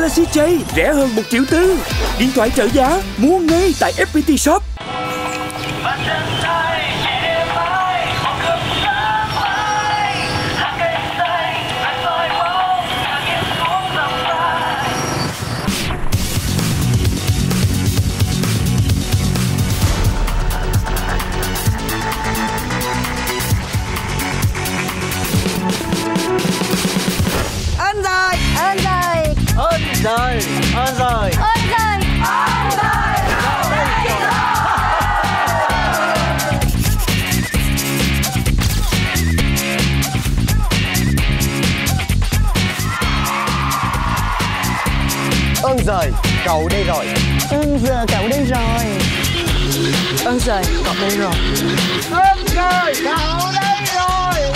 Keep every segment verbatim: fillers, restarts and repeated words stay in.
Galaxy J rẻ hơn một triệu tư. Điện thoại trợ giá mua ngay tại ép pê tê Shop. Ơn rồi, ơn rồi, ơn rồi, ơn rồi, ơn rồi, ơn rồi. ơn rồi, cậu đây rồi. Ơn giờ cậu đây rồi. Ơn rồi, cậu đây rồi. Ơn rồi, cậu đây rồi.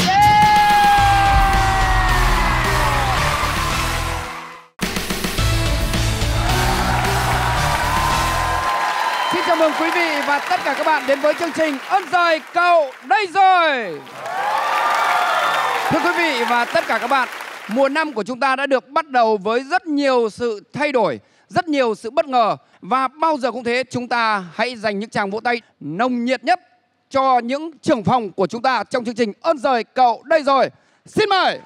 Xin chào mừng quý vị và tất cả các bạn đến với chương trình Ơn Rồi Cậu Đây Rồi. Thưa quý vị và tất cả các bạn, mùa năm của chúng ta đã được bắt đầu với rất nhiều sự thay đổi, rất nhiều sự bất ngờ. Và bao giờ cũng thế, chúng ta hãy dành những tràng vỗ tay nồng nhiệt nhất cho những trưởng phòng của chúng ta trong chương trình Ơn Rồi Cậu Đây Rồi. Xin mời.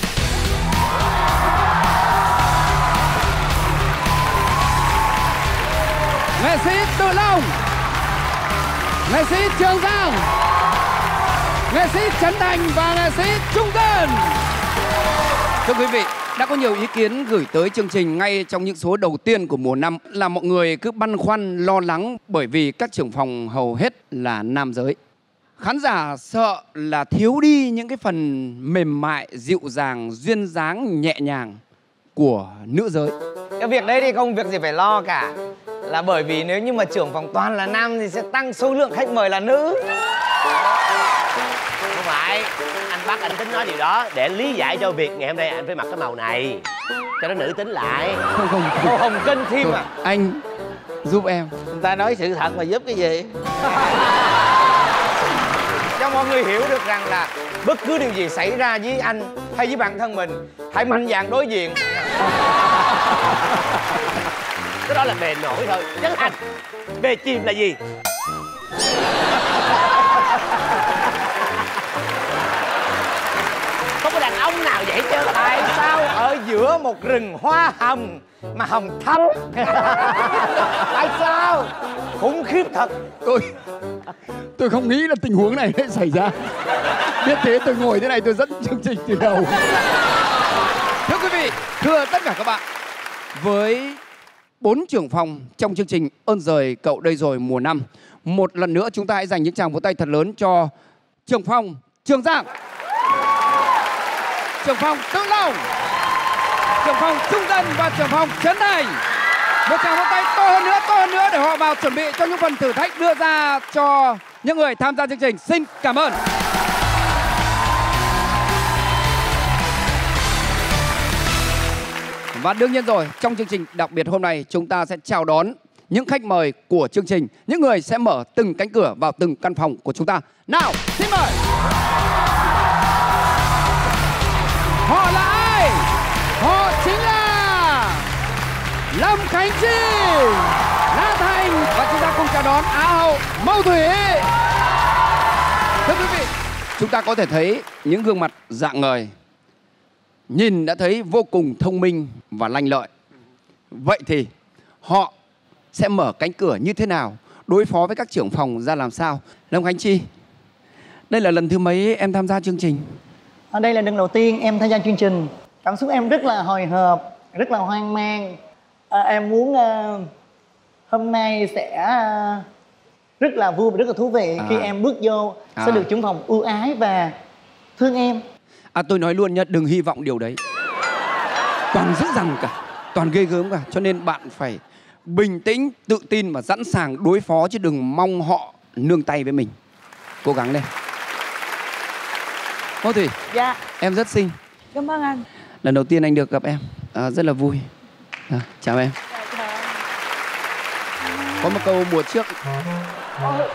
Nghệ sĩ Tự Long, nghệ sĩ Trường Giang, nghệ sĩ Trấn Thành và nghệ sĩ Trung Dân. Thưa quý vị, đã có nhiều ý kiến gửi tới chương trình ngay trong những số đầu tiên của mùa năm là mọi người cứ băn khoăn lo lắng bởi vì các trưởng phòng hầu hết là nam giới. Khán giả sợ là thiếu đi những cái phần mềm mại, dịu dàng, duyên dáng, nhẹ nhàng của nữ giới. Cái việc đấy thì không việc gì phải lo cả. Là bởi vì nếu như mà trưởng phòng toàn là nam thì sẽ tăng số lượng khách mời là nữ. Không phải, anh Bắc anh tính nói điều đó để lý giải cho việc ngày hôm nay anh phải mặc cái màu này cho nó nữ tính lại. Không không, Màu hồng kênh thêm à. Anh giúp em. Người ta nói sự thật mà giúp cái gì? Cho mọi người hiểu được rằng là bất cứ điều gì xảy ra với anh hay với bản thân mình, hãy mạnh dạn đối diện. Cái đó là bề nổi thôi. Trấn Thành, bề chìm là gì? Không có đàn ông nào vậy chứ. Tại sao ở giữa một rừng hoa hồng mà hồng thắm? Tại sao? Khủng khiếp thật. Tôi tôi không nghĩ là tình huống này sẽ xảy ra. Biết thế tôi ngồi thế này tôi dẫn chương trình từ đầu. Thưa quý vị, thưa tất cả các bạn, với bốn trưởng phòng trong chương trình Ơn Rồi Cậu Đây Rồi mùa năm, một lần nữa chúng ta hãy dành những tràng vỗ tay thật lớn cho trưởng phòng Trường Giang, trưởng phòng Tự Long, trưởng phòng Trung Dân và trưởng phòng Trấn Thành. Một tràng vỗ tay to hơn nữa, to hơn nữa để họ vào chuẩn bị cho những phần thử thách đưa ra cho những người tham gia chương trình. Xin cảm ơn. Và đương nhiên rồi, trong chương trình đặc biệt hôm nay chúng ta sẽ chào đón những khách mời của chương trình, những người sẽ mở từng cánh cửa vào từng căn phòng của chúng ta. Nào, xin mời. Họ là ai? Họ chính là Lâm Khánh Chi, La Thành và chúng ta cùng chào đón Á hậu Mâu Thủy. Thưa quý vị, chúng ta có thể thấy những gương mặt rạng ngời, nhìn đã thấy vô cùng thông minh và lanh lợi. Vậy thì họ sẽ mở cánh cửa như thế nào, đối phó với các trưởng phòng ra làm sao? Lâm Khánh Chi, đây là lần thứ mấy em tham gia chương trình? Ở đây là lần đầu tiên em tham gia chương trình. Cảm xúc em rất là hồi hộp, rất là hoang mang. À, em muốn uh, hôm nay sẽ uh, rất là vui và rất là thú vị à. Khi em bước vô à. Sẽ được trưởng phòng ưu ái và thương em. À, tôi nói luôn nhá, đừng hy vọng điều đấy. Toàn dữ dằn cả, toàn ghê gớm cả. Cho nên bạn phải bình tĩnh, tự tin và sẵn sàng đối phó, chứ đừng mong họ nương tay với mình. Cố gắng lên. Mâu Thủy. Dạ. Em rất xinh. Cảm ơn anh. Lần đầu tiên anh được gặp em, à, rất là vui. À, chào em. Dạ, chào. Có một câu mùa trước. Ôi.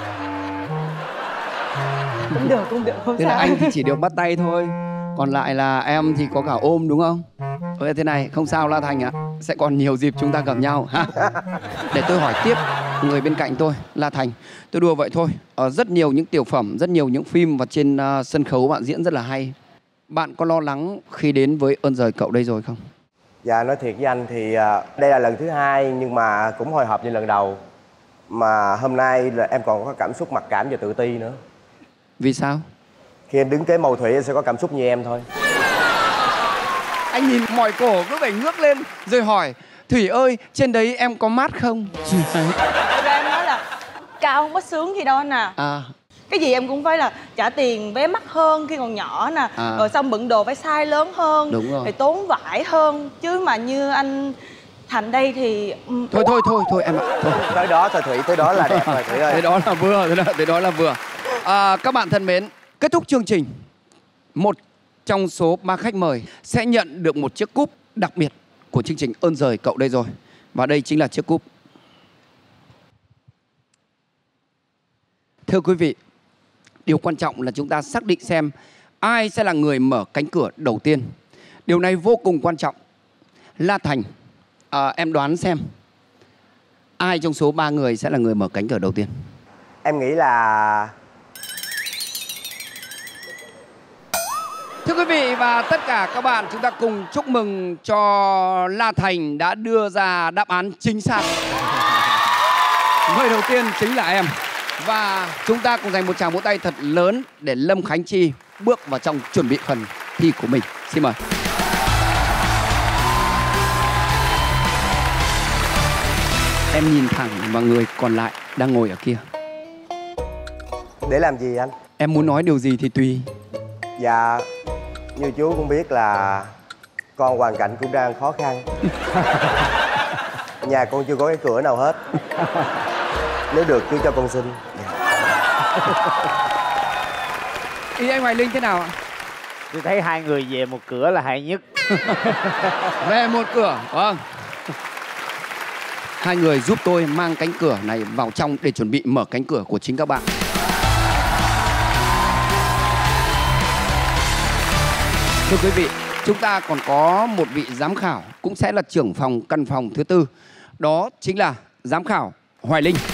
Cũng được, cũng được, không Thế sao. là anh thì chỉ được bắt tay thôi, còn lại là em thì có cả ôm đúng không? Thôi thế này, không sao La Thành ạ. sẽ còn nhiều dịp chúng ta gặp nhau ha. Để tôi hỏi tiếp người bên cạnh tôi, La Thành. Tôi đùa vậy thôi. Ở rất nhiều những tiểu phẩm, rất nhiều những phim và trên uh, sân khấu bạn diễn rất là hay. Bạn có lo lắng khi đến với Ơn Giời Cậu Đây Rồi không? Dạ, nói thiệt với anh thì uh, đây là lần thứ hai nhưng mà cũng hồi hộp như lần đầu. Mà hôm nay là em còn có cảm xúc mặc cảm và tự ti nữa. Vì sao? Khi em đứng kế Mâu Thủy em sẽ có cảm xúc như em thôi. Anh nhìn mỏi cổ cứ phải ngước lên rồi hỏi: Thủy ơi, trên đấy em có mát không? Thật ra em nói là cao không có sướng gì đâu anh à. À. Cái gì em cũng phải là trả tiền vé mắc hơn khi còn nhỏ nè. À. Rồi xong bận đồ phải size lớn hơn. Đúng rồi. Rồi tốn vải hơn. Chứ mà như anh Thành đây thì... Thôi thôi thôi thôi em ạ. Thôi. Tới đó thôi Thủy, tới đó là đẹp rồi Thủy ơi. Tới đó là vừa, tới đó, tới đó là vừa. À, các bạn thân mến, kết thúc chương trình, một trong số ba khách mời sẽ nhận được một chiếc cúp đặc biệt của chương trình Ơn Giời Cậu Đây Rồi. Và đây chính là chiếc cúp. Thưa quý vị, điều quan trọng là chúng ta xác định xem ai sẽ là người mở cánh cửa đầu tiên. Điều này vô cùng quan trọng. La Thành, à, em đoán xem ai trong số ba người sẽ là người mở cánh cửa đầu tiên? Em nghĩ là... Thưa quý vị và tất cả các bạn, chúng ta cùng chúc mừng cho La Thành đã đưa ra đáp án chính xác. Người đầu tiên chính là em. Và chúng ta cùng dành một tràng vỗ tay thật lớn để Lâm Khánh Chi bước vào trong chuẩn bị phần thi của mình. Xin mời. Em nhìn thẳng vào người còn lại đang ngồi ở kia. Để làm gì anh? Em muốn nói điều gì thì tùy. Dạ, như chú cũng biết là con hoàn cảnh cũng đang khó khăn. Nhà con chưa có cái cửa nào hết. Nếu được chú cho con xin. Ý anh Hoài Linh thế nào ạ? Tôi thấy hai người về một cửa là hay nhất. Về một cửa, vâng. Hai người giúp tôi mang cánh cửa này vào trong để chuẩn bị mở cánh cửa của chính các bạn. Thưa quý vị, chúng ta còn có một vị giám khảo cũng sẽ là trưởng phòng căn phòng thứ tư. Đó chính là giám khảo Hoài Linh.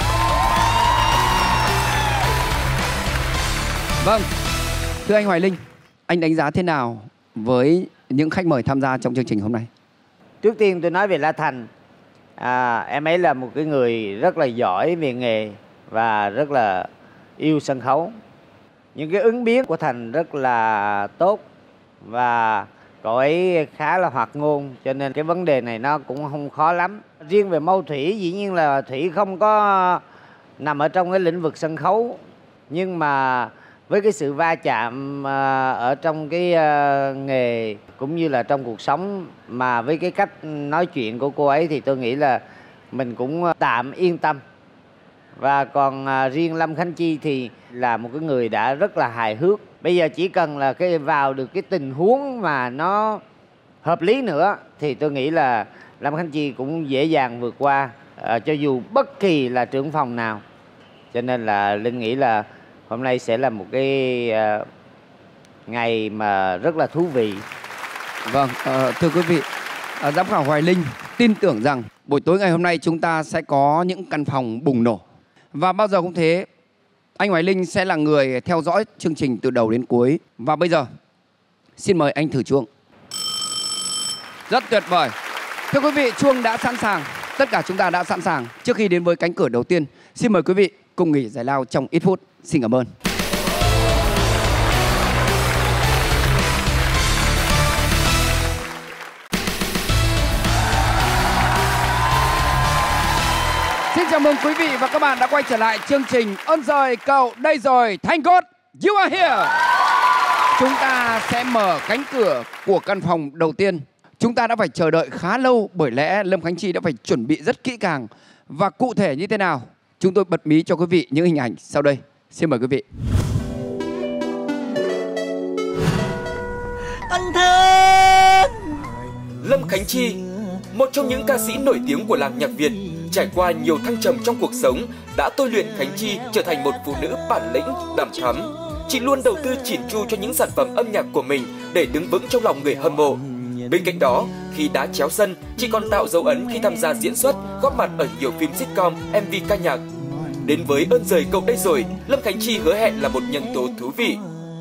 Vâng, thưa anh Hoài Linh, anh đánh giá thế nào với những khách mời tham gia trong chương trình hôm nay? Trước tiên tôi nói về La Thành. À, em ấy là một cái người rất là giỏi về nghề và rất là yêu sân khấu. Những cái ứng biến của Thành rất là tốt và cậu ấy khá là hoạt ngôn, cho nên cái vấn đề này nó cũng không khó lắm. Riêng về Mâu Thủy, dĩ nhiên là Thủy không có nằm ở trong cái lĩnh vực sân khấu, nhưng mà với cái sự va chạm ở trong cái nghề cũng như là trong cuộc sống, mà với cái cách nói chuyện của cô ấy thì tôi nghĩ là mình cũng tạm yên tâm. Và còn riêng Lâm Khánh Chi thì là một cái người đã rất là hài hước. Bây giờ chỉ cần là cái vào được cái tình huống mà nó hợp lý nữa thì tôi nghĩ là Lâm Khánh Chi cũng dễ dàng vượt qua, à, cho dù bất kỳ là trưởng phòng nào. Cho nên là Linh nghĩ là hôm nay sẽ là một cái uh, ngày mà rất là thú vị. Vâng, uh, thưa quý vị, uh, giám khảo Hoài Linh tin tưởng rằng buổi tối ngày hôm nay chúng ta sẽ có những căn phòng bùng nổ. Và bao giờ cũng thế, anh Hoài Linh sẽ là người theo dõi chương trình từ đầu đến cuối. Và bây giờ, xin mời anh thử chuông. Rất tuyệt vời. Thưa quý vị, chuông đã sẵn sàng. Tất cả chúng ta đã sẵn sàng. Trước khi đến với cánh cửa đầu tiên, xin mời quý vị cùng nghỉ giải lao trong ít phút. Xin cảm ơn. Xin chào mừng quý vị và các bạn đã quay trở lại chương trình Ơn Giời Cậu Đây Rồi. Thank God you are here. Chúng ta sẽ mở cánh cửa của căn phòng đầu tiên. Chúng ta đã phải chờ đợi khá lâu bởi lẽ Lâm Khánh Chi đã phải chuẩn bị rất kỹ càng. Và cụ thể như thế nào, chúng tôi bật mí cho quý vị những hình ảnh sau đây. Xin mời quý vị. Anh thân Lâm Khánh Chi, một trong những ca sĩ nổi tiếng của làng nhạc Việt, trải qua nhiều thăng trầm trong cuộc sống, đã tôi luyện Khánh Chi trở thành một phụ nữ bản lĩnh, đằm thắm. Chị luôn đầu tư chỉn chu cho những sản phẩm âm nhạc của mình để đứng vững trong lòng người hâm mộ. Bên cạnh đó, khi đã chéo sân, chị còn tạo dấu ấn khi tham gia diễn xuất, góp mặt ở nhiều phim sitcom, em vê ca nhạc. Đến với Ơn Giời Cậu Đây Rồi, Lâm Khánh Chi hứa hẹn là một nhân tố thú vị.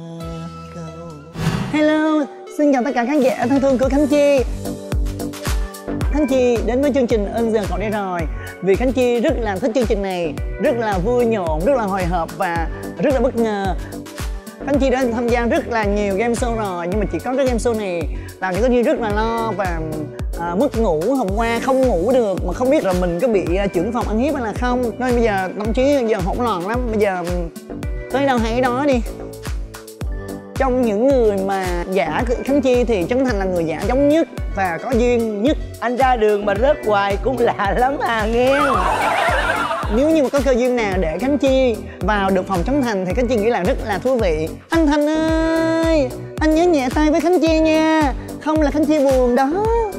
Hello, xin chào tất cả khán giả thân thương của Khánh Chi. Khánh Chi đến với chương trình Ơn Giờ Cậu Đây Rồi vì Khánh Chi rất là thích chương trình này, rất là vui nhộn, rất là hồi hộp và rất là bất ngờ. Khánh Chi đã tham gia rất là nhiều game show rồi, nhưng mà chỉ có cái game show này làm cho Khánh Chi rất là lo và à, mất ngủ. Hôm qua không ngủ được mà không biết là mình có bị uh, trưởng phòng ăn hiếp hay là không, nên bây giờ tâm trí giờ hỗn loạn lắm. Bây giờ tới đâu hay đó đi. Trong những người mà giả Khánh Chi thì Trấn Thành là người giả giống nhất và có duyên nhất. Anh ra đường mà rớt hoài cũng lạ lắm à nghe. Nếu như mà có cơ duyên nào để Khánh Chi vào được phòng Trấn Thành thì Khánh Chi nghĩ là rất là thú vị. Anh Thành ơi, anh nhớ nhẹ tay với Khánh Chi nha, không là Khánh Chi buồn đó.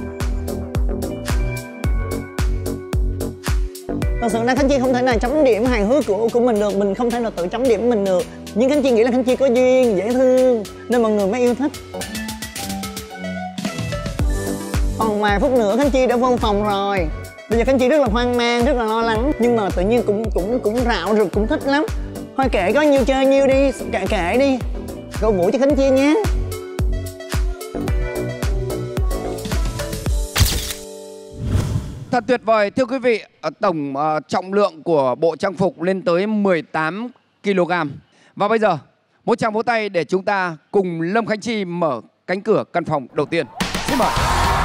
Thật sự là Khánh Chi không thể nào chấm điểm hài hước của của mình được, mình không thể nào tự chấm điểm mình được. Nhưng Khánh Chi nghĩ là Khánh Chi có duyên, dễ thương nên mọi người mới yêu thích. Còn vài phút nữa Khánh Chi đã vô phòng rồi. Bây giờ Khánh Chi rất là hoang mang, rất là lo lắng, nhưng mà tự nhiên cũng cũng cũng rạo rực, cũng thích lắm. Thôi kệ, có nhiêu chơi nhiêu đi, kệ kệ đi. Cổ vũ cho Khánh Chi nhé. Thật tuyệt vời, thưa quý vị, tổng uh, trọng lượng của bộ trang phục lên tới mười tám ki lô gam. Và bây giờ, một tràng vỗ tay để chúng ta cùng Lâm Khánh Chi mở cánh cửa căn phòng đầu tiên. Xin mời.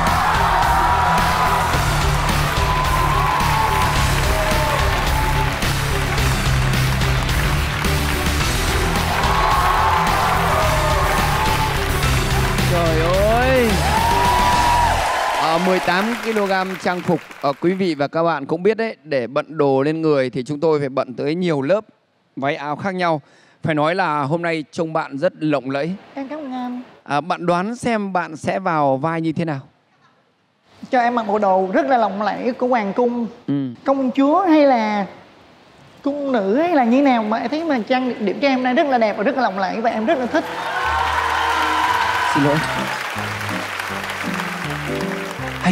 Trời ơi, à, mười tám ki lô gam trang phục, à, quý vị và các bạn cũng biết đấy, để bận đồ lên người thì chúng tôi phải bận tới nhiều lớp váy áo khác nhau. Phải nói là hôm nay trông bạn rất lộng lẫy. Em cảm ơn anh. À, bạn đoán xem bạn sẽ vào vai như thế nào? Cho em mặc bộ đồ rất là lộng lẫy của hoàng cung, Ừ. công chúa hay là cung nữ hay là như nào mà em thấy mà trang điểm cho em đây rất là đẹp và rất là lộng lẫy và em rất là thích. Xin lỗi. Hay.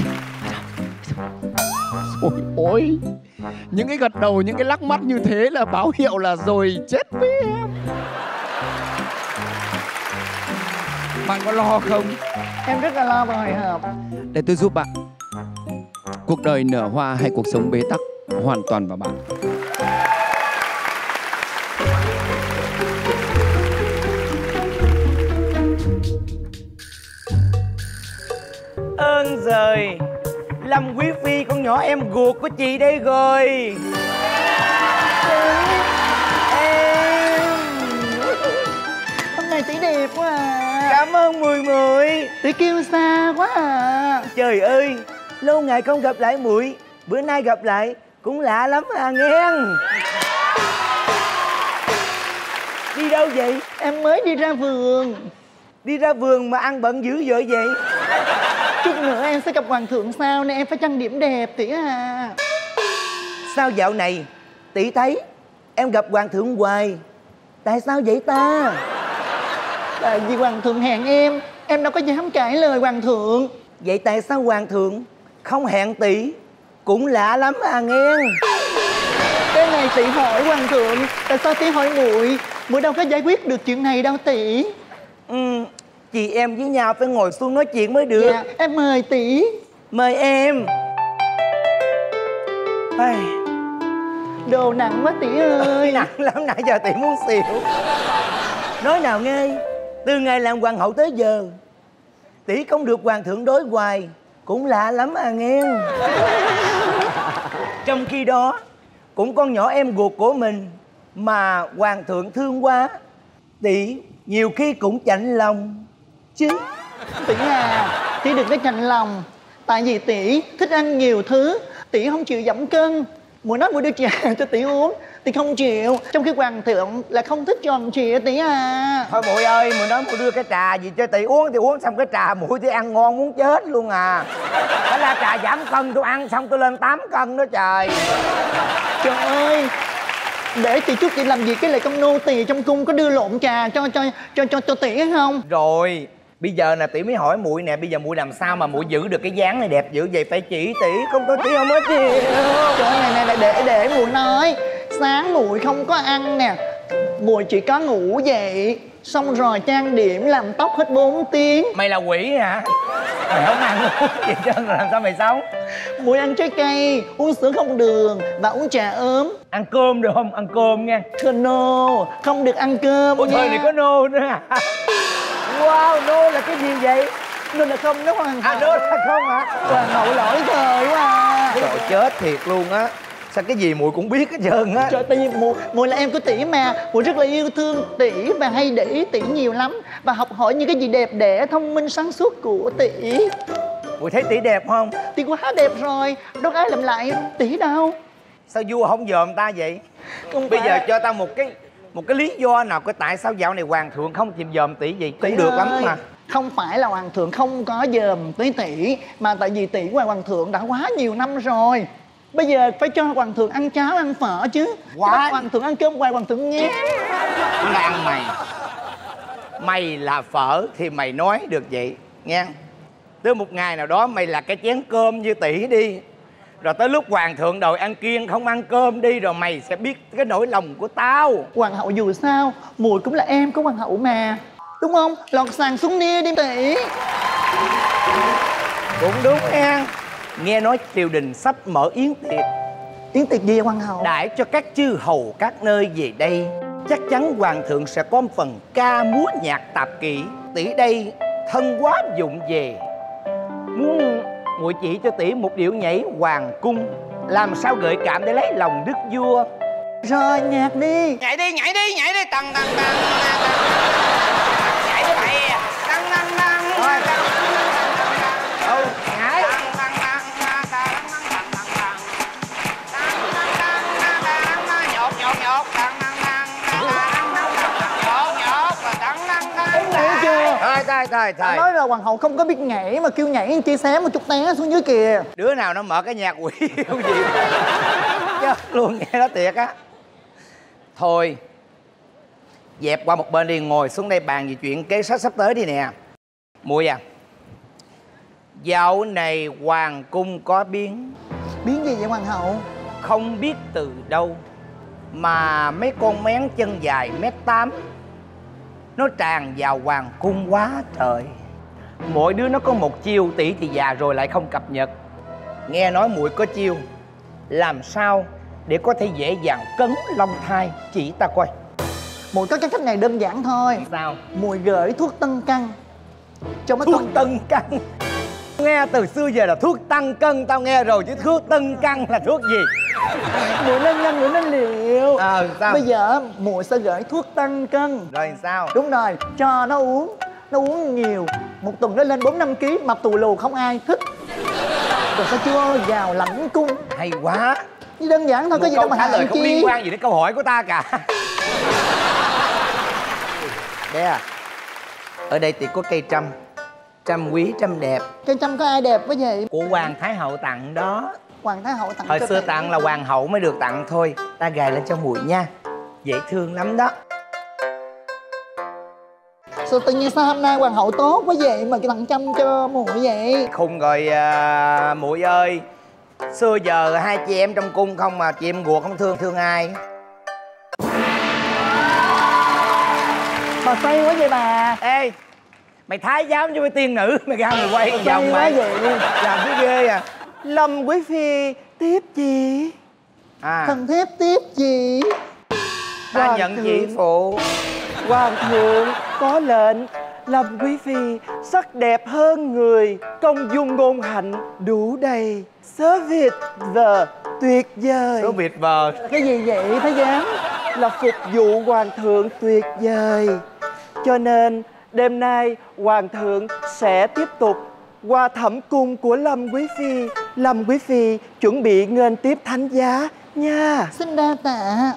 Ôi ôi, những cái gật đầu, những cái lắc mắt như thế là báo hiệu là rồi chết với em. Bạn có lo không? Em rất là lo và hồi hộp. Để tôi giúp bạn. Cuộc đời nở hoa hay cuộc sống bế tắc hoàn toàn vào bạn. Ơn giời, Lâm Quý Phi con nhỏ em ruột của chị đây rồi. Em Hôm nay tỷ đẹp quá à. cảm ơn Mười Mười. Tỷ kêu xa quá à. Trời ơi, lâu ngày không gặp lại Mười, bữa nay gặp lại cũng lạ lắm à nghe. Đi đâu vậy? Em mới đi ra vườn. Đi ra vườn mà ăn bận dữ dội vậy? Chút nữa em sẽ gặp hoàng thượng sao nên em phải trang điểm đẹp tỷ à. Sao dạo này tỷ thấy em gặp hoàng thượng hoài, tại sao vậy ta? Tại vì hoàng thượng hẹn em, em đâu có dám cãi lời hoàng thượng. Vậy tại sao hoàng thượng không hẹn tỷ? Cũng lạ lắm à nghe. Cái này tỷ hỏi hoàng thượng, tại sao tỷ hỏi muội? Muội đâu có giải quyết được chuyện này đâu tỷ. Ừ, chị em với nhau phải ngồi xuống nói chuyện mới được. Dạ, em mời tỷ. Mời em. Ai, Đồ nặng quá tỷ ơi. nặng lắm, nãy giờ tỷ muốn xỉu. Nói nào nghe, từ ngày làm hoàng hậu tới giờ tỷ không được hoàng thượng đối hoài, cũng lạ lắm à nghe. Trong khi đó cũng con nhỏ em ruột của mình mà hoàng thượng thương quá, tỷ nhiều khi cũng chạnh lòng chứ. Tỷ à, tỷ đừng có chạnh lòng. Tại vì tỷ thích ăn nhiều thứ, tỷ không chịu giảm cân. Muội nói muội đưa trà cho tỷ uống, tỷ không chịu. Trong khi hoàng thượng là không thích tròn trịa tỷ à. Thôi muội ơi, muội nói muội đưa cái trà gì cho tỷ uống thì uống xong cái trà muội thì ăn ngon muốn chết luôn à. Đó là trà giảm cân, tôi ăn xong tôi lên tám cân đó trời. Trời ơi, để tỷ chút chị làm gì cái lại công nô tỳ trong cung có đưa lộn trà cho cho cho cho cho tỷ hay không? Rồi Bây giờ nè tỷ mới hỏi muội nè, bây giờ muội làm sao mà muội giữ được cái dáng này đẹp dữ vậy? Phải chỉ tỷ, không có tỷ không có chịu. Trời ơi, này này để để muội nói. Sáng muội không có ăn nè, muội chỉ có ngủ dậy, xong rồi trang điểm làm tóc hết bốn tiếng. Mày là quỷ hả? Mày không ăn uống gì trơn rồi làm sao mày sống? Muội ăn trái cây, uống sữa không đường và uống trà ốm. Ăn cơm được không? Ăn cơm nha. No, không được ăn cơm. Ủa thời này có nô nữa hả? Wow, nô là cái gì vậy? Nô là không đó hoàng hậu. À nô là không hả? Hoàng hậu lỗi thời quá à. Trời chết thiệt luôn á. Sao cái gì muội cũng biết hết trơn á. Trời, tại vì muội muội là em của tỷ mà, muội rất là yêu thương tỷ và hay để ý tỷ nhiều lắm và học hỏi những cái gì đẹp đẽ, thông minh, sáng suốt của tỷ. Muội thấy tỷ đẹp không? Tỷ quá đẹp rồi, đâu có ai làm lại tỷ đâu. Sao vua không dòm ta vậy? Không Bây phải. giờ cho tao một cái một cái lý do nào cái tại sao dạo này hoàng thượng không chịu dòm tỷ gì? Cũng Tỷ được ơi, lắm mà. không phải là hoàng thượng không có dòm tới tỷ, mà tại vì tỷ ngoài hoàng thượng đã quá nhiều năm rồi. Bây giờ phải cho hoàng thượng ăn cháo ăn phở chứ. Quá. Bắt hoàng thượng ăn cơm hoài hoàng thượng nghe. Nó là ăn mày. Mày là phở thì mày nói được vậy nghe. Tới một ngày nào đó mày là cái chén cơm như tỷ đi, rồi tới lúc hoàng thượng đòi ăn kiêng không ăn cơm đi, rồi mày sẽ biết cái nỗi lòng của tao. Hoàng hậu dù sao muội cũng là em của hoàng hậu mà, đúng không? Lọt sàn xuống nia đi tỷ. Cũng đúng nha. Nghe nói triều đình sắp mở yến tiệc. Yến tiệc gì hoàng hậu? Đãi cho các chư hầu các nơi về đây. Chắc chắn hoàng thượng sẽ có một phần ca múa nhạc tạp kỹ. Tỷ đây thân quá dụng về, muốn muội chỉ cho tỷ một điệu nhảy hoàng cung, làm sao gợi cảm để lấy lòng đức vua. Rồi nhạc đi. Nhảy đi, nhảy đi, nhảy đi. Tăng tăng tăng. Nhảy đi mày. Tăng tăng tăng. Rồi. Ừ, nhảy. Nhột nhột nhột. Thấy chưa? Thôi thôi thôi thôi. Nói là hoàng hậu không có biết nhảy mà kêu nhảy chia xé một chút té xuống dưới kìa. Đứa nào nó mở cái nhạc quỷ không gì chết luôn, nghe nó thiệt á. Thôi dẹp qua một bên đi, ngồi xuống đây bàn về chuyện kế sách sắp tới đi nè. Muội à, dạo này hoàng cung có biến. Biến gì vậy hoàng hậu? Không biết từ đâu mà mấy con mén chân dài mét tám nó tràn vào hoàng cung quá trời. Mỗi đứa nó có một chiêu, tỷ thì già rồi lại không cập nhật. Nghe nói muội có chiêu làm sao để có thể dễ dàng cấn long thai, chỉ ta coi. Muội có cái cách này đơn giản thôi. Sao? Muội gửi thuốc tăng cân cho mấy Thuốc con. tăng cân? Nghe từ xưa giờ là thuốc tăng cân tao nghe rồi, chứ thuốc tăng cân là thuốc gì? Muội nên nhanh, muội nên liệu. Ờ sao? Bây giờ muội sẽ gửi thuốc tăng cân. Rồi sao? Đúng rồi, cho nó uống. Nó uống nhiều, một tuần nó lên bốn năm ký, mập tù lù không ai thích. Rồi sao chưa vào lãnh cung. Hay quá. Như đơn giản thôi, Một có gì câu đâu mà trả lời hại không chi. liên quan gì đến câu hỏi của ta cả. Bé à, ở đây thì có cây trăm. Trăm quý, trăm đẹp. Cây trăm có ai đẹp quá vậy? Của hoàng thái hậu tặng đó. Hoàng thái hậu tặng Hồi cho xưa tỷ. tặng là hoàng hậu mới được tặng thôi. Ta gài lên cho muội nha, dễ thương lắm đó. Sao tự nhiên sao hôm nay hoàng hậu tốt quá vậy mà tặng trăm cho muội vậy? Khùng rồi à, muội ơi. Xưa giờ hai chị em trong cung không mà chị em ruột không thương thương ai. Bà say quá vậy bà. Ê, mày thái giám cho mấy tiên nữ, mày ra mày quay vòng Say quá mày vậy. làm cái ghê à. Lâm quý phi tiếp gì? À, Thần thiếp tiếp gì? ta Hoàng nhận thượng. chỉ phụ. Hoàng thượng có lệnh, Lâm quý phi sắc đẹp hơn người, công dung ngôn hạnh đủ đầy, sớ Việt vờ tuyệt vời. Số biệt vờ. Cái gì vậy thái giám? Là phục vụ hoàng thượng tuyệt vời. Cho nên đêm nay hoàng thượng sẽ tiếp tục qua thẩm cung của Lâm quý phi. Lâm quý phi chuẩn bị nghênh tiếp thánh giá nha. Xin đa tạ.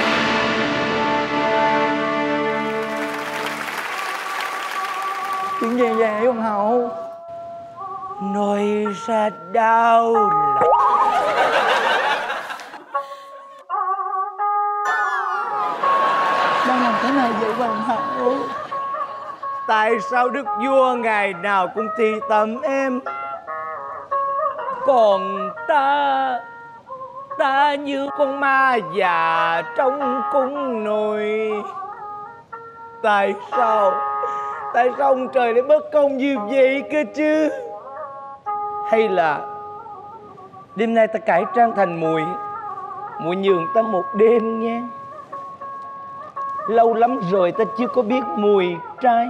Chuyện gì vậy hoàng hậu? Nói ra đau lòng. Đang làm thế này vậy hoàng hậu? tại sao đức vua ngày nào cũng thị tẩm em, còn ta ta như con ma già trong cung nồi. Tại sao tại sao ông trời lại bất công như vậy cơ chứ? Hay là đêm nay ta cải trang thành muội, muội nhường ta một đêm nha. Lâu lắm rồi ta chưa có biết mùi trai.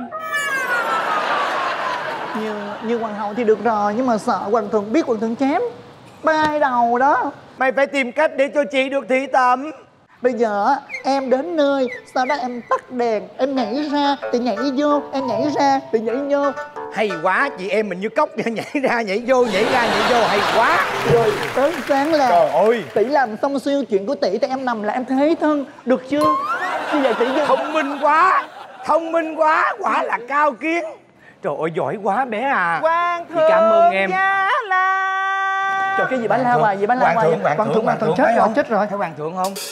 Như, như hoàng hậu thì được rồi, nhưng mà sợ hoàng thượng biết hoàng thượng chém bay đầu đó. Mày phải tìm cách để cho chị được thị tẩm. Bây giờ á, em đến nơi, sau đó em tắt đèn, em nhảy ra thì nhảy vô, em nhảy ra thì nhảy vô. Hay quá, chị em mình như cốc nhảy ra nhảy vô, nhảy ra nhảy vô, hay quá. Rồi tới sáng là trời ơi, tỷ làm xong xuôi chuyện của tỷ thì em nằm là em thế thân, được chưa? Như vậy tỷ vô. Thông minh quá, thông minh quá, quả là cao kiến. Trời ơi, giỏi quá bé à. Hoàng thượng cảm ơn em. Trời, cái gì bá la hoài vậy, bá la hoài vậy? Hoàng thượng, hoàng thượng chết rồi, chết rồi. Thấy hoàng thượng không?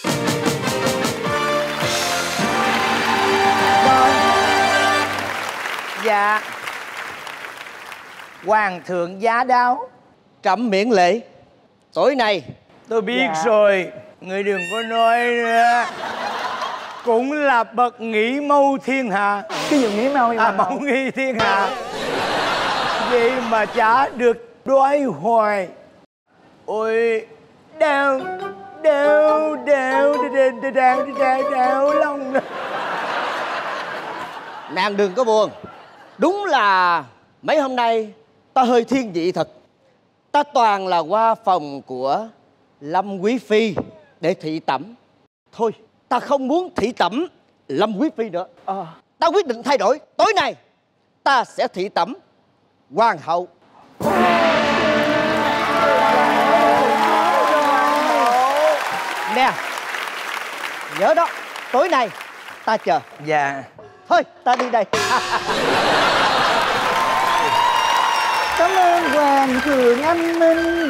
Dạ. Hoàng thượng giá đáo. Trẫm miễn lệ. Tối nay tôi biết dạ. rồi, người đừng có nói nữa. Cũng là bậc nghĩ mâu thiên hạ. Cái gì nghĩ mâu? À, mâu nghi thiên hạ. Vậy mà chả được đoái hoài. Ôi, đau, đau, đau, đau, đau, đau, đau lòng. Nàng đừng có buồn. Đúng là mấy hôm nay ta hơi thiên vị thật. Ta toàn là qua phòng của Lâm Quý Phi để thị tẩm. Thôi, ta không muốn thị tẩm Lâm Quý Phi nữa. à. Ta quyết định thay đổi. Tối nay ta sẽ thị tẩm hoàng hậu. Nè, nhớ đó, tối nay ta chờ. Dạ. Thôi, ta đi đây. Cảm ơn hoàng thượng anh minh.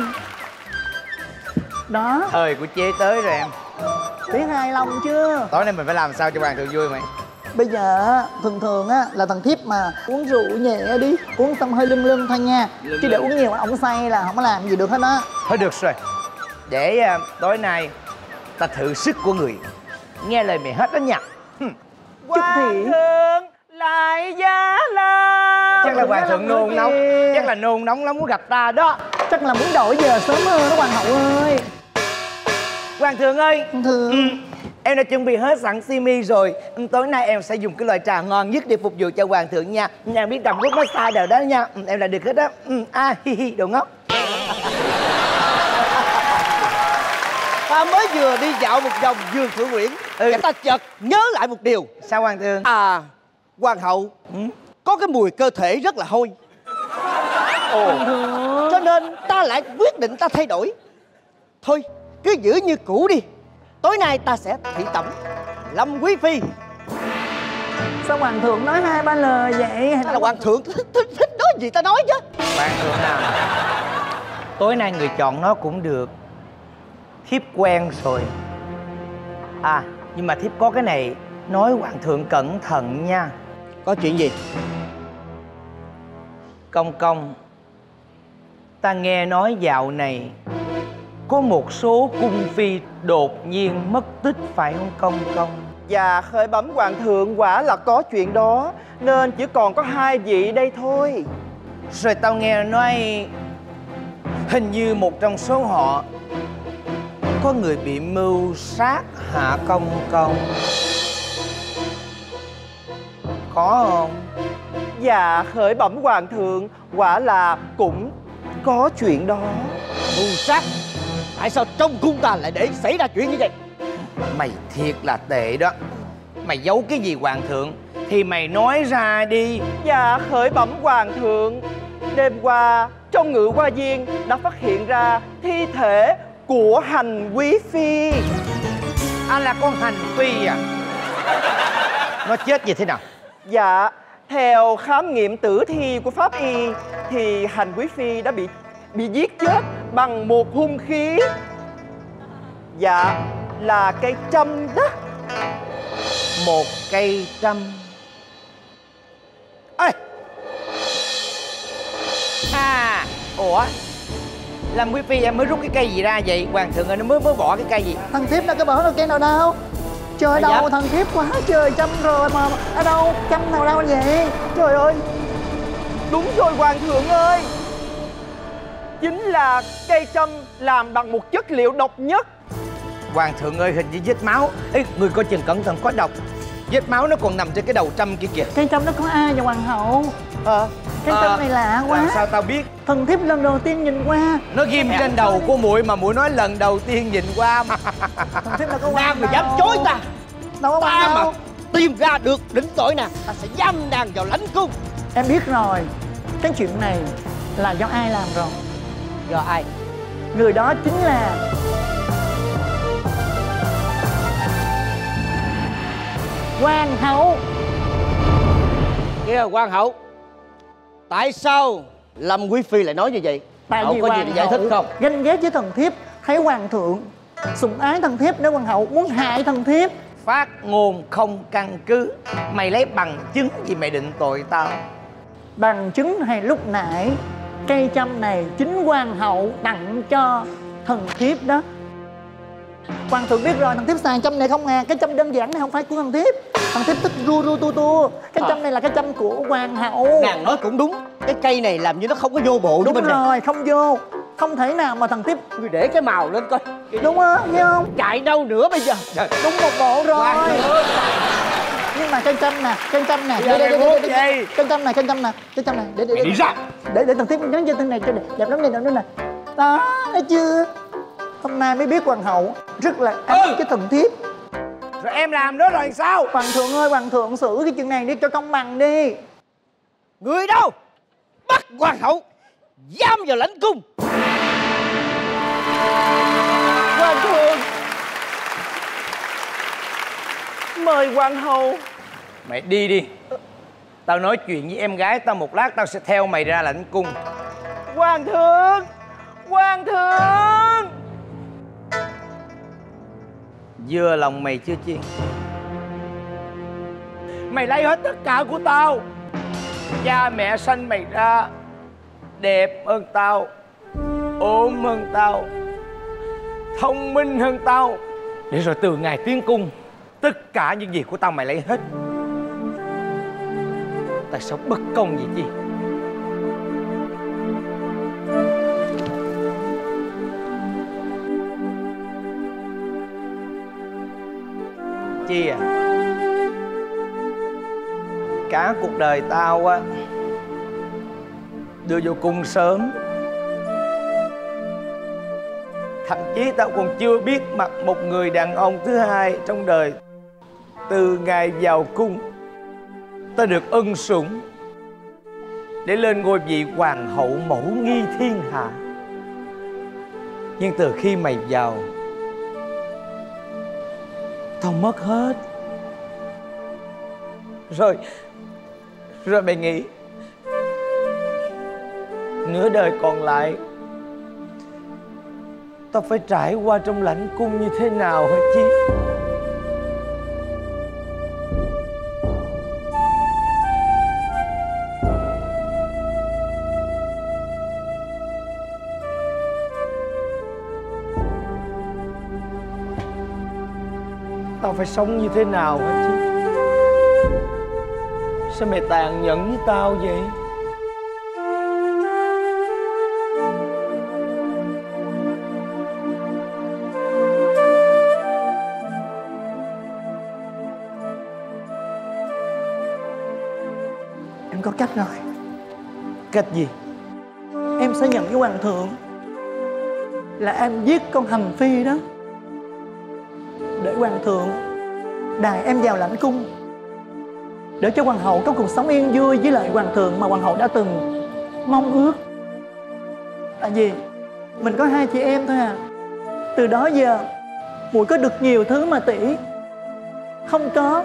Đó, Thời của chế tới rồi em. tỷ hài lòng chưa? Tối nay mình phải làm sao cho hoàng thượng vui mày? Bây giờ á, thường thường á là thằng thiếp mà uống rượu nhẹ đi, uống xong hơi lưng lưng thôi nha. Lưng chứ để uống nhiều mà ổng say là không có làm gì được hết á. Thôi được rồi. Để uh, tối nay ta thử sức của người. Nghe lời mày hết đó nha. Hoàng thượng lại giá lâm. Chắc là hoàng thượng nôn nóng. Chắc là nôn nóng lắm muốn gặp ta đó. Chắc là muốn đổi giờ sớm hơn đó hoàng hậu ơi. Hoàng thượng ơi. Hoàng thượng. Ừ. Em đã chuẩn bị hết sẵn simi rồi. Tối nay em sẽ dùng cái loại trà ngon nhất để phục vụ cho hoàng thượng nha. Nàng biết đầm rút massage đều đó nha. Em là được hết đó. À hi hi đồ ngốc. Ta mới vừa đi dạo một vòng vườn Thượng Uyển. ừ. Ta chợt nhớ lại một điều. Sao hoàng thượng? À, hoàng hậu ừ. có cái mùi cơ thể rất là hôi. Ồ. Cho nên ta lại quyết định ta thay đổi. Thôi, cứ giữ như cũ đi. Tối nay ta sẽ thị tẩm Lâm Quý Phi. Sao hoàng thượng nói hai ba lời vậy? Hay là hoàng thượng thích, thích, thích nói gì ta nói chứ. Hoàng thượng nào, tối nay người chọn nó cũng được. Thiếp quen rồi. À, nhưng mà thiếp có cái này nói hoàng thượng cẩn thận nha. Có chuyện gì? Công công, ta nghe nói dạo này có một số cung phi đột nhiên mất tích phải không công công? Dạ khởi bẩm hoàng thượng, quả là có chuyện đó. Nên chỉ còn có hai vị đây thôi. Rồi tao nghe nói hình như một trong số họ có người bị mưu sát hạ công công. Có không? Dạ khởi bẩm hoàng thượng, quả là cũng có chuyện đó. Mưu sát? Tại sao trong cung ta lại để xảy ra chuyện như vậy? Mày thiệt là tệ đó. Mày giấu cái gì hoàng thượng thì mày nói ra đi. Dạ khởi bẩm hoàng thượng, đêm qua trong ngự hoa viên đã phát hiện ra thi thể của Hành Quý Phi. À là con Hành Phi à? Nó chết như thế nào? Dạ, theo khám nghiệm tử thi của pháp y thì Hành Quý Phi đã bị bị giết chết bằng một hung khí. Dạ, là cây trâm đó. Một cây trâm. Ê! À, ủa? Làm quý phi em mới rút cái cây gì ra vậy? Hoàng thượng ơi, nó mới mới bỏ cái cây gì? Thằng thiếp đâu có bỏ đâu cây nào đâu. Trời À, đâu, dạ. thằng thiếp quá trời chăm rồi mà ở đâu, chăm nào đâu vậy? Trời ơi. Đúng rồi hoàng thượng ơi. Chính là cây châm làm bằng một chất liệu độc nhất. Hoàng thượng ơi, hình như vết máu. Ê, người coi chừng cẩn thận có độc. Vết máu nó còn nằm trên cái đầu trâm kia kìa. Cây châm nó có ai vậy hoàng hậu? À, Cái À, châm này lạ quá. Làm sao tao biết? Thần thiếp lần đầu tiên nhìn qua. Nó ghim trên đầu của muội mà muội nói lần đầu tiên nhìn qua mà. Thần thiếp đâu có qua. nàng mà dám chối ta. Đâu có Ta qua mà đâu. tìm ra được đỉnh tội nè, ta sẽ giam nàng vào lãnh cung. Em biết rồi. Cái chuyện này là do ai làm rồi? Do ai? Người đó chính là hoàng hậu. Kìa hoàng hậu, tại sao Lâm quý phi lại nói như vậy? Tại Hậu vì có gì hoàng để giải thích hậu không? ganh ghét với thần thiếp, thấy hoàng thượng sủng ái thần thiếp nên hoàng hậu muốn hại thần thiếp. Phát ngôn không căn cứ. Mày lấy bằng chứng gì mày định tội tao? Bằng chứng hay lúc nãy cây châm này chính hoàng hậu tặng cho thần thiếp đó. Hoàng thượng biết rồi, thần thiếp xài châm này không à. Cái châm đơn giản này không phải của thần thiếp. Thần thiếp thích ru ru tu tu. Cái À. châm này là cái châm của hoàng hậu. Nàng nói cũng đúng. Cái cây này làm như nó không có vô bộ với Đúng mình nè. rồi, không vô. Không thể nào mà thần thiếp. Người để cái màu lên coi. Đúng á, thấy không? Chạy đâu nữa bây giờ? Đúng một bộ rồi. Hoàng thượng. Nhưng mà cây châm nè, cây châm nè. Giờ mày muốn gì? Cây châm này, cây châm nè. Cây châm này. Để để Mày đi để. ra. Để để thần thiếp nhắn cho tên này cho đẹp đẹp lắm này nữa nè. Đó, thấy chưa? Hôm nay mới biết hoàng hậu rất là ái Ừ. cái thần thiếp. Rồi em làm đó rồi sao? Hoàng thượng ơi, hoàng thượng xử cái chuyện này đi cho công bằng đi. Người đâu? Bắt hoàng hậu giam vào lãnh cung. Hoàng thượng, mời hoàng hậu. Mày đi đi. Tao nói chuyện với em gái tao một lát, tao sẽ theo mày ra lãnh cung. Hoàng thượng, hoàng thượng. Vừa lòng mày chưa Chiên? Mày lấy hết tất cả của tao. Cha mẹ sanh mày ra đẹp hơn tao, ốm hơn tao, thông minh hơn tao. Để rồi từ ngày tiến cung, tất cả những gì của tao mày lấy hết. Tại sao bất công vậy Chi? Chi à, cả cuộc đời tao á đưa vô cung sớm. Thậm chí tao còn chưa biết mặt một người đàn ông thứ hai trong đời. Từ ngày vào cung, tao được ân sủng để lên ngôi vị hoàng hậu mẫu nghi thiên hạ. Nhưng từ khi mày vào, tao mất hết. Rồi Rồi mày nghĩ nửa đời còn lại tao phải trải qua trong lãnh cung như thế nào hả Chi? Tao phải sống như thế nào hả Chi? Sao mày tàn nhẫn với tao vậy? Em có cách rồi. Cách gì? Em sẽ nhận với hoàng thượng là em giết con hành phi đó, để hoàng thượng đài em vào lãnh cung, để cho hoàng hậu có cuộc sống yên vui với lại hoàng thượng mà hoàng hậu đã từng mong ước. Tại vì mình có hai chị em thôi à. Từ đó giờ muội có được nhiều thứ mà tỷ không có.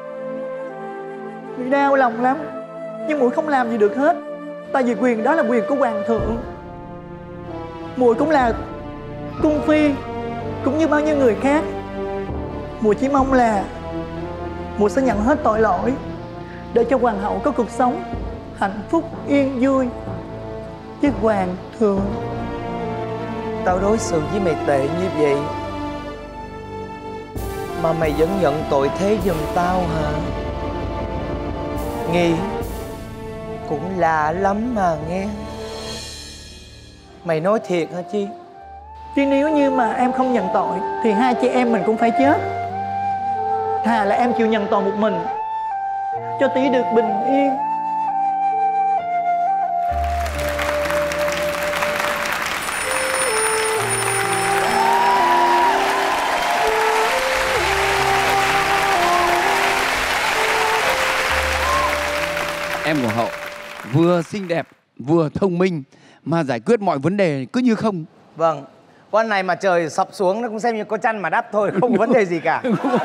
Muội đau lòng lắm, nhưng muội không làm gì được hết. Tại vì quyền đó là quyền của hoàng thượng. Muội cũng là cung phi cũng như bao nhiêu người khác. Muội chỉ mong là muội sẽ nhận hết tội lỗi để cho hoàng hậu có cuộc sống hạnh phúc yên vui. Chứ hoàng thượng, tao đối xử với mày tệ như vậy mà mày vẫn nhận tội thế giùm tao hả? Nghi cũng lạ lắm mà nghe. Mày nói thiệt hả Chi? chứ nếu như mà em không nhận tội thì hai chị em mình cũng phải chết. Thà là em chịu nhận tội một mình cho tí được bình yên. Em của Hậu vừa xinh đẹp vừa thông minh mà giải quyết mọi vấn đề cứ như không. Vâng, con này mà trời sập xuống nó cũng xem như có chăn mà đắp thôi, không có vấn đề gì cả.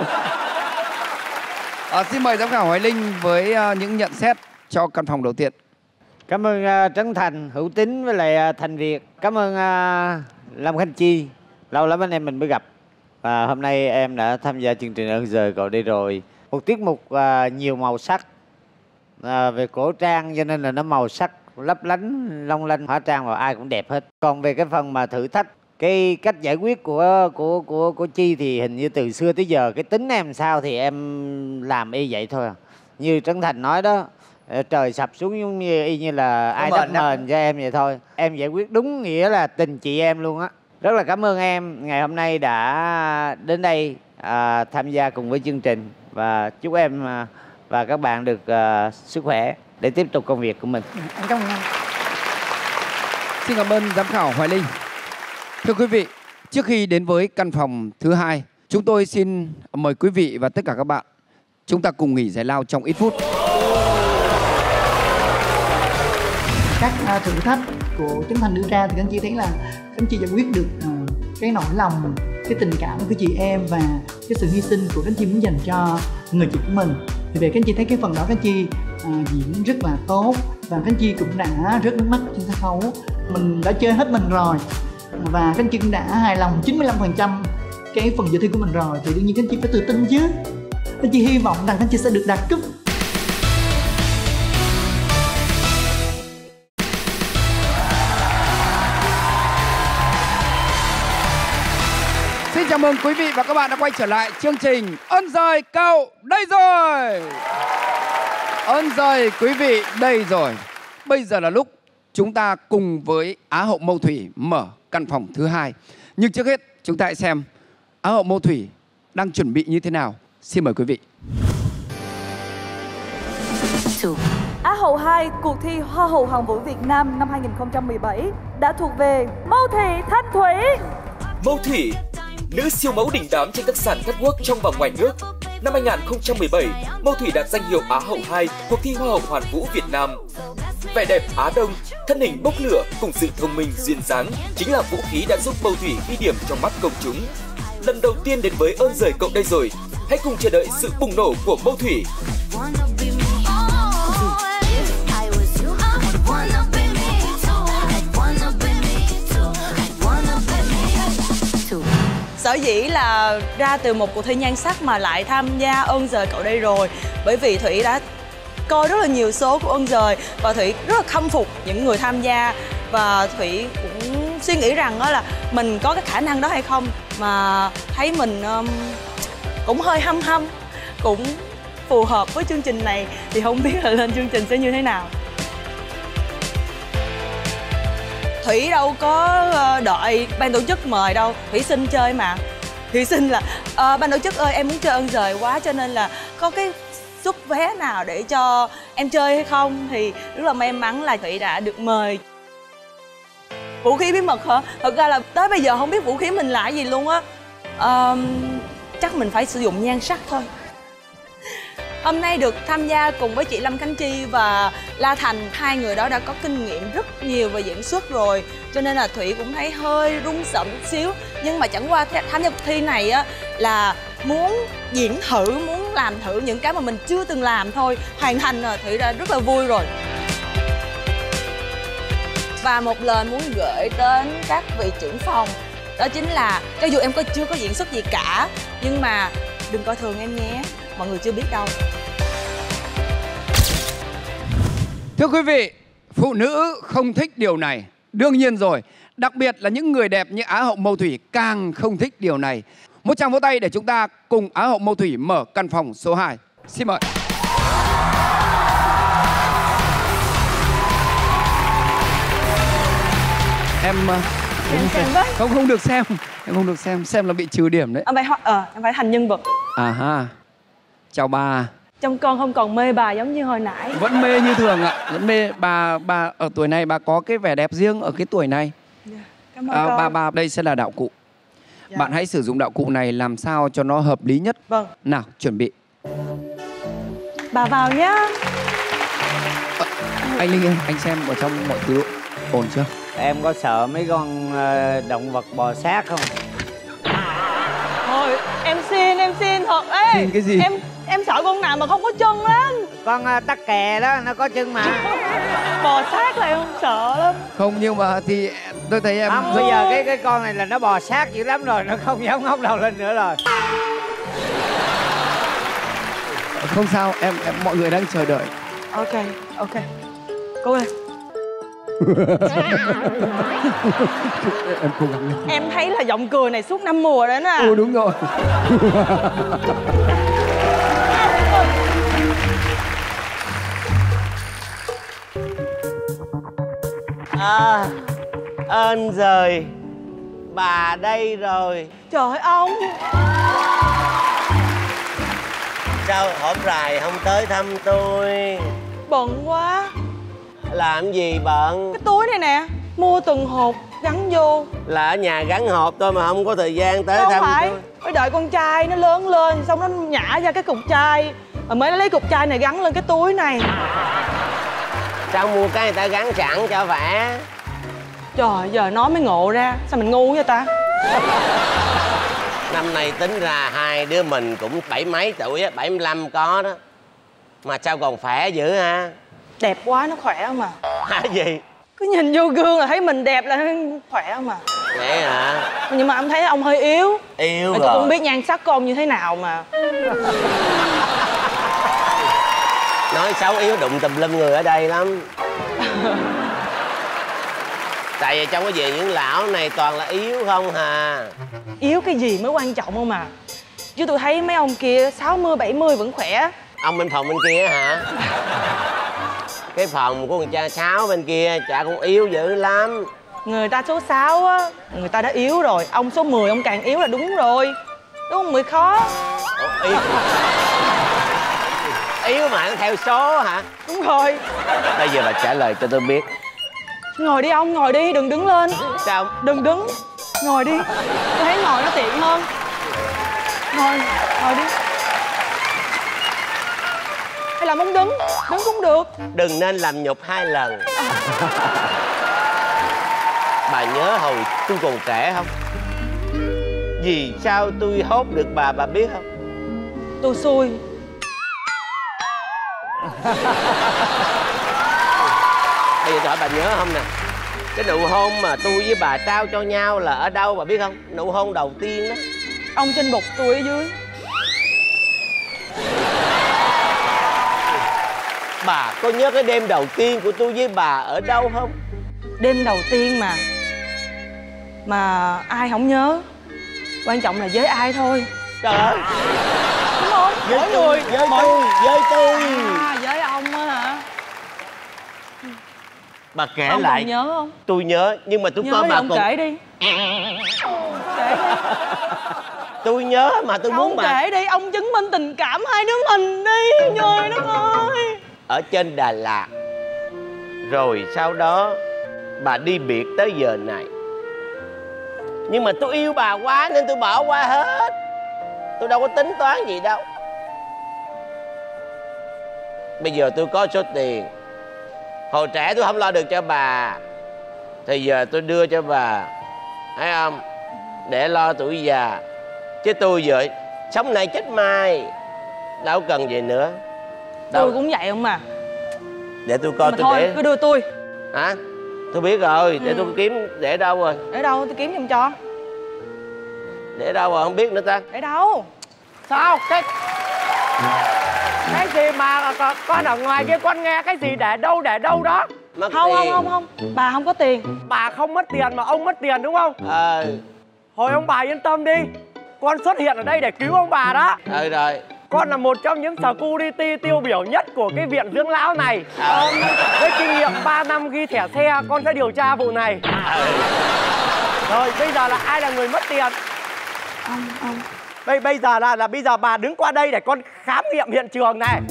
À, xin mời giám khảo Hoài Linh với uh, những nhận xét cho căn phòng đầu tiên. Cảm ơn uh, Trấn Thành, Hữu Tín với lại uh, Thành Việt. Cảm ơn uh, Lâm Khánh Chi. Lâu lắm anh em mình mới gặp. Và hôm nay em đã tham gia chương trình Ơn Giời Cậu Đây Rồi. Một tiết mục uh, nhiều màu sắc uh, về cổ trang cho nên là nó màu sắc lấp lánh, long lanh, hóa trang vào ai cũng đẹp hết. Còn về cái phần mà thử thách, cái cách giải quyết của của của của Chi thì hình như từ xưa tới giờ cái tính em sao thì em làm y vậy thôi à. Như Trấn Thành nói đó, trời sập xuống giống như y như là ai đắp mền cho em vậy thôi. Em giải quyết đúng nghĩa là tình chị em luôn á. Rất là cảm ơn em ngày hôm nay đã đến đây à, tham gia cùng với chương trình và chúc em à, và các bạn được à, sức khỏe để tiếp tục công việc của mình. Anh cảm ơn anh. Xin cảm ơn giám khảo Hoài Linh. Thưa quý vị, trước khi đến với căn phòng thứ hai, chúng tôi xin mời quý vị và tất cả các bạn chúng ta cùng nghỉ giải lao trong ít phút. Các uh, thử thách của Trấn Thành đưa ra thì các anh chị thấy là các anh chị giải quyết được uh, cái nỗi lòng, cái tình cảm của chị em và cái sự hy sinh của các anh chị muốn dành cho người chị của mình. Thì về các anh chị thấy cái phần đó các anh chị uh, diễn rất là tốt và các anh chị cũng đã rớt nước mắt trên sân khấu. Mình đã chơi hết mình rồi và các anh chị cũng đã hài lòng chín mươi lăm phần trăm cái phần dự thi của mình rồi thì đương nhiên các anh chị phải tự tin chứ. Các anh chị hy vọng rằng các anh chị sẽ được đạt cúp. Xin chào mừng quý vị và các bạn đã quay trở lại chương trình Ơn Giời Cậu Đây Rồi. Ơn Giời quý vị đây rồi. Bây giờ là lúc chúng ta cùng với Á hậu Mâu Thủy mở căn phòng thứ hai. Nhưng trước hết chúng ta hãy xem Á hậu Mâu Thủy đang chuẩn bị như thế nào. Xin mời quý vị. Á hậu hai, cuộc thi Hoa hậu Hoàn vũ Việt Nam năm hai nghìn không trăm mười bảy đã thuộc về Mâu Thủy Thanh Thủy. Mâu Thủy, nữ siêu mẫu đỉnh đám trên các sàn catwalk trong và ngoài nước. Năm hai nghìn không trăm mười bảy, Mâu Thủy đạt danh hiệu Á hậu hai cuộc thi Hoa hậu Hoàn vũ Việt Nam. Vẻ đẹp Á Đông, thân hình bốc lửa cùng sự thông minh duyên dáng chính là vũ khí đã giúp Mâu Thủy ghi điểm trong mắt công chúng. Lần đầu tiên đến với Ơn Giời Cậu Đây Rồi, hãy cùng chờ đợi sự bùng nổ của Mâu Thủy. Sở dĩ là ra từ một cuộc thi nhan sắc mà lại tham gia Ơn Giời Cậu Đây Rồi, bởi vì Thủy đã coi rất là nhiều số của Ơn Giời và Thủy rất là khâm phục những người tham gia và Thủy cũng suy nghĩ rằng đó là mình có cái khả năng đó hay không, mà thấy mình um, cũng hơi hăm hăm, cũng phù hợp với chương trình này thì không biết là lên chương trình sẽ như thế nào. Thủy đâu có đợi ban tổ chức mời đâu, Thủy xin chơi mà. Thủy xin là à, ban tổ chức ơi em muốn chơi Ơn Giời quá cho nên là có cái suất vé nào để cho em chơi hay không, thì rất là may mắn là Thủy đã được mời. Vũ khí bí mật hả? Thật ra là tới bây giờ không biết vũ khí mình là cái gì luôn á. À, chắc mình phải sử dụng nhan sắc thôi. Hôm nay được tham gia cùng với chị Lâm Khánh Chi và La Thành, hai người đó đã có kinh nghiệm rất nhiều về diễn xuất rồi, cho nên là Thủy cũng thấy hơi run sợ một xíu. Nhưng mà chẳng qua tham gia cuộc thi này á là muốn diễn thử, muốn làm thử những cái mà mình chưa từng làm thôi. Hoàn thành rồi, Thủy đã rất là vui rồi. Và một lời muốn gửi đến các vị trưởng phòng, đó chính là cho dù em có chưa có diễn xuất gì cả, nhưng mà đừng coi thường em nhé, mọi người chưa biết đâu. Thưa quý vị, phụ nữ không thích điều này. Đương nhiên rồi, đặc biệt là những người đẹp như Á hậu Mâu Thủy càng không thích điều này. Một tràng vỗ tay để chúng ta cùng Á hậu Mâu Thủy mở căn phòng số hai. Xin mời. Em Em xem với. không không được xem, em không được xem, xem là bị trừ điểm đấy. Em phải ờ em phải thành nhân vật. À ha. Chào bà. Trong con không còn mê bà giống như hồi nãy. Vẫn mê như thường ạ. Vẫn mê. Bà bà ở tuổi này bà có cái vẻ đẹp riêng ở cái tuổi này. Dạ, cảm ơn À, con. bà bà đây sẽ là đạo cụ. Dạ. Bạn hãy sử dụng đạo cụ này làm sao cho nó hợp lý nhất. Vâng. Nào, chuẩn bị. Bà vào nhá. Anh Linh ơi, anh xem ở trong mọi thứ ổn chưa? Em có sợ mấy con ờ, động vật bò sát không? Thôi em xin em xin thật. Ê, Xin cái gì? Em em sợ con nào mà không có chân lắm. Con ờ, tắc kè đó, nó có chân mà. Bò sát là em không sợ lắm. Không, nhưng mà thì tôi thấy em Không, bây giờ cái cái con này là nó bò sát dữ lắm rồi, nó không dám ngóc đầu lên nữa rồi. không sao, em em mọi người đang chờ đợi. Ok, ok. Cố lên. Em cố gắng lên. Em thấy là giọng cười này suốt năm mùa đấy nè. Ừ, đúng rồi. À, ơn rồi, bà đây rồi. Trời ơi ông. Sao hổm rày không tới thăm tôi? Bận quá. Làm gì bận? Cái túi này nè, mua từng hộp gắn vô. Là ở nhà gắn hộp thôi mà không có thời gian tới Không thăm phải, tôi. phải đợi con trai nó lớn lên xong nó nhả ra cái cục chai mà mới lấy cục chai này gắn lên cái túi này. Sao mua cái người ta gắn sẵn cho khỏe? Trời, giờ nói mới ngộ ra. Sao mình ngu vậy ta? Năm nay tính ra hai đứa mình cũng bảy mấy tuổi á, bảy mươi lăm có đó. Mà sao còn khỏe dữ ha? Đẹp quá nó khỏe không à. Hả gì? Cứ nhìn vô gương là thấy mình đẹp là khỏe không à. Vậy hả? Nhưng mà em thấy ông hơi yếu. Yếu Mà rồi. tôi cũng biết nhan sắc của ông như thế nào mà. Nói xấu yếu đụng tùm lum người ở đây lắm. Tại vì trong cái gì những lão này toàn là yếu không hà. Yếu cái gì mới quan trọng không à. Chứ tôi thấy mấy ông kia sáu mươi bảy mươi vẫn khỏe. Ông bên phòng bên kia hả? Cái phòng của con cha Sáu bên kia chả cũng yếu dữ lắm. Người ta số sáu á, người ta đã yếu rồi. Ông số mười ông càng yếu là đúng rồi. Đúng không? Mười khó. Ủa, yếu. Yếu mà nó theo số hả? Đúng rồi. Bây giờ bà trả lời cho tôi biết. Ngồi đi ông, ngồi đi, đừng đứng lên. Sao? Đừng đứng. Ngồi đi. Tôi thấy ngồi nó tiện hơn. Ngồi, ngồi đi. Hay là muốn đứng? Đứng cũng được. Đừng nên làm nhục hai lần. Bà nhớ hồi tôi còn trẻ không? Vì sao tôi hốt được bà, bà biết không? Tôi xui. Bây giờ tôi hỏi bà nhớ không nè? Cái nụ hôn mà tôi với bà trao cho nhau là ở đâu bà biết không? Nụ hôn đầu tiên đó. Ông trên bục tôi ở dưới. Bà có nhớ cái đêm đầu tiên của tôi với bà ở đâu không? Đêm đầu tiên mà Mà ai không nhớ. Quan trọng là với ai thôi. Trời ơi. Đúng không? Với Mỗi tôi, người với mỗi... tôi, với tôi. À, với ông á hả? Bà kể Ông lại. còn nhớ không? Tôi nhớ, nhưng mà tôi Nhớ coi thì bà ông còn... kể đi. Kể đi. Tôi nhớ mà tôi muốn Ông bà... kể đi, ông chứng minh tình cảm hai đứa mình đi. Trời đất ơi. Ở trên Đà Lạt. Rồi sau đó bà đi biệt tới giờ này. Nhưng mà tôi yêu bà quá nên tôi bỏ qua hết. Tôi đâu có tính toán gì đâu. Bây giờ tôi có số tiền. Hồi trẻ tôi không lo được cho bà, thì giờ tôi đưa cho bà, thấy không? Để lo tuổi già. Chứ tôi giờ sống nay chết mai, đâu cần gì nữa. Đâu. Tôi cũng vậy không mà. Để tôi coi Mà tôi thôi, để. cứ đưa tôi. Hả? Tôi biết rồi, để Ừ. tôi kiếm. Để đâu rồi? Để đâu, tôi kiếm giùm cho. Để đâu rồi, không biết nữa ta. Để đâu? Sao? Cái Cái gì mà con ở ngoài kia con nghe cái gì để đâu để đâu đó? Mất không tiền. không không không bà không có tiền. Bà không mất tiền mà ông mất tiền đúng không? Ờ. Thôi ông bà yên tâm đi, con xuất hiện ở đây để cứu ông bà đó. Ừ rồi. Con là một trong những security tiêu biểu nhất của cái viện dưỡng lão này. Ờ. Với kinh nghiệm ba năm ghi thẻ xe, con sẽ điều tra vụ này. Ừ. Rồi bây giờ là ai là người mất tiền? Ông ông. Bây bây giờ là là bây giờ bà đứng qua đây để con khám nghiệm hiện trường này.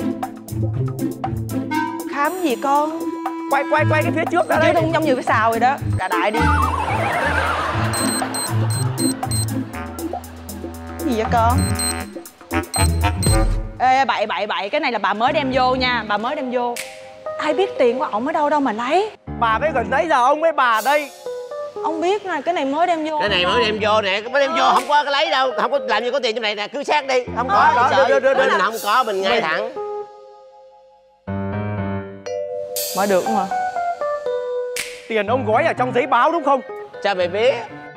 Khám gì con? Quay quay quay cái phía trước ra đây. Chứ không giống như cái xào rồi đó. Đại đại đi. Gì vậy con? Ê bậy bậy bậy, cái này là bà mới đem vô nha, bà mới đem vô. Ai biết tiền của ổng ở đâu đâu mà lấy. Bà với gần nãy giờ ông với bà đây. Ông biết nè, cái này mới đem vô. Cái này mới đem vô nè, mới đem vô không có cái lấy đâu, không có làm gì có tiền trong này nè, cứ xét đi, không có. Đó, đó, đưa, đưa, đưa, mình không có, mình ngay thẳng. Mở được không ạ? Tiền ông gói ở trong giấy báo đúng không? Sao mày biết?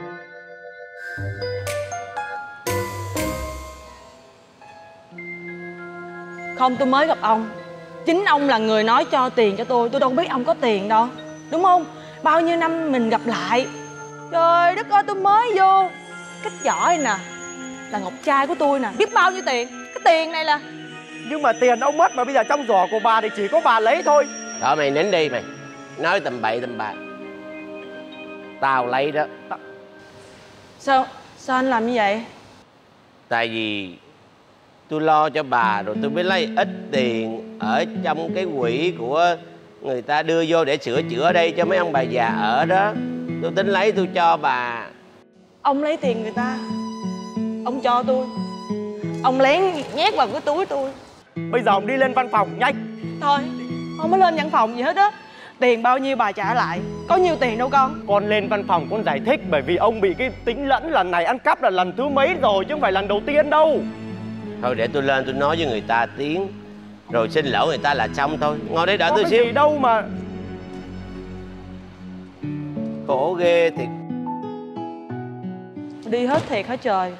Không, tôi mới gặp ông. Chính ông là người nói cho tiền cho tôi. Tôi đâu biết ông có tiền đâu. Đúng không? Bao nhiêu năm mình gặp lại. Trời đất ơi, tôi mới vô. Cái giỏ này nè là ngọc trai của tôi nè. Biết bao nhiêu tiền. Cái tiền này là... Nhưng mà tiền ông mất mà bây giờ trong giỏ của bà thì chỉ có bà lấy thôi. Đó mày nín đi mày. Nói tầm bậy tầm bạ. Tao lấy đó. Sao? Sao anh làm như vậy? Tại vì tôi lo cho bà rồi tôi mới lấy ít tiền ở trong cái quỹ của người ta đưa vô để sửa chữa ở đây cho mấy ông bà già ở đó. Tôi tính lấy tôi cho bà. Ông lấy tiền người ta, ông cho tôi, ông lén nhét vào cái túi tôi. Bây giờ ông đi lên văn phòng nhanh. Thôi, không có lên văn phòng gì hết á. Tiền bao nhiêu bà trả lại. Có nhiêu tiền đâu con. Con lên văn phòng con giải thích. Bởi vì ông bị cái tính lẫn lần này ăn cắp là lần thứ mấy rồi, chứ không phải lần đầu tiên đâu. Thôi để tôi lên tôi nói với người ta tiếng, rồi xin lỗi người ta là xong thôi. Ngồi đây đợi có tôi cái xíu. Gì đâu mà khổ ghê thiệt. Đi hết thiệt hả trời.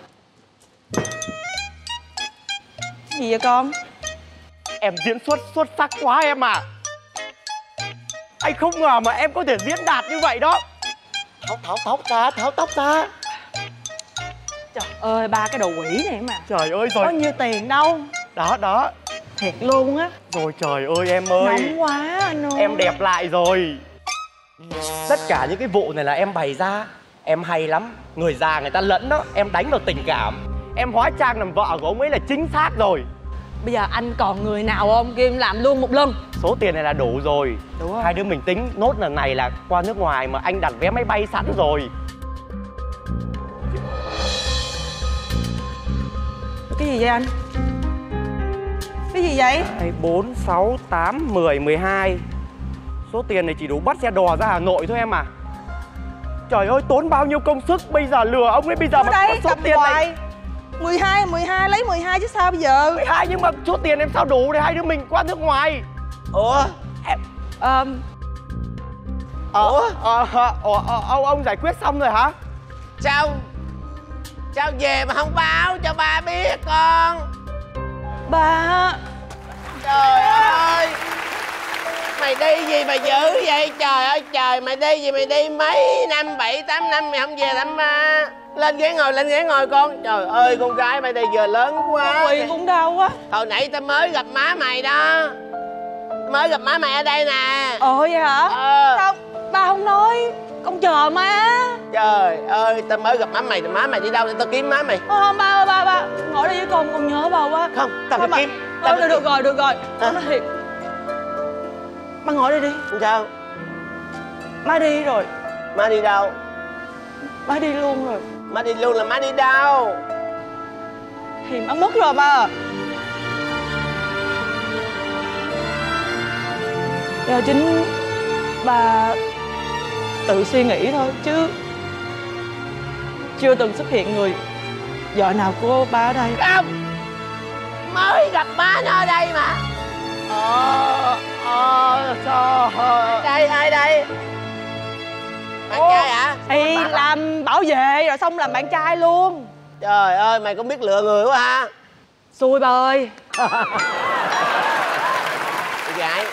Gì vậy con? Em diễn xuất xuất sắc quá em à. Anh không ngờ mà em có thể diễn đạt như vậy đó. Tháo tháo tóc ra, tháo tóc ra. Trời ơi, ba cái đồ quỷ này mà. Trời ơi rồi. Có nhiêu tiền đâu. Đó đó. Thiệt luôn á. Rồi trời ơi em ơi. Nóng quá anh ơi. Em đẹp lại rồi. Tất cả những cái vụ này là em bày ra. Em hay lắm. Người già người ta lẫn đó. Em đánh vào tình cảm. Em hóa trang làm vợ của ông ấy là chính xác rồi. Bây giờ anh còn người nào không? Kêu em làm luôn một lần. Số tiền này là đủ rồi. Đủ rồi. Hai đứa mình tính nốt lần này là qua nước ngoài mà anh đặt vé máy bay sẵn rồi. Cái gì vậy anh? Cái gì vậy? bốn, sáu, tám, mười, mười hai. Số tiền này chỉ đủ bắt xe đò ra Hà Nội thôi em à. Trời ơi tốn bao nhiêu công sức. Bây giờ lừa ông ấy bây giờ. Ở mà đây, có số tiền hoài. này mười hai, mười hai lấy mười hai chứ sao bây giờ. mười hai nhưng mà số tiền em sao đủ để hai đứa mình qua nước ngoài. Ủa em um... Ủa ờ, ờ, ờ, ông, ông giải quyết xong rồi hả? Sao Sao về mà không báo cho ba biết con? Ba. Trời ơi, mày đi gì mà dữ vậy? Trời ơi trời, mày đi gì mày đi mấy năm, bảy tám năm mày không về thăm ba. Lên ghế ngồi, lên ghế ngồi con. Trời ơi con gái mày đây giờ lớn quá. Quỳ cũng đau quá. Hồi nãy tao mới gặp má mày đó. Mới gặp má mày ở đây nè. Ồ vậy hả? Ờ. Sao ba không nói? Con chờ má. Trời ơi, tao mới gặp má mày, má mày đi đâu để tao kiếm má mày. Ờ, không ba ơi, ba ba ngồi đây với con, con nhớ ba quá. Không, tao phải mà... kiếm. Ờ, được, được rồi, được rồi. Con nói thiệt. Ba ngồi đây đi. Sao? Má đi rồi. Má đi đâu? Má đi luôn rồi. Má đi luôn là má đi đâu? Thì má mất rồi ba. Giờ chính bà tự suy nghĩ thôi chứ chưa từng xuất hiện người vợ nào của ba ở đây. Không, mới gặp má nó ở đây mà. Ờ ờ trời. Đây ai đây? Bạn Ô, trai hả? Thì làm bảo vệ rồi xong làm bạn trai luôn. Trời ơi mày cũng biết lựa người quá ha. Xui bà ơi.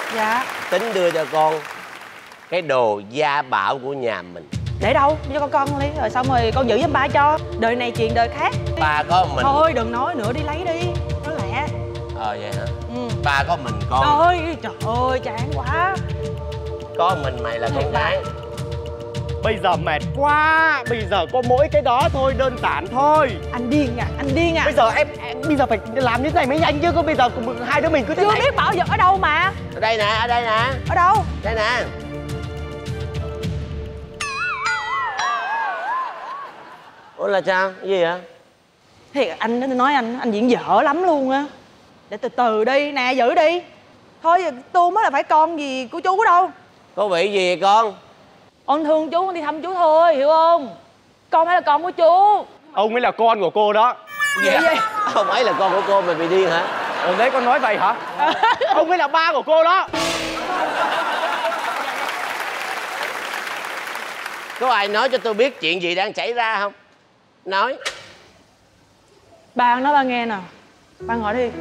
Dạ. Tính đưa cho con cái đồ gia bảo của nhà mình. Để đâu? Đưa cho con con đi. Rồi xong rồi con giữ giùm ba cho. Đời này chuyện đời khác. Ba có mình. Thôi đừng nói nữa, đi lấy đi. Nó lẹ. Ờ vậy hả? Ừ. Ba có mình con. Trời, trời ơi chán quá. Có mình mày là con gái. Bây giờ mệt quá. Bây giờ có mỗi cái đó thôi, đơn giản thôi. Anh điên à, anh điên à. Bây giờ em, em bây giờ phải làm như thế này mới nhanh chứ. Có bây giờ hai đứa mình cứ thế chưa này. biết bảo vật ở đâu mà. Ở đây nè, ở đây nè. Ở đâu? Đây nè. Ủa là sao? Cái gì vậy? Thiệt anh nó nói anh, anh diễn dở lắm luôn á. Để từ từ đi, nè giữ đi. Thôi tôi mới là phải con gì của chú đâu. Có vị gì vậy con? Con thương chú, con đi thăm chú thôi, hiểu không? Con phải là con của chú. Ông ấy là con của cô đó. Gì vậy? Ông ấy là con của cô, mày bị điên hả? Ở đấy con nói vậy hả? Ông ấy là ba của cô đó. Có ai nói cho tôi biết chuyện gì đang xảy ra không? Nói. Ba nói ba nghe nè. Ba ngồi đi.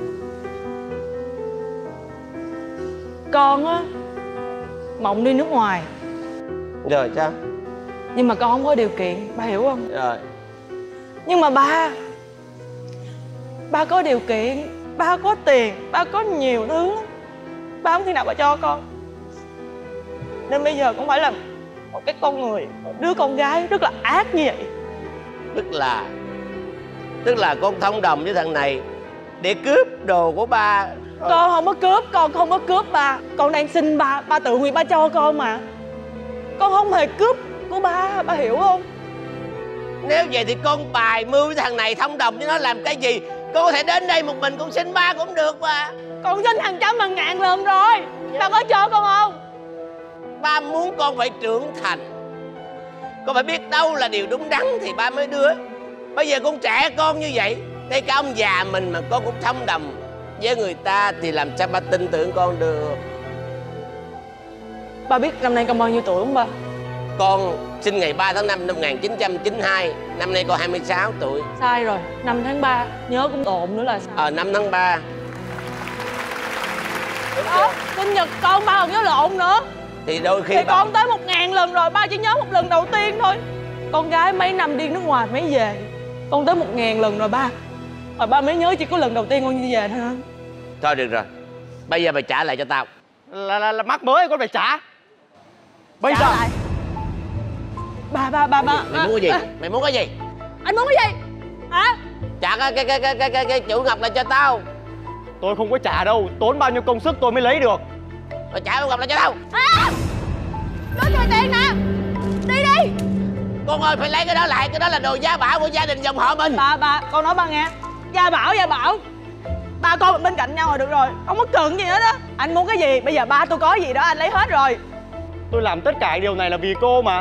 Con á mộng đi nước ngoài. Rồi sao? Nhưng mà con không có điều kiện, ba hiểu không? Rồi. Nhưng mà ba ba có điều kiện, ba có tiền, ba có nhiều thứ lắm. Ba không thể nào mà cho con. Nên bây giờ con phải là một cái con người, một đứa con gái rất là ác như vậy. Tức là Tức là con thông đồng với thằng này để cướp đồ của ba. Con không có cướp, con không có cướp ba. Con đang xin ba, ba tự nguyện ba cho con mà. Con không hề cướp của ba, ba hiểu không? Nếu vậy thì con bài mưu với thằng này thông đồng với nó làm cái gì? Con có thể đến đây một mình con xin ba cũng được mà. Con xin hàng trăm hàng ngàn lần rồi. Ba có cho con không? Ba muốn con phải trưởng thành. Con phải biết đâu là điều đúng đắn thì ba mới đưa. Bây giờ con trẻ con như vậy, ngay cả ông già mình mà con cũng thông đồng với người ta thì làm sao ba tin tưởng con được? Ba biết năm nay con bao nhiêu tuổi không ba? Con sinh ngày ba tháng năm năm một nghìn chín trăm chín mươi hai. Năm nay con hai mươi sáu tuổi. Sai rồi, năm tháng ba. Nhớ cũng ộn nữa là sao? Ờ, năm tháng ba. Đó, sinh nhật con ba còn nhớ lộn nữa. Thì đôi khi Thì ba... con tới một ngàn lần rồi, ba chỉ nhớ một lần đầu tiên thôi. Con gái mấy năm đi nước ngoài mới về. Con tới một ngàn lần rồi ba. Mà ba mới nhớ chỉ có lần đầu tiên con đi về thôi hả? Thôi được rồi. Bây giờ mày trả lại cho tao. Là, là, là mắc mới con phải trả. Bây trả giờ lại. Ba ba ba ba. Mày muốn cái gì? À. Mày muốn cái gì? Anh muốn cái gì? Hả? Trả cái cái cái cái cái cái, cái chữ ngọc lại cho tao. Tôi không có trả đâu, tốn bao nhiêu công sức tôi mới lấy được. Mày trả chữ ngọc lại cho tao. À! Đưa tôi tiền nè. Đi đi. Con ơi, phải lấy cái đó lại. Cái đó là đồ gia bảo của gia đình dòng họ mình. Ba ba, con nói ba nghe. Gia bảo, gia bảo. Ba con mình bên cạnh nhau rồi được rồi. Không có cần gì hết á. Anh muốn cái gì? Bây giờ ba tôi có gì đó anh lấy hết rồi. Tôi làm tất cả điều này là vì cô mà.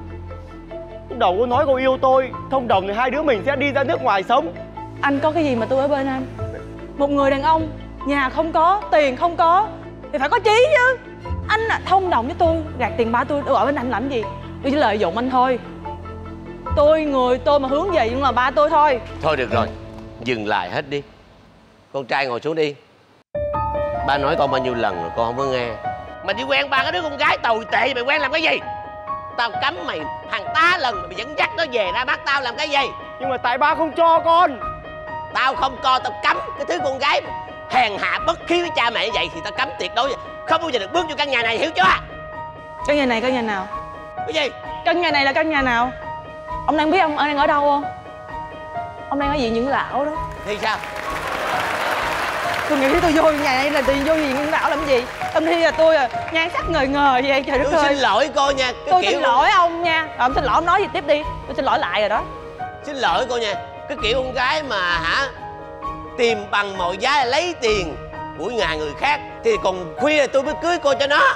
Lúc đầu cô nói cô yêu tôi, thông đồng thì hai đứa mình sẽ đi ra nước ngoài sống. Anh có cái gì mà tôi ở bên anh? Một người đàn ông, nhà không có, tiền không có thì phải có chí chứ. Anh là thông đồng với tôi, gạt tiền ba tôi, tôi ở bên anh làm gì? Tôi chỉ lợi dụng anh thôi. Tôi người tôi mà hướng về nhưng mà ba tôi thôi. Thôi được rồi, dừng lại hết đi. Con trai ngồi xuống đi. Ba nói con bao nhiêu lần rồi con không có nghe. Mày đi quen ba cái đứa con gái tồi tệ, mày quen làm cái gì? Tao cấm mày hàng tá lần mà mày dẫn dắt nó về ra bắt tao làm cái gì? Nhưng mà tại ba không cho con. Tao không cho, tao cấm cái thứ con gái hèn hạ bất khí với cha mẹ như vậy thì tao cấm tuyệt đối. Không bao giờ được bước vô căn nhà này, hiểu chưa? Căn nhà này căn nhà nào? Cái gì? Căn nhà này là căn nhà nào? Ông đang biết ông đang ở đâu không? Ông đang ở viện Dưỡng Lão đó. Thì sao? Tôi nghĩ tôi vô nhà này là tiền vô viện Dưỡng Lão làm gì? Ông thi là tôi à, nhan sắc ngời ngời vậy trời đất ơi. Tôi xin lỗi cô nha. Cái tôi kiểu... xin lỗi ông nha. Rồi, ông xin lỗi ông nói gì tiếp đi. Tôi xin lỗi lại rồi đó. Xin lỗi cô nha. Cái kiểu con gái mà hả tìm bằng mọi giá lấy tiền của nhà người khác thì còn khuya tôi mới cưới cô cho nó.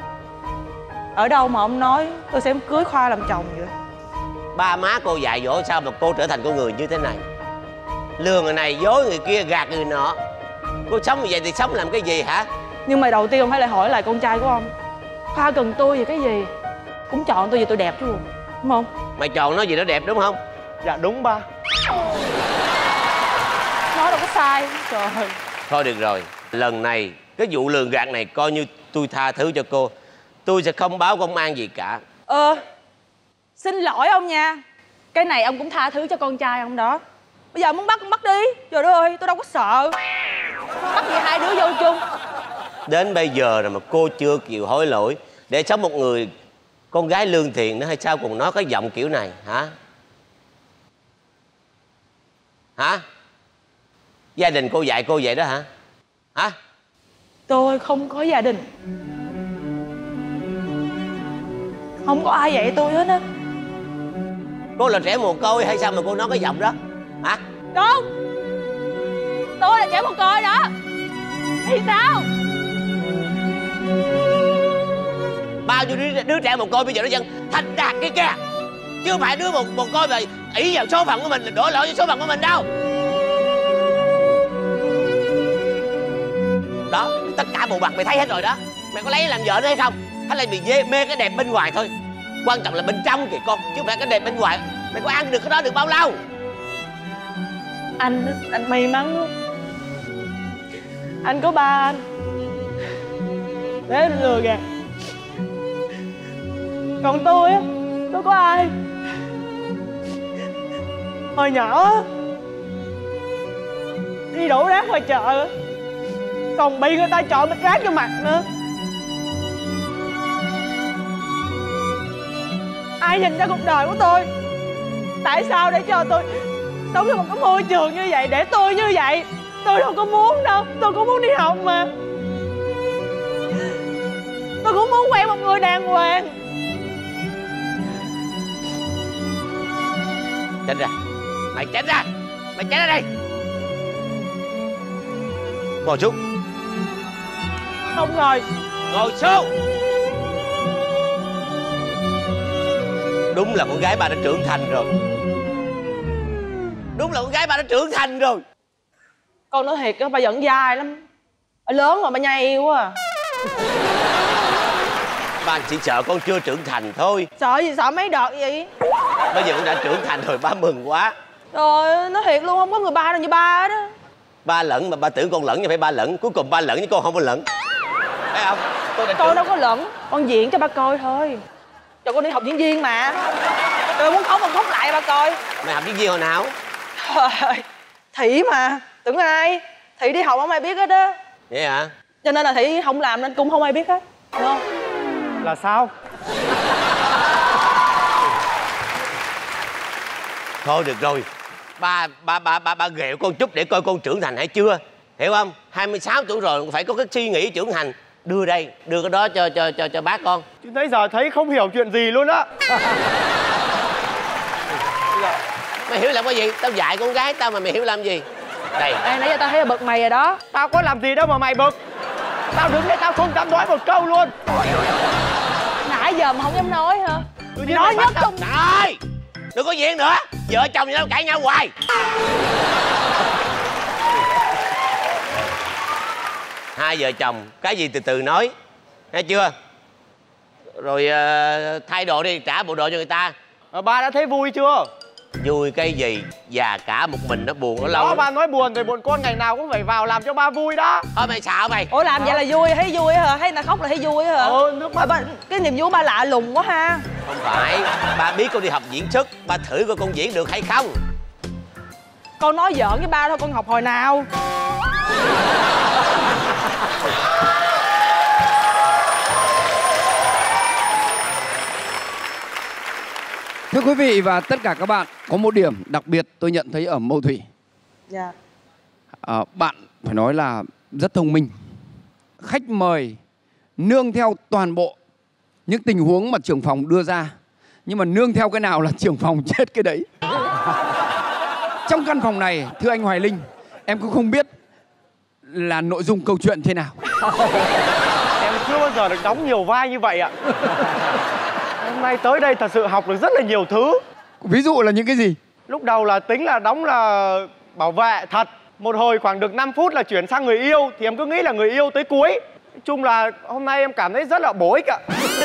Ở đâu mà ông nói tôi sẽ cưới Khoa làm chồng vậy? Ba má cô dạy dỗ sao mà cô trở thành con người như thế này? Lừa người này, dối người kia, gạt người nọ. Cô sống như vậy thì sống làm cái gì hả? Nhưng mà đầu tiên ông phải lại hỏi lại con trai của ông. Khoa cần tôi về cái gì? Cũng chọn tôi vì tôi đẹp chứ buồn, đúng không? Mày chọn nó gì nó đẹp đúng không? Dạ đúng ba. Nói đâu có sai. Trời ơi. Thôi được rồi, lần này Cái vụ lường gạt này coi như tôi tha thứ cho cô. Tôi sẽ không báo công an gì cả. Ờ xin lỗi ông nha. Cái này ông cũng tha thứ cho con trai ông đó. Bây giờ muốn bắt cũng bắt đi. Trời đất ơi, tôi đâu có sợ. Bắt gì hai đứa vô chung. Đến bây giờ rồi mà cô chưa chịu hối lỗi để sống một người con gái lương thiện nữa hay sao còn nói cái giọng kiểu này hả? Hả? Gia đình cô dạy cô vậy đó hả? Hả? Tôi không có gia đình. Không có ai dạy tôi hết á. Cô là trẻ mồ côi hay sao mà cô nói cái giọng đó? Hả? Đúng. Tôi là trẻ mồ côi đó. Thì sao? Bao nhiêu đứa, đứa trẻ mồ côi bây giờ nó dân thành đạt cái kìa. Chứ không phải đứa mồ, mồ côi mà ỷ vào số phận của mình, đổ lỗi cho số phận của mình đâu. Đó, tất cả bộ mặt mày thấy hết rồi đó. Mày có lấy làm vợ nữa hay không? Hay là mày mê, mê cái đẹp bên ngoài thôi? Quan trọng là bên trong kìa con, chứ không phải cái đẹp bên ngoài. Mày có ăn được cái đó được bao lâu? Anh, anh may mắn. Anh có ba anh. Để anh lừa gạt. Còn tôi á, tôi có ai? Hồi nhỏ đi đổ rác ngoài chợ còn bị người ta chọi bịch rác vô mặt nữa. Ai nhìn ra cuộc đời của tôi? Tại sao để cho tôi sống trong một cái môi trường như vậy, để tôi như vậy? Tôi đâu có muốn đâu. Tôi cũng muốn đi học mà. Tôi cũng muốn quen một người đàng hoàng. Tránh ra. Mày tránh ra. Mày tránh ra đây. Ngồi xuống. Không ngồi. Ngồi xuống. Đúng là con gái bà đã trưởng thành rồi. Đúng là con gái bà đã trưởng thành rồi. Con nói thiệt á, bà giận dai lắm. Bà lớn mà bà nhây quá à. Ba chỉ sợ con chưa trưởng thành thôi. Sợ gì sợ mấy đợt vậy? Bây giờ con đã trưởng thành rồi, ba mừng quá. Rồi nói thiệt luôn, không có người ba nào như ba đó. Ba lẫn mà ba tưởng con lẫn nhưng phải ba lẫn. Cuối cùng ba lẫn chứ con không có lẫn. Thấy không? Con, con đâu có lẫn. Con diễn cho ba coi thôi. Cho con đi học diễn viên mà. Rồi muốn khóc con khóc lại ba coi. Mày học diễn viên hồi nào? Trời, Thị mà. Tưởng ai? Thị đi học không ai biết hết á. Vậy hả? Cho nên là Thị không làm nên cũng không ai biết hết. Đúng không? Là sao? Thôi được rồi. Ba ba ba ba ba ghẹo con chút để coi con trưởng thành hay chưa. Hiểu không? hai mươi sáu tuổi rồi phải có cái suy nghĩ trưởng thành. Đưa đây, đưa cái đó cho cho cho cho bác con. Chứ nãy giờ thấy không hiểu chuyện gì luôn á. Mày hiểu làm cái gì? Tao dạy con gái tao mà mày hiểu làm gì? Đây. Ê, nãy giờ tao thấy là bực mày rồi đó. Tao có làm gì đâu mà mày bực. Tao đứng đây tao không dám nói một câu luôn. Nãy giờ mà không dám nói hả? Mày nói nhất không? Trời! Đừng có diễn nữa. Vợ chồng nhau cãi nhau hoài. Hai vợ chồng cái gì từ từ nói. Nghe chưa? Rồi uh, thay đồ đi, trả bộ đồ cho người ta. À, ba đã thấy vui chưa? Vui cái gì? Già cả một mình nó buồn nó lâu. Đó, ba nói buồn rồi bọn con ngày nào cũng phải vào làm cho ba vui đó. Thôi mày xạo mày. Ủa làm vậy là vui, thấy vui hả? Thấy người ta khóc là thấy vui hả? Ờ, nước mắt. Ba, cái niềm vui ba lạ lùng quá ha. Không phải, ba biết con đi học diễn xuất, ba thử coi con diễn được hay không. Con nói giỡn với ba thôi, con học hồi nào? Thưa quý vị và tất cả các bạn, có một điểm đặc biệt tôi nhận thấy ở Mâu Thủy. Dạ. À, bạn phải nói là rất thông minh. Khách mời nương theo toàn bộ những tình huống mà trưởng phòng đưa ra. Nhưng mà nương theo cái nào là trưởng phòng chết cái đấy. Trong căn phòng này, thưa anh Hoài Linh, em cũng không biết là nội dung câu chuyện thế nào. Em chưa bao giờ được đóng nhiều vai như vậy ạ. Hôm nay tới đây thật sự học được rất là nhiều thứ. Ví dụ là những cái gì? Lúc đầu là tính là đóng là bảo vệ thật. Một hồi khoảng được năm phút là chuyển sang người yêu. Thì em cứ nghĩ là người yêu tới cuối. Nói chung là hôm nay em cảm thấy rất là bổ ích ạ.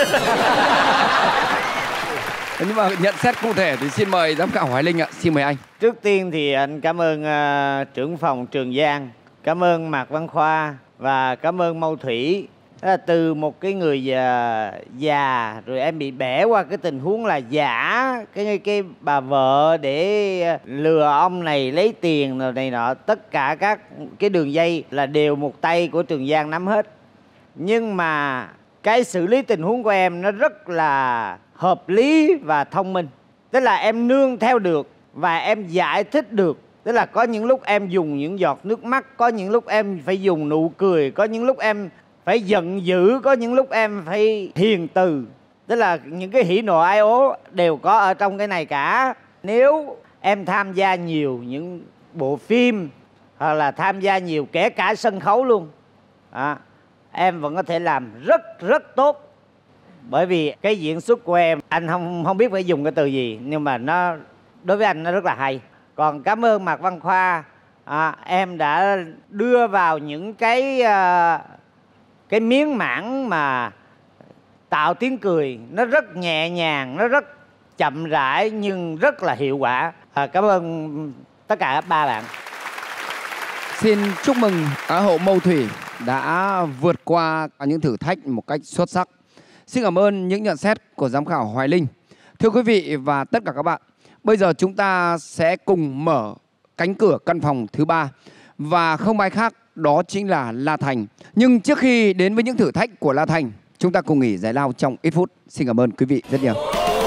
Nhưng mà nhận xét cụ thể thì xin mời giám khảo Hoài Linh ạ. Xin mời anh. Trước tiên thì anh cảm ơn uh, trưởng phòng Trường Giang, cảm ơn Mạc Văn Khoa Và cảm ơn Mâu Thủy. Là từ một cái người già, già rồi em bị bẻ qua cái tình huống là giả cái cái bà vợ để lừa ông này lấy tiền rồi này nọ. Tất cả các cái đường dây là đều một tay của Trường Giang nắm hết. Nhưng mà cái xử lý tình huống của em nó rất là hợp lý và thông minh. Tức là em nương theo được và em giải thích được. Tức là có những lúc em dùng những giọt nước mắt, có những lúc em phải dùng nụ cười, có những lúc em phải giận dữ, có những lúc em phải hiền từ. Tức là những cái hỉ nộ ai ố đều có ở trong cái này cả. Nếu em tham gia nhiều những bộ phim hoặc là tham gia nhiều kể cả sân khấu luôn à, em vẫn có thể làm rất rất tốt. Bởi vì cái diễn xuất của em, anh không không biết phải dùng cái từ gì, nhưng mà nó đối với anh nó rất là hay. Còn cảm ơn Mạc Văn Khoa, à, em đã đưa vào những cái uh, cái miếng mảng mà tạo tiếng cười nó rất nhẹ nhàng, nó rất chậm rãi nhưng rất là hiệu quả. À, cảm ơn tất cả ba bạn. Xin chúc mừng Á hậu Mâu Thủy đã vượt qua những thử thách một cách xuất sắc. Xin cảm ơn những nhận xét của giám khảo Hoài Linh. Thưa quý vị và tất cả các bạn, bây giờ chúng ta sẽ cùng mở cánh cửa căn phòng thứ ba. Và không ai khác đó chính là La Thành. Nhưng trước khi đến với những thử thách của La Thành, chúng ta cùng nghỉ giải lao trong ít phút. Xin cảm ơn quý vị rất nhiều.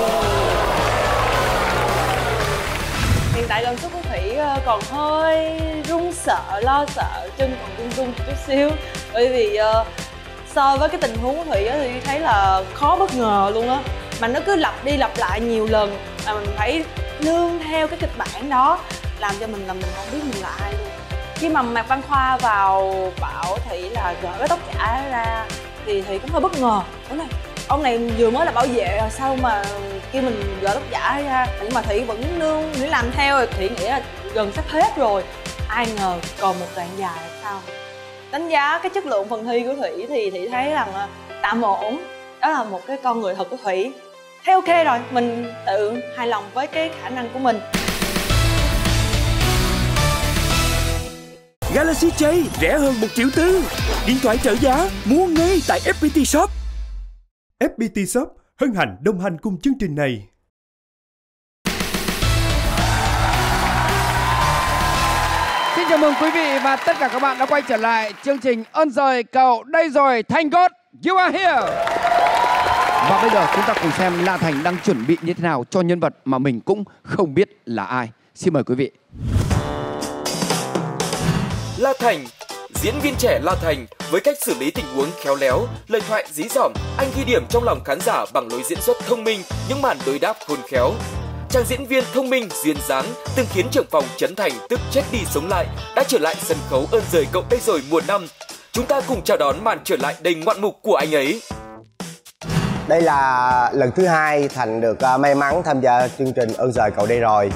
Hiện tại lần sức của Thủy còn hơi run sợ, lo sợ, chân còn run run một chút xíu. Bởi vì uh, so với cái tình huống của Thủy thì thấy là khó bất ngờ luôn á. Mà nó cứ lặp đi lặp lại nhiều lần, mà mình phải nương theo cái kịch bản đó, làm cho mình là mình không biết mình là ai luôn. Khi mà Mạc Văn Khoa vào bảo Thủy là gỡ cái tóc giả ra thì Thủy cũng hơi bất ngờ. Ông này, ông này vừa mới là bảo vệ rồi sao mà khi mình gỡ tóc giả ra. Nhưng mà Thủy vẫn nương, Thủy làm theo rồi. Thủy nghĩ là gần sắp hết rồi. Ai ngờ còn một đoạn dài là sao. Đánh giá cái chất lượng phần thi của Thủy thì Thủy thấy rằng tạm ổn. Đó là một cái con người thật của Thủy. Thấy ok rồi, mình tự hài lòng với cái khả năng của mình. Galaxy J rẻ hơn một triệu tư. Điện thoại trợ giá mua ngay tại ép pê tê Shop. ép pê tê Shop hân hạnh đồng hành cùng chương trình này. Xin chào mừng quý vị và tất cả các bạn đã quay trở lại chương trình Ơn Giời Cậu Đây Rồi Thành God, You Are Here. Và bây giờ chúng ta cùng xem La Thành đang chuẩn bị như thế nào cho nhân vật mà mình cũng không biết là ai. Xin mời quý vị. La Thành, diễn viên trẻ La Thành với cách xử lý tình huống khéo léo, lời thoại dí dỏm, anh ghi điểm trong lòng khán giả bằng lối diễn xuất thông minh, những màn đối đáp khôn khéo. Chàng diễn viên thông minh, duyên dáng, từng khiến trưởng phòng Trấn Thành tức chết đi sống lại, đã trở lại sân khấu Ơn Giời Cậu Đây Rồi mùa năm. Chúng ta cùng chào đón màn trở lại đầy ngoạn mục của anh ấy. Đây là lần thứ hai Thành được uh, may mắn tham gia chương trình Ơn Giời Cậu Đây Rồi.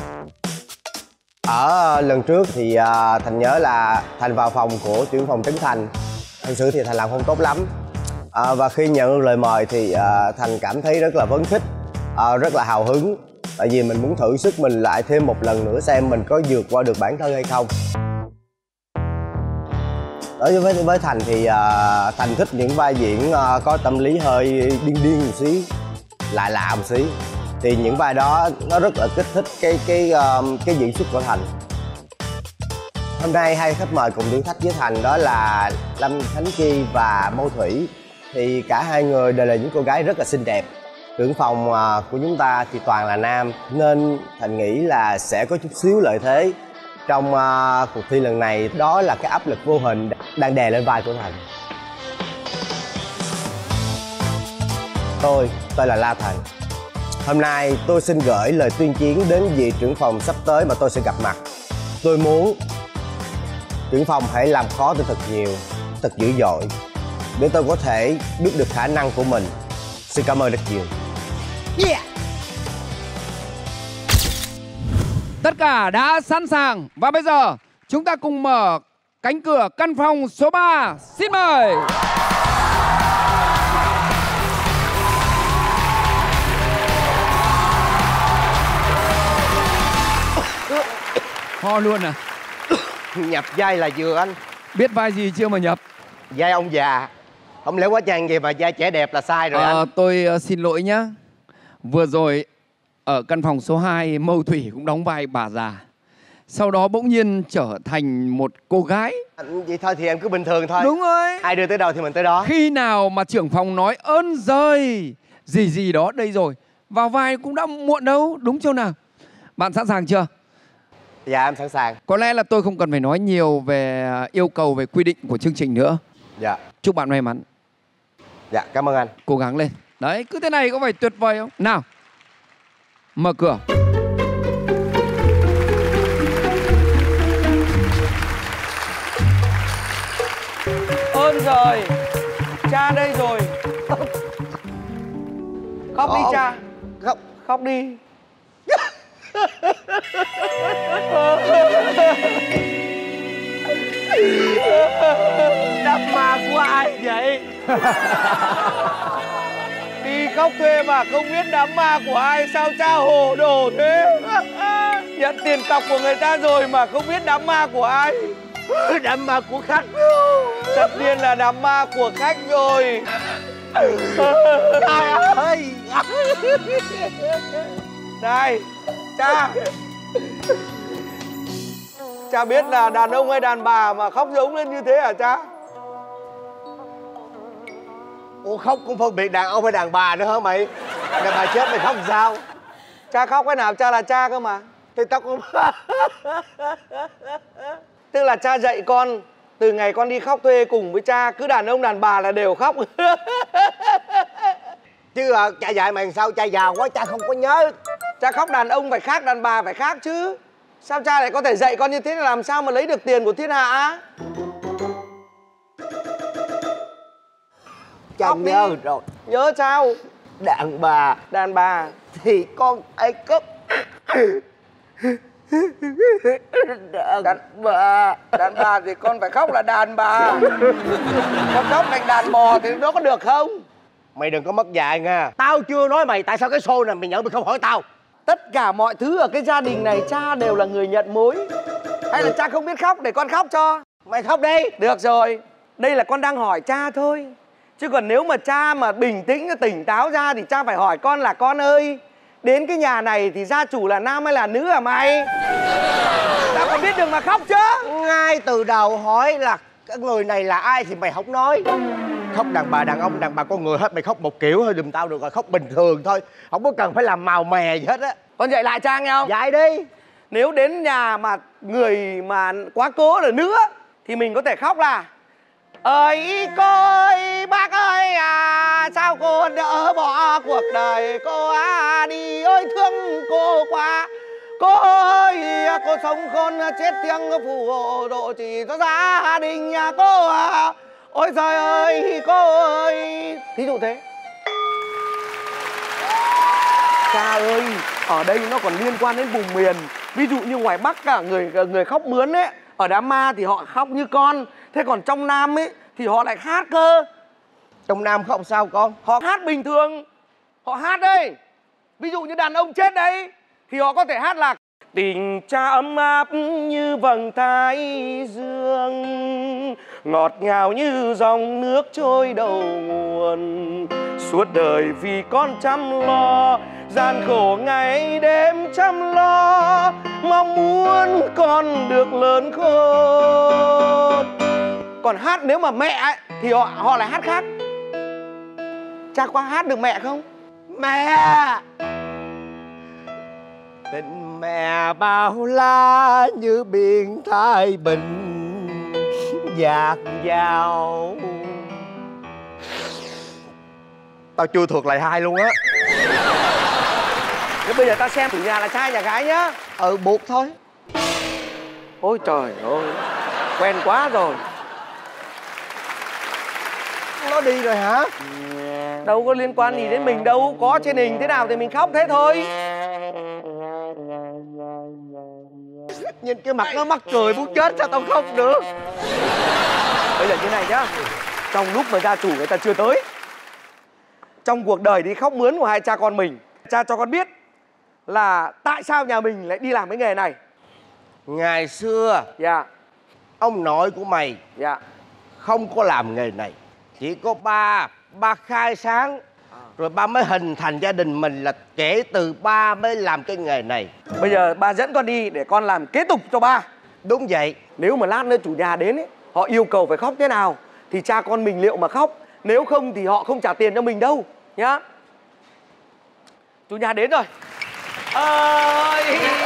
Ở uh, lần trước thì uh, Thành nhớ là Thành vào phòng của trưởng phòng Trấn Thành. Thật sự thì Thành làm không tốt lắm. Uh, và khi nhận được lời mời thì uh, Thành cảm thấy rất là phấn khích, uh, rất là hào hứng. Tại vì mình muốn thử sức mình lại thêm một lần nữa xem mình có vượt qua được bản thân hay không. Đối với với Thành thì uh, Thành thích những vai diễn uh, có tâm lý hơi điên điên một xí, lạ lạ một xí. Thì những vai đó nó rất là kích thích cái cái uh, cái diễn xuất của Thành. Hôm nay hai khách mời cùng thử thách với Thành đó là Lâm Khánh Chi và Mâu Thủy. Thì cả hai người đều là những cô gái rất là xinh đẹp. Trưởng phòng uh, của chúng ta thì toàn là nam, nên Thành nghĩ là sẽ có chút xíu lợi thế trong uh, cuộc thi lần này. Đó là cái áp lực vô hình đang đè lên vai của Thành. Tôi, tôi là La Thành. Hôm nay tôi xin gửi lời tuyên chiến đến vị trưởng phòng sắp tới mà tôi sẽ gặp mặt. Tôi muốn trưởng phòng hãy làm khó tôi thật nhiều, thật dữ dội, để tôi có thể biết được khả năng của mình. Xin cảm ơn rất nhiều. Yeah. Tất cả đã sẵn sàng và bây giờ chúng ta cùng mở cánh cửa căn phòng số ba. Xin mời. Ho luôn à? Nhập vai là vừa anh. Biết vai gì chưa mà nhập? Vai ông già. Không lẽ quá trang gì mà vai trẻ đẹp là sai rồi à, anh? Tôi uh, xin lỗi nhá. Vừa rồi ở căn phòng số hai, Mâu Thủy cũng đóng vai bà già. Sau đó bỗng nhiên trở thành một cô gái. Vậy thôi thì em cứ bình thường thôi. Đúng rồi. Ai đưa tới đâu thì mình tới đó. Khi nào mà trưởng phòng nói ơn giời gì gì đó đây rồi, vào vai cũng đã muộn đâu, đúng chưa nào? Bạn sẵn sàng chưa? Dạ em sẵn sàng. Có lẽ là tôi không cần phải nói nhiều về yêu cầu, về quy định của chương trình nữa. Dạ. Chúc bạn may mắn. Dạ cảm ơn anh. Cố gắng lên. Đấy, cứ thế này có phải tuyệt vời không? Nào, mở cửa. Ơn rồi, cha đây rồi. Khóc đi cha. Khóc. Khóc đi. Đám ma của ai vậy? Đi khóc thuê mà không biết đám ma của ai, sao cha hồ đồ thế? Nhận tiền cọc của người ta rồi mà không biết đám ma của ai. Đám ma của khách. Tất nhiên là đám ma của khách rồi. Trời ơi. Này, cha. Cha biết là đàn ông hay đàn bà mà khóc giống lên như thế hả cha? Ủa khóc cũng phân biệt đàn ông hay đàn bà nữa hả mày? Đàn bà chết mày khóc sao? Cha khóc cái nào, cha là cha cơ mà. Thì tao cũng... Tức là cha dạy con, từ ngày con đi khóc thuê cùng với cha, cứ đàn ông đàn bà là đều khóc. Chứ à, cha dạy mày sao? Cha già quá cha không có nhớ. Cha khóc đàn ông phải khác, đàn bà phải khác chứ. Sao cha lại có thể dạy con như thế, là làm sao mà lấy được tiền của thiên hạ? Cha Khóc nhớ đi. rồi. Nhớ sao? Đàn bà. Đàn bà thì con phải cướp. Đàn, đàn bà. Đàn bà thì con phải khóc là đàn bà. Con khóc thành đàn bò thì nó có được không? Mày đừng có mất dạy nha. Tao chưa nói mày, tại sao cái show này mày nhận mày không hỏi tao? Tất cả mọi thứ ở cái gia đình này cha đều là người nhận mối. Hay là cha không biết khóc để con khóc cho? Mày khóc đi. Được rồi, đây là con đang hỏi cha thôi. Chứ còn nếu mà cha mà bình tĩnh, tỉnh táo ra thì cha phải hỏi con là: con ơi, đến cái nhà này thì gia chủ là nam hay là nữ hả mày? Tao còn biết đường mà khóc chứ. Ngay từ đầu hỏi là cái người này là ai thì mày không nói. Khóc đàn bà, đàn ông, đàn bà con người hết. Mày khóc một kiểu thôi giùm tao được rồi. Khóc bình thường thôi, không có cần phải làm màu mè gì hết á. Con dạy lại cha nghe không? Dạy đi. Nếu đến nhà mà người mà quá cố là nữ thì mình có thể khóc là: ơi cô ơi, bác ơi à, sao cô đỡ bỏ cuộc đời cô à, đi ơi thương cô quá. Cô ơi, cô sống khôn chết tiếng phù hộ độ chỉ cho gia đình nhà cô à. Ôi trời ơi, cô ơi. Thí dụ thế. Cha ơi, ở đây nó còn liên quan đến vùng miền. Ví dụ như ngoài Bắc cả người người khóc mướn ấy, ở đám ma thì họ khóc như con. Thế còn trong Nam ấy thì họ lại hát cơ. Trong Nam khóc sao con? Họ hát bình thường. Họ hát đây. Ví dụ như đàn ông chết đấy thì họ có thể hát là: tình cha ấm áp như vầng thái dương, ngọt ngào như dòng nước trôi đầu nguồn. Suốt đời vì con chăm lo, gian khổ ngày đêm chăm lo, mong muốn con được lớn khôn. Còn hát nếu mà mẹ ấy, thì họ họ lại hát khác. Cha có hát được mẹ không? Mẹ. Tình mẹ bao la như biển Thái Bình dạt dào. Tao chưa thuộc lại hai luôn á. Thế bây giờ ta xem chủ nhà là trai nhà gái nhá. Ừ buộc thôi. Ôi trời ơi, quen quá rồi. Nó đi rồi hả? Đâu có liên quan gì đến mình đâu. Có trên hình thế nào thì mình khóc thế thôi. Nhìn cái mặt nó mắc cười muốn chết, sao tao khóc được. Bây giờ như này nhá. Trong lúc mà gia chủ người ta chưa tới, trong cuộc đời đi khóc mướn của hai cha con mình, cha cho con biết là tại sao nhà mình lại đi làm cái nghề này. Ngày xưa Dạ. ông nội của mày Dạ. không có làm nghề này. Chỉ có ba, ba khai sáng rồi ba mới hình thành gia đình mình, là kể từ ba mới làm cái nghề này. Bây giờ ba dẫn con đi để con làm kế tục cho ba. Đúng vậy. Nếu mà lát nữa chủ nhà đến ấy, họ yêu cầu phải khóc thế nào thì cha con mình liệu mà khóc. Nếu không thì họ không trả tiền cho mình đâu nhá. Chủ nhà đến rồi. Ơi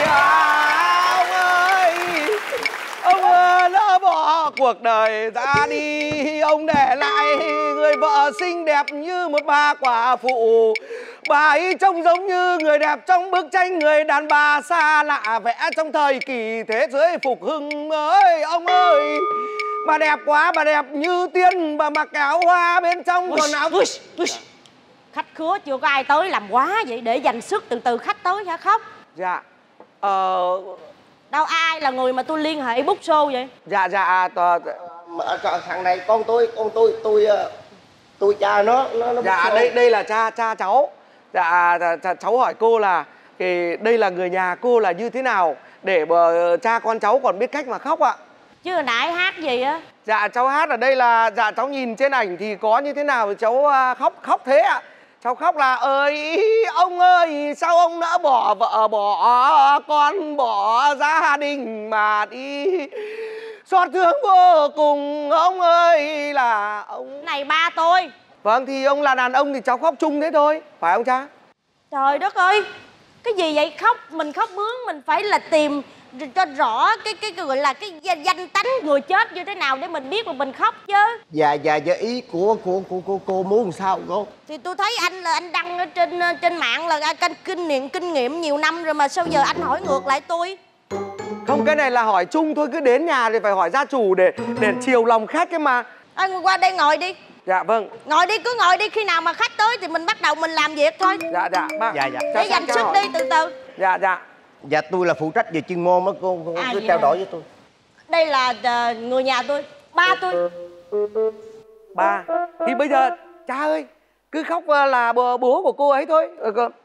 à, ông ơi, ông ơi, đã bỏ cuộc đời ra đi, ông để lại người vợ xinh đẹp như một bà quả phụ. Bà ấy trông giống như người đẹp trong bức tranh người đàn bà xa lạ vẽ trong thời kỳ thế giới phục hưng ơi ông ơi. Bà đẹp quá, bà đẹp như tiên, bà mặc áo hoa bên trong còn áo. Khách khứa chưa có ai tới làm quá vậy, để dành sức từ từ khách tới hả khóc? Dạ. Ờ... Đâu ai là người mà tôi liên hệ book show vậy? Dạ dạ tờ... Thằng này con tôi, con tôi, tôi tôi cha nó, nó, nó dạ đây đây là cha cha cháu. Dạ cháu hỏi cô là thì đây là người nhà cô là như thế nào để mà cha con cháu còn biết cách mà khóc ạ? Chứ hồi nãy hát gì á? Dạ cháu hát ở đây là dạ cháu nhìn trên ảnh thì có như thế nào thì cháu khóc khóc thế ạ. Cháu khóc là ơi ông ơi, sao ông đã bỏ vợ bỏ con bỏ gia đình mà đi, xót thương vô cùng ông ơi là ông. Này ba tôi. Vâng thì ông là đàn ông thì cháu khóc chung thế thôi, phải không cha? Trời đất ơi, cái gì vậy? Khóc mình khóc bướm mình phải là tìm cho rõ cái cái, cái gọi là cái danh tánh người chết như thế nào để mình biết mà mình khóc chứ. Dạ dạ dạ ý của của của cô cô muốn sao cô? Thì tôi thấy anh là anh đăng ở trên trên mạng là kênh kinh nghiệm kinh nghiệm nhiều năm rồi mà sao giờ anh hỏi ngược lại tôi? Không, cái này là hỏi chung thôi, cứ đến nhà thì phải hỏi gia chủ để để chiều lòng khách cái mà. Anh qua đây ngồi đi. Dạ vâng. Ngồi đi, cứ ngồi đi, khi nào mà khách tới thì mình bắt đầu mình làm việc thôi. Dạ dạ bác. Dạ dạ. Để dành sức đi từ từ. Dạ dạ. Dạ tôi là phụ trách về chuyên môn đó cô, cô à, cứ trao đổi với tôi. Đây là uh, người nhà tôi, ba tôi. Ba. Thì bây giờ cha ơi, cứ khóc là bố của cô ấy thôi. Ừ, con.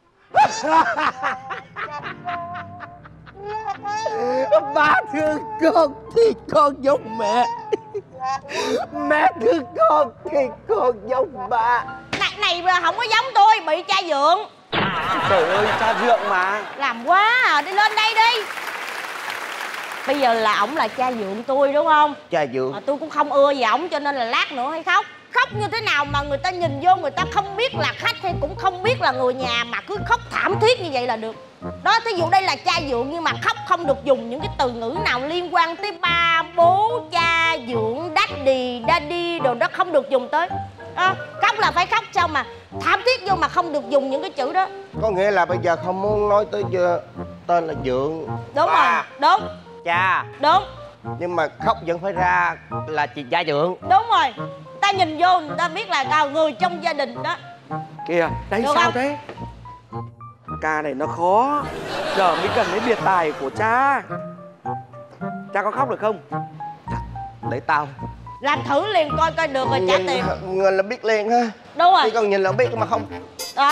Ba thương con thì con giống mẹ, mẹ thương con thì con giống ba. Này, này mà không có giống tôi, bị cha dượng. Trời ơi, cha dượng mà. Làm quá à, đi lên đây đi. Bây giờ là ổng là cha dượng tôi đúng không? Cha dượng. Mà tôi cũng không ưa gì ổng cho nên là lát nữa hay khóc. Khóc như thế nào mà người ta nhìn vô người ta không biết là khách hay cũng không biết là người nhà mà cứ khóc thảm thiết như vậy là được. Đó, thí dụ đây là cha dượng nhưng mà khóc không được dùng những cái từ ngữ nào liên quan tới ba, bố, cha, dượng, daddy, daddy đồ đó không được dùng tới. À, khóc là phải khóc sao mà thảm thiết vô mà không được dùng những cái chữ đó. Có nghĩa là bây giờ không muốn nói tới giờ tên là dượng. Đúng ba. Rồi, đúng. Cha. Đúng. Nhưng mà khóc vẫn phải ra là chị cha dượng. Đúng rồi. Ta nhìn vô người ta biết là à, người trong gia đình đó. Kìa, đây được sao không? thế? Ca này nó khó. Giờ mới cần đến biệt tài của cha. Cha có khóc được không? Để tao làm thử liền coi coi được rồi trả nhìn, tiền. Nhìn là biết liền ha. Đúng rồi. Chỉ còn nhìn là biết mà không. Đó.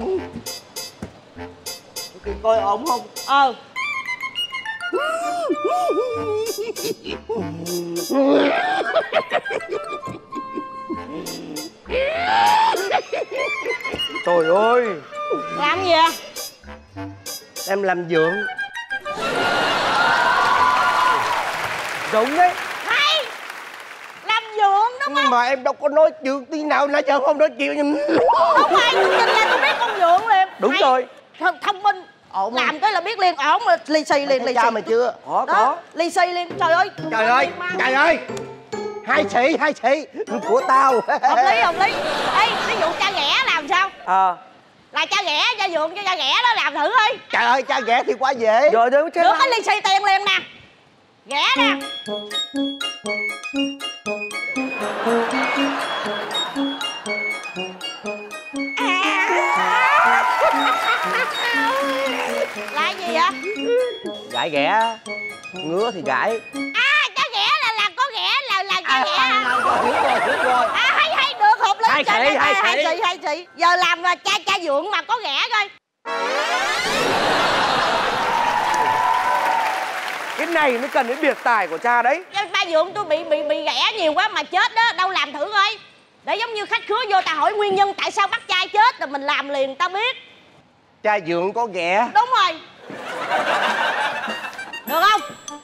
Thì coi ổn không? Ờ. Trời ơi. Làm gì à? Em làm dượng. Giống đấy. Hay. Làm dượng đúng không? Nhưng mà em đâu có nói dượng tí nào, nãy giờ không nói chuyện nhưng... Đúng rồi, tôi nhìn là tôi biết con dượng liền. Đúng hay. rồi. Thông, thông minh. Ổn làm không? cái là biết liền, ổn mà lì xì liền, lì xì. Cha mày chưa? Có, đó, có. Lì xì liền, trời ơi. Trời ơi, trời ơi. Hai sĩ, hai sĩ của tao. Hợp lý, hợp lý. Ê, ví dụ cha ghẻ làm sao? Ờ. À. Là cha ghẻ, cha dượng cho cha ghẻ đó làm thử đi. Trời ơi, cha ghẻ thì quá dễ. Rồi, rồi, được cái lì xì tiền liền nè. Ghẻ nè. Là gì vậy? Gãi ghẻ. Ngứa thì gãi. À, cha ghẻ là là có ghẻ là là cha ghẻ hả? Hiểu rồi, hiểu rồi. À, hay hay được, hợp lý. Hai sĩ, hai sĩ. Hai sĩ, hai sĩ. Giờ làm là cha cha dượng mà có ghẻ coi. Cái này mới cần đến biệt tài của cha đấy. Ba dượng tôi bị bị bị ghẻ nhiều quá mà chết đó. Đâu làm thử coi. Để giống như khách khứa vô ta hỏi nguyên nhân tại sao bắt trai chết rồi mình làm liền ta biết. Cha dượng có ghẻ. Đúng rồi. Được không?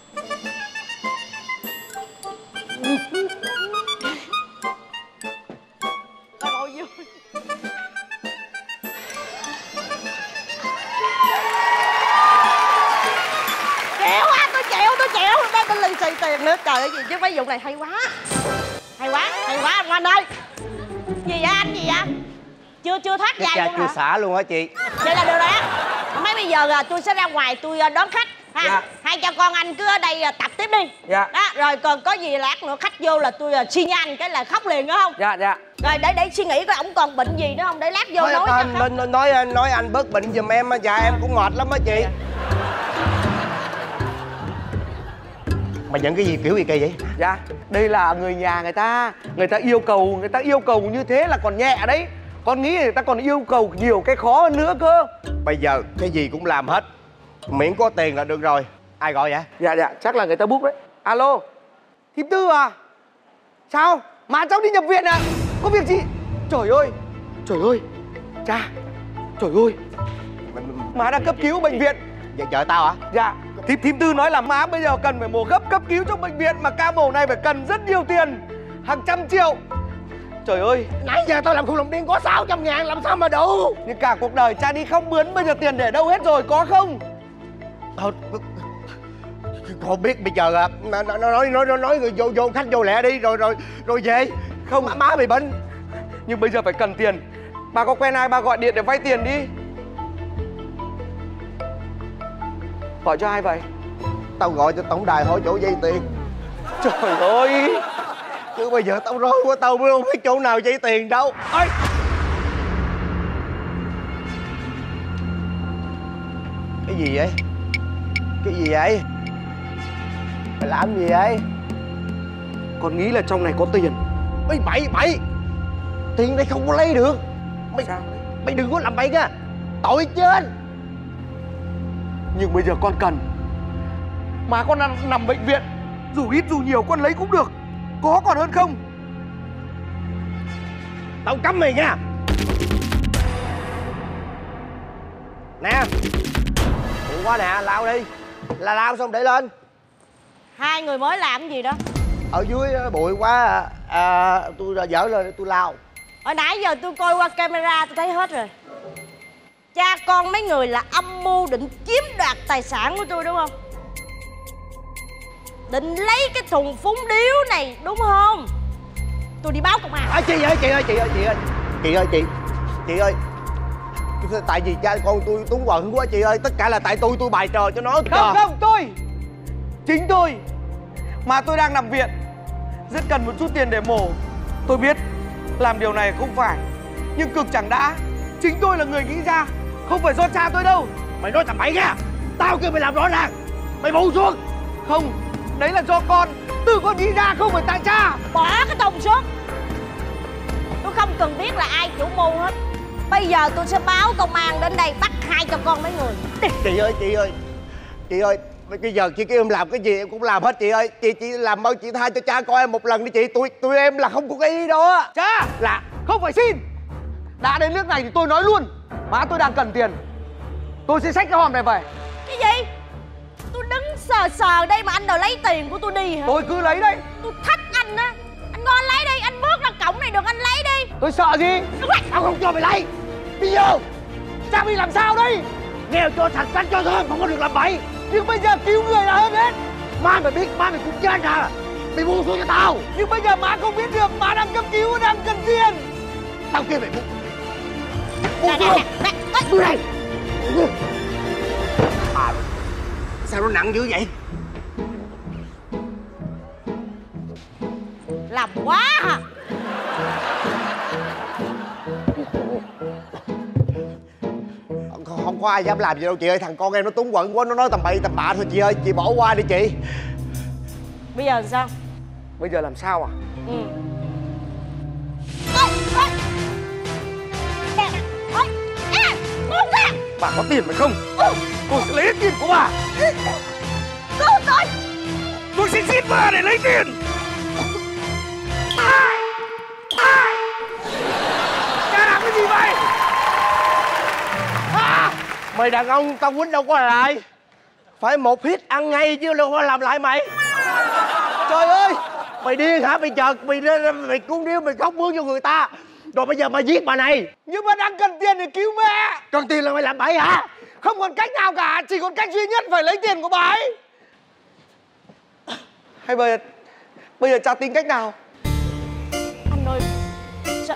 Coi bộ vui. Chịu á, tôi chịu, tôi chịu. Đây tôi lì xì tiền nữa. Trời ơi gì chứ mấy vụ này hay quá. Hay quá, hay quá anh Oanh ơi. Gì vậy anh, gì vậy? Chưa chưa thoát vai Cha luôn chưa hả? xả luôn hả chị? Vậy là được rồi á. Mấy bây giờ tôi sẽ ra ngoài tôi đón khách ha. Dạ. Hai cha con anh cứ ở đây tập tiếp đi. Dạ. Đó, rồi còn có gì lát nữa khách vô là tôi xi nhan cái là khóc liền, đúng không? Dạ dạ. Rồi để để suy nghĩ coi ổng còn bệnh gì nữa không để lát vô Nói nói cho anh, khóc. nói, nói nói anh bớt bệnh giùm em. Dạ em cũng mệt lắm á chị. Dạ. Mà nhận cái gì kiểu gì kỳ vậy? Dạ, đây là người nhà người ta. Người ta yêu cầu, người ta yêu cầu như thế là còn nhẹ đấy. Con nghĩ người ta còn yêu cầu nhiều cái khó hơn nữa cơ. Bây giờ cái gì cũng làm hết, miễn có tiền là được rồi. Ai gọi vậy? Dạ dạ, chắc là người ta book đấy. Alo, Thím Tư à? Sao? Má cháu đi nhập viện à? Có việc gì? Trời ơi, trời ơi, cha, trời ơi, má đang cấp cứu ở bệnh viện. Dạ chợ tao hả? Dạ, thím thím Tư nói là má bây giờ cần phải mổ gấp cấp cứu trong bệnh viện. Mà ca mổ này phải cần rất nhiều tiền, hàng trăm triệu. Trời ơi, nãy giờ tao làm khùng lòng điên có sáu trăm ngàn làm sao mà đủ. Nhưng cả cuộc đời cha đi không mướn, bây giờ tiền để đâu hết rồi, có không? Thôi, không biết bây giờ nó nói nói nói nói, nói người vô vô khách vô lẹ đi rồi rồi rồi về. Không má, má bị bệnh. Nhưng bây giờ phải cần tiền. Bà có quen ai bà gọi điện để vay tiền đi. Gọi cho ai vậy? Tao gọi cho tổng đài hỏi chỗ vay tiền. Trời ơi, chứ bây giờ tao rối quá, tao mới không biết chỗ nào vay tiền đâu. Ê! Cái gì vậy? Cái gì vậy? Mày làm gì vậy? Con nghĩ là trong này có tiền. Ê bậy bậy, tiền đây không có lấy được. Mày sao? Mày đừng có làm bậy nha, tội chết. Nhưng bây giờ con cần. Má con nằm, nằm bệnh viện, dù ít dù nhiều con lấy cũng được. Có còn hơn không? Tao cấm mày nha. Nè, bụi quá nè, lao đi. Là lao xong để lên. Hai người mới làm gì đó? Ở dưới bụi quá à, tôi dở lên tôi lao. Hồi nãy giờ tôi coi qua camera tôi thấy hết rồi. Cha con mấy người là âm mưu định chiếm đoạt tài sản của tôi đúng không? Định lấy cái thùng phúng điếu này đúng không? Tôi đi báo công an. À, chị ơi chị ơi chị ơi chị ơi chị ơi chị chị ơi, tại vì cha con tôi túng quẫn quá chị ơi. Tất cả là tại tôi tôi bài trò cho nó. Không không, tôi chính tôi mà tôi đang nằm viện, rất cần một chút tiền để mổ. Tôi biết làm điều này không phải, nhưng cực chẳng đã, chính tôi là người nghĩ ra, không phải do cha tôi đâu. Mày nói tầm bậy nha. Tao kêu mày làm rõ ràng, mày bù xuống. Không, đấy là do con, tự con nghĩ ra, không phải tại cha. Bỏ cái thùng xuống. Tôi không cần biết là ai chủ mưu hết. Bây giờ tôi sẽ báo công an đến đây bắt hai cho con mấy người. Chị ơi chị ơi chị ơi, bây giờ chị kêu em làm cái gì em cũng làm hết chị ơi. Chị chị làm ơn chị tha cho cha coi em một lần đi chị. Tụi tụi em là không có cái ý đó. Cha là không phải xin. Đã đến nước này thì tôi nói luôn, má tôi đang cần tiền. Tôi sẽ xách cái hòm này về. Cái gì? Tôi đứng sờ sờ đây mà anh đòi lấy tiền của tôi đi hả? Tôi cứ lấy đây. Tôi thách anh á. Anh ngon lấy đi, anh bước ra cổng này được anh lấy đi. Tôi sợ gì? Tao không cho mày lấy. Bây giờ cha bị làm sao đây? Nghèo cho sạch sạch cho thơm, không có được làm bậy. Nhưng bây giờ cứu người là hơn hết. Má mày biết má mày cũng chết à. Mày buông xuống cho tao. Nhưng bây giờ má không biết được, má đang cấp cứu, đang cần tiền. Tao kêu mày buông. Buông xuống. Buông này. À, sao nó nặng dữ vậy? Làm quá hả? Không có ai dám làm gì đâu chị ơi. Thằng con em nó túng quẫn quá, nó nói tầm bậy tầm bạ thôi chị ơi. Chị bỏ qua đi chị. Bây giờ làm sao? Bây giờ làm sao à? Ừ. Ôi, ôi. Nè, nè, ôi. Nè, buông ra. Bà có tiền phải không? Ừ. Tôi sẽ lấy hết tiền của bà. Cứu tôi. Tôi sẽ giết bà để lấy tiền. Cha làm cái gì vậy? À, mày đàn ông tao quýnh đâu có lại. Phải một hit ăn ngay chứ đâu có làm lại mày. Trời ơi, mày điên hả? Mày chờ mày mày cuốn điếu mày khóc mướn cho người ta. Rồi bây giờ mày giết bà này. Nhưng mà đang cần tiền để cứu mẹ. Cần tiền là mày làm bậy hả? Không còn cách nào cả, chỉ còn cách duy nhất phải lấy tiền của bà ấy. Hay bây giờ bây giờ cha tính cách nào? Anh ơi, sao...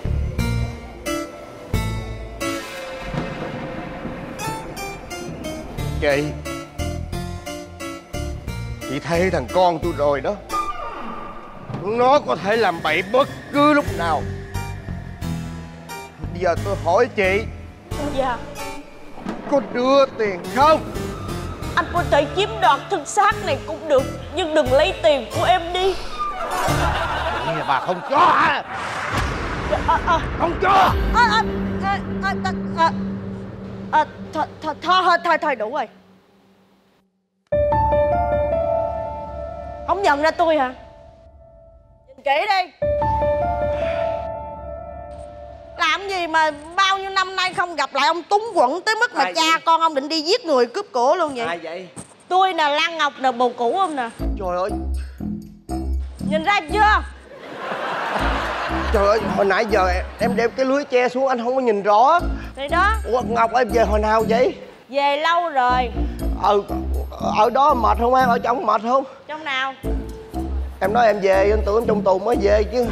Chị Chị thấy thằng con tôi rồi đó. Nó có thể làm bậy bất cứ lúc nào. Bây giờ tôi hỏi chị. Dạ. Có đưa tiền không? Anh có thể chiếm đoạt thân xác này cũng được, nhưng đừng lấy tiền của em đi. Vậy là bà không cho hả? Dạ, à, à. Không cho. À, à, à, à, à, à, à, thôi, thôi, thôi, thôi, thôi, đủ rồi. Không nhận ra tôi hả? Nhìn kỹ đi. Làm gì mà bao nhiêu năm nay không gặp lại ông túng quẫn tới mức mà ai cha vậy? Con ông định đi giết người cướp của luôn vậy? Ai vậy? Tôi nè, Lan Ngọc nè, bồ cũ ông nè. Trời ơi. Nhìn ra chưa? Trời ơi, hồi nãy giờ em đem cái lưới che xuống anh không có nhìn rõ. Thì đó. Ủa Ngọc em về hồi nào vậy? Về lâu rồi. Ờ, ở đó mệt không em? Ở trong mệt không? Trong nào? Em nói em về, anh tưởng em trong tù mới về chứ.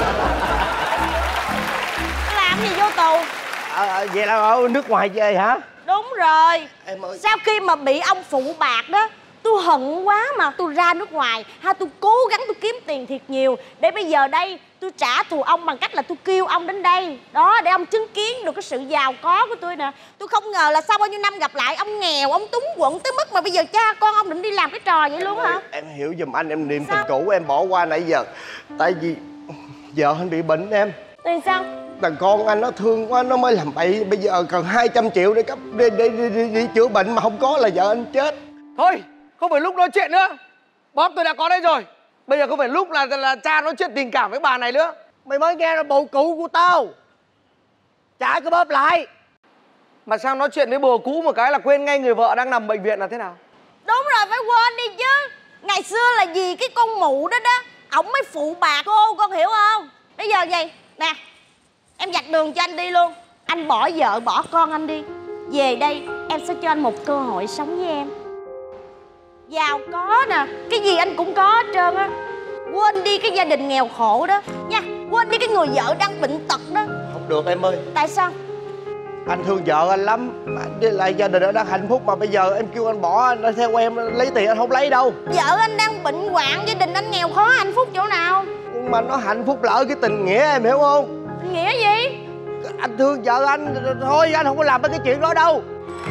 Làm gì vô tù? À, vậy là ở nước ngoài về hả? Đúng rồi. Em ơi. Sau khi mà bị ông phụ bạc đó, tôi hận quá mà tôi ra nước ngoài ha, tôi cố gắng tôi kiếm tiền thiệt nhiều để bây giờ đây tôi trả thù ông bằng cách là tôi kêu ông đến đây đó để ông chứng kiến được cái sự giàu có của tôi nè. Tôi không ngờ là sau bao nhiêu năm gặp lại ông nghèo, ông túng quẫn tới mức mà bây giờ cha con ông định đi làm cái trò vậy luôn hả? Em hiểu giùm anh, em niệm tình cũ em bỏ qua nãy giờ. Tại vì vợ anh bị bệnh em. Thì sao? Thằng con anh nó thương quá nó mới làm bậy. Bây giờ cần hai trăm triệu để cấp đi, đi, đi, đi, đi chữa bệnh mà không có là vợ anh chết. Thôi không phải lúc nói chuyện nữa. Bóp tôi đã có đây rồi. Bây giờ không phải lúc là là cha nói chuyện tình cảm với bà này nữa. Mày mới nghe là bồ cũ của tao. Trả cái bóp lại. Mà sao nói chuyện với bồ cũ một cái là quên ngay người vợ đang nằm bệnh viện là thế nào? Đúng rồi, phải quên đi chứ. Ngày xưa là vì cái con mụ đó đó, ổng mới phụ bạc cô, con hiểu không? Bây giờ vậy nè, em vạch đường cho anh đi luôn. Anh bỏ vợ bỏ con anh đi. Về đây em sẽ cho anh một cơ hội sống với em. Giàu có nè, cái gì anh cũng có hết trơn á. Quên đi cái gia đình nghèo khổ đó nha. Quên đi cái người vợ đang bệnh tật đó. Không được em ơi. Tại sao? Anh thương vợ anh lắm. Với lại gia đình đang hạnh phúc mà bây giờ em kêu anh bỏ anh theo em lấy tiền anh không lấy đâu. Vợ anh đang bệnh hoạn, gia đình anh nghèo khó, hạnh phúc chỗ nào? Nhưng mà nó hạnh phúc là ở cái tình nghĩa em hiểu không? Nghĩa gì? Anh thương vợ anh thôi, anh không có làm mấy cái chuyện đó đâu.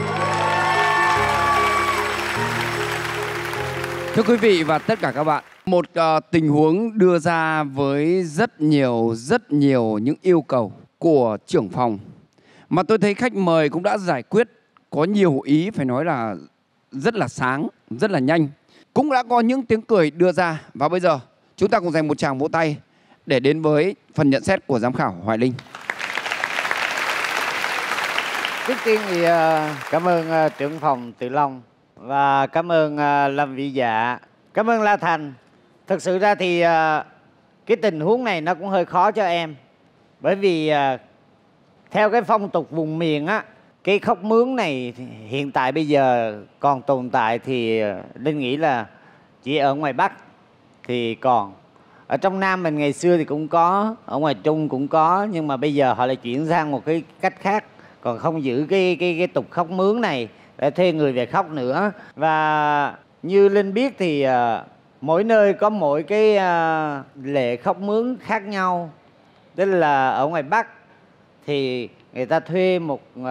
Thưa quý vị và tất cả các bạn, một uh, tình huống đưa ra với rất nhiều, rất nhiều những yêu cầu của trưởng phòng mà tôi thấy khách mời cũng đã giải quyết có nhiều ý, phải nói là rất là sáng, rất là nhanh. Cũng đã có những tiếng cười đưa ra. Và bây giờ chúng ta cùng dành một tràng vỗ tay để đến với phần nhận xét của giám khảo Hoài Linh. Trước tiên thì uh, cảm ơn uh, trưởng phòng Tự Long và cảm ơn uh, Lâm Vĩ Dạ, cảm ơn La Thành. Thực sự ra thì uh, cái tình huống này nó cũng hơi khó cho em. Bởi vì uh, theo cái phong tục vùng miền á, cái khóc mướn này hiện tại bây giờ còn tồn tại thì uh, Linh nghĩ là chỉ ở ngoài Bắc thì còn. Ở trong Nam mình ngày xưa thì cũng có, ở ngoài Trung cũng có, nhưng mà bây giờ họ lại chuyển sang một cái cách khác, còn không giữ cái cái cái tục khóc mướn này để thuê người về khóc nữa. Và như Linh biết thì uh, mỗi nơi có mỗi cái uh, lệ khóc mướn khác nhau. Tức là ở ngoài Bắc thì người ta thuê một uh,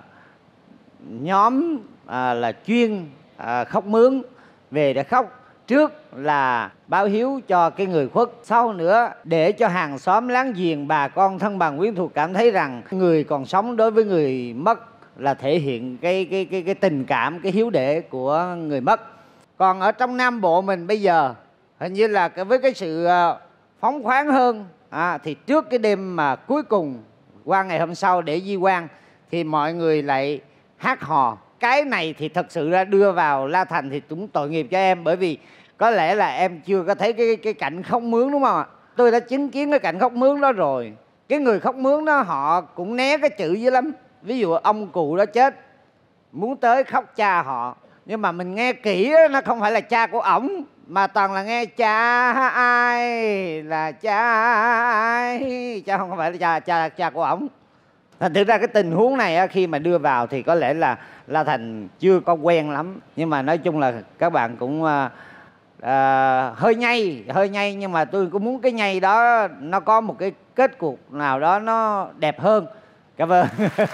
nhóm uh, là chuyên uh, khóc mướn về để khóc. Trước là báo hiếu cho cái người khuất, sau nữa để cho hàng xóm láng giềng, bà con thân bằng quyến thuộc cảm thấy rằng người còn sống đối với người mất là thể hiện cái cái cái cái tình cảm, cái hiếu đệ của người mất. Còn ở trong Nam Bộ mình bây giờ Hình như là cái- với cái sự à, phóng khoáng hơn à, thì trước cái đêm mà cuối cùng qua ngày hôm sau để di quan thì mọi người lại hát hò. Cái này thì thật sự ra đưa vào La Thành thì cũng tội nghiệp cho em, bởi vì có lẽ là em chưa có thấy cái cái cảnh khóc mướn, đúng không ạ? Tôi đã chứng kiến cái cảnh khóc mướn đó rồi. Cái người khóc mướn đó họ cũng né cái chữ dữ lắm. Ví dụ ông cụ đó chết, muốn tới khóc cha họ, nhưng mà mình nghe kỹ đó, nó không phải là cha của ổng, mà toàn là nghe cha ai là cha ai, cha không phải là cha cha cha của ổng. Thành thử ra cái tình huống này á, khi mà đưa vào thì có lẽ là La Thành chưa có quen lắm, nhưng mà nói chung là các bạn cũng à, à, hơi nhây hơi nhây nhưng mà tôi cũng muốn cái nhây đó nó có một cái kết cục nào đó nó đẹp hơn. Cảm ơn.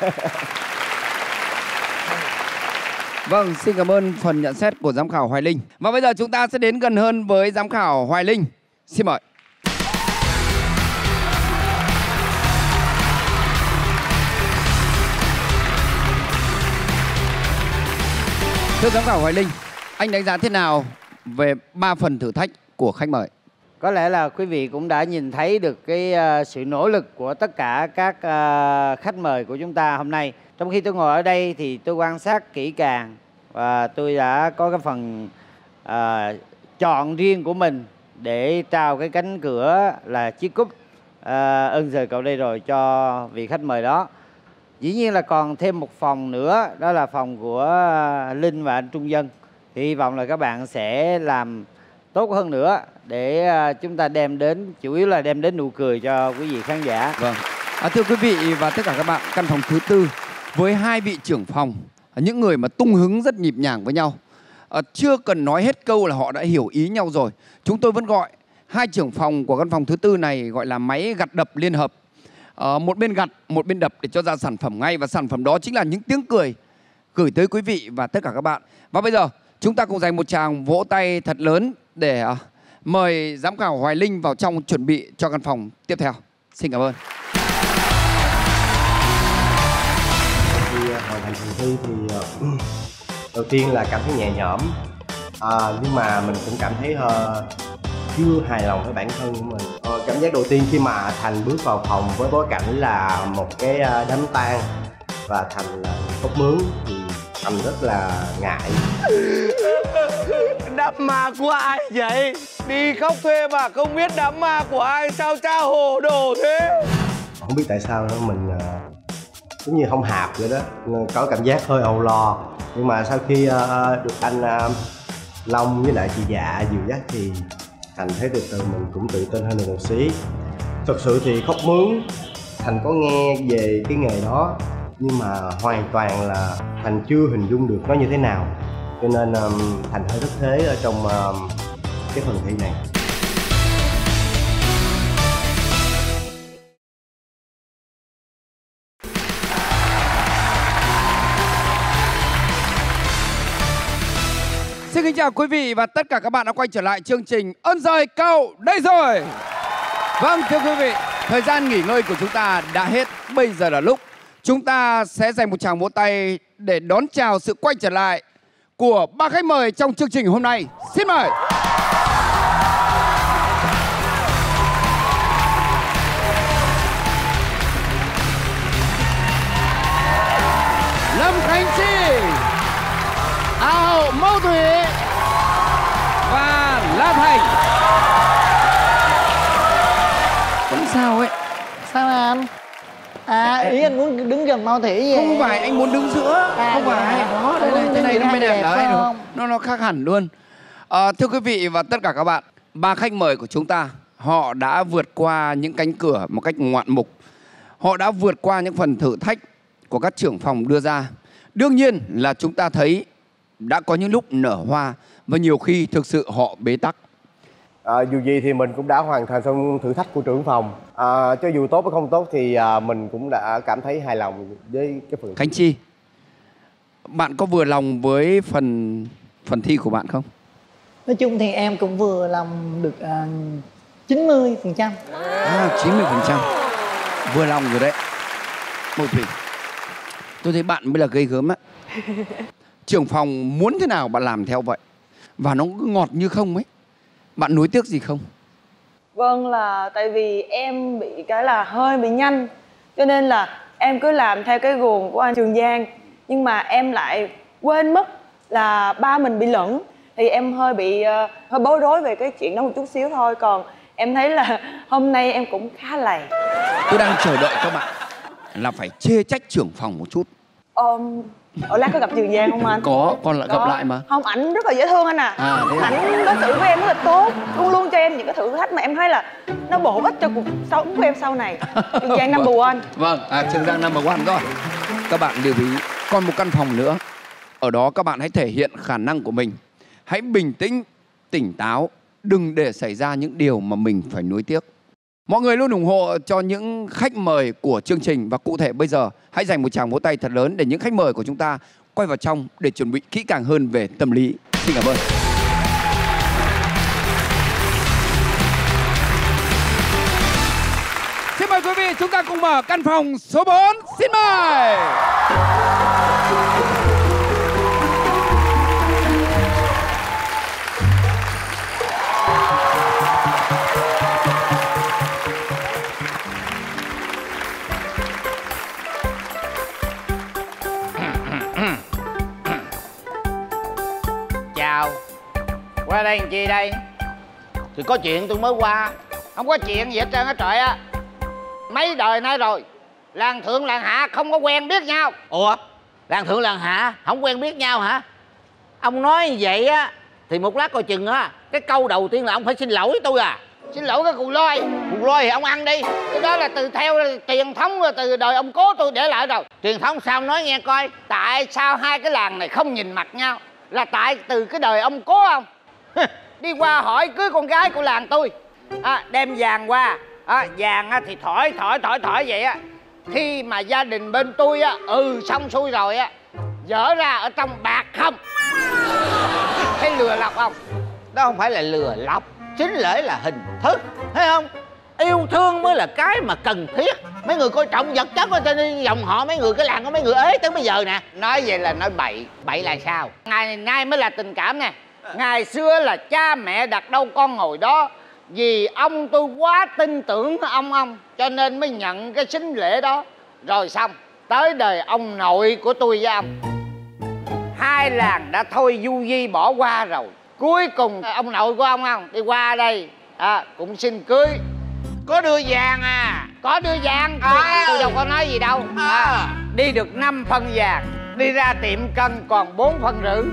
Vâng, xin cảm ơn phần nhận xét của giám khảo Hoài Linh. Và bây giờ chúng ta sẽ đến gần hơn với giám khảo Hoài Linh. Xin mời. Thưa giám khảo Hoài Linh, anh đánh giá thế nào về ba phần thử thách của khách mời? Có lẽ là quý vị cũng đã nhìn thấy được cái uh, sự nỗ lực của tất cả các uh, khách mời của chúng ta hôm nay. Trong khi tôi ngồi ở đây thì tôi quan sát kỹ càng và tôi đã có cái phần uh, chọn riêng của mình để trao cái cánh cửa là chiếc cúp uh, Ơn Giời Cậu Đây Rồi cho vị khách mời đó. Dĩ nhiên là còn thêm một phòng nữa, đó là phòng của Linh và anh Trung Dân. Thì hy vọng là các bạn sẽ làm tốt hơn nữa để chúng ta đem đến, chủ yếu là đem đến nụ cười cho quý vị khán giả. Vâng. À, thưa quý vị và tất cả các bạn, căn phòng thứ tư với hai vị trưởng phòng, những người mà tung hứng rất nhịp nhàng với nhau. À, chưa cần nói hết câu là họ đã hiểu ý nhau rồi. Chúng tôi vẫn gọi hai trưởng phòng của căn phòng thứ tư này gọi là máy gặt đập liên hợp. À, một bên gặt, một bên đập để cho ra sản phẩm ngay, và sản phẩm đó chính là những tiếng cười gửi tới quý vị và tất cả các bạn. Và bây giờ chúng ta cùng dành một tràng vỗ tay thật lớn để uh, mời giám khảo Hoài Linh vào trong chuẩn bị cho căn phòng tiếp theo. Xin cảm ơn. Khi hoàn thành phần thi thì uh, đầu tiên là cảm thấy nhẹ nhõm, à, nhưng mà mình cũng cảm thấy uh, chưa hài lòng với bản thân của mình. Ờ, cảm giác đầu tiên khi mà Thành bước vào phòng với bối cảnh là một cái uh, đám tang và Thành là khóc mướn thì Thành rất là ngại. Đám ma của ai vậy? Đi khóc thuê mà không biết đám ma của ai, sao cha hồ đồ thế? Không biết tại sao đó mình uh, giống như không hạp vậy đó, có cảm giác hơi âu lo. Nhưng mà sau khi uh, được anh uh, Long với lại chị Dạ dìu dắt thì Thành thấy từ từ mình cũng tự tin hơn được một xí. Thật sự thì khóc mướn Thành có nghe về cái nghề đó, nhưng mà hoàn toàn là Thành chưa hình dung được nó như thế nào, cho nên um, Thành hơi thất thế ở trong um, cái phần thi này. Xin kính chào quý vị và tất cả các bạn đã quay trở lại chương trình Ơn Giời Cậu Đây Rồi. Vâng, thưa quý vị, thời gian nghỉ ngơi của chúng ta đã hết. Bây giờ là lúc chúng ta sẽ dành một tràng vỗ tay để đón chào sự quay trở lại của ba khách mời trong chương trình hôm nay. Xin mời. Lâm Khánh Chi, Á hậu Mâu Thủy và La Thành. Không sao ấy. Sao anh? À, ý anh muốn đứng gần Mâu Thủy gì? Không phải anh muốn đứng giữa. À, không phải. dạ. Đó, đây này, thế này nó mới đẹp đấy. Không? Nó nó khác hẳn luôn. À, thưa quý vị và tất cả các bạn, ba khách mời của chúng ta, họ đã vượt qua những cánh cửa một cách ngoạn mục. Họ đã vượt qua những phần thử thách của các trưởng phòng đưa ra. Đương nhiên là chúng ta thấy đã có những lúc nở hoa và nhiều khi thực sự họ bế tắc. À, dù gì thì mình cũng đã hoàn thành xong thử thách của trưởng phòng. À, cho dù tốt hay không tốt thì à, mình cũng đã cảm thấy hài lòng với cái phần. Khánh Chi, bạn có vừa lòng với phần phần thi của bạn không? Nói chung thì em cũng vừa làm được uh, chín mươi phần trăm. À, chín mươi phần trăm. Vừa lòng rồi đấy. Mâu Thủy, tôi thấy bạn mới là gây gớm á. Trưởng phòng muốn thế nào bạn làm theo vậy. Và nó cứ ngọt như không ấy. Bạn nuối tiếc gì không? Vâng, là tại vì em bị cái là hơi bị nhanh, cho nên là em cứ làm theo cái guồng của anh Trường Giang, nhưng mà em lại quên mất là ba mình bị lẫn, thì em hơi bị uh, hơi bối rối về cái chuyện đó một chút xíu thôi. Còn em thấy là hôm nay em cũng khá lầy. Tôi đang chờ đợi các bạn là phải chê trách trưởng phòng một chút. Um, ở lát có gặp Trường Giang không anh? Có, con lại Có. gặp lại mà. Không, ảnh rất là dễ thương anh à, à ảnh đối xử với em rất là tốt, luôn luôn cho em những cái thử thách mà em thấy là nó bổ ích cho cuộc sống của em sau này. Trường Giang number one. Vâng, à, Trường Giang number one rồi. Các bạn lưu ý, còn một căn phòng nữa. Ở đó các bạn hãy thể hiện khả năng của mình. Hãy bình tĩnh, tỉnh táo, đừng để xảy ra những điều mà mình phải nuối tiếc. Mọi người luôn ủng hộ cho những khách mời của chương trình. Và cụ thể bây giờ hãy dành một tràng vỗ tay thật lớn để những khách mời của chúng ta quay vào trong để chuẩn bị kỹ càng hơn về tâm lý. Xin cảm ơn. Xin mời quý vị, chúng ta cùng mở căn phòng số bốn. Xin mời. Chào. Qua đây làm chi đây? Thì có chuyện tôi mới qua. Không có chuyện gì hết trơn á trời á. Mấy đời nay rồi, làng thượng làng hạ không có quen biết nhau. Ủa? Làng thượng làng hạ không quen biết nhau hả? Ông nói như vậy á thì một lát coi chừng á, cái câu đầu tiên là ông phải xin lỗi tôi à. Xin lỗi cái cù lôi. Cù lôi thì ông ăn đi. Cái đó là từ theo truyền thống từ đời ông cố tôi để lại rồi. Truyền thống sao nói nghe coi. Tại sao hai cái làng này không nhìn mặt nhau? Là tại từ cái đời ông cố ông. Đi qua hỏi cưới con gái của làng tôi, à, đem vàng qua, à, vàng á, thì thổi thổi thổi thổi vậy á. Khi mà gia đình bên tôi á, ừ xong xuôi rồi á, dở ra ở trong bạc không. Thấy lừa lọc không? Đó không phải là lừa lọc, chính lễ là hình thức, thấy không? Yêu thương mới là cái mà cần thiết. Mấy người coi trọng vật chất trên dòng họ mấy người cái làng có mấy người ế tới bây giờ nè. Nói vậy là nói bậy. Bậy là sao? Ngày nay mới là tình cảm nè. Ngày xưa là cha mẹ đặt đâu con ngồi đó. Vì ông tôi quá tin tưởng ông ông cho nên mới nhận cái sính lễ đó. Rồi xong tới đời ông nội của tôi với ông, hai làng đã thôi du di bỏ qua rồi. Cuối cùng ông nội của ông không đi qua đây, à, cũng xin cưới. Có đưa vàng à? Có đưa vàng. Tôi, à. tôi đâu có nói gì đâu. À, đi được năm phân vàng, đi ra tiệm cân còn bốn phân rưỡi.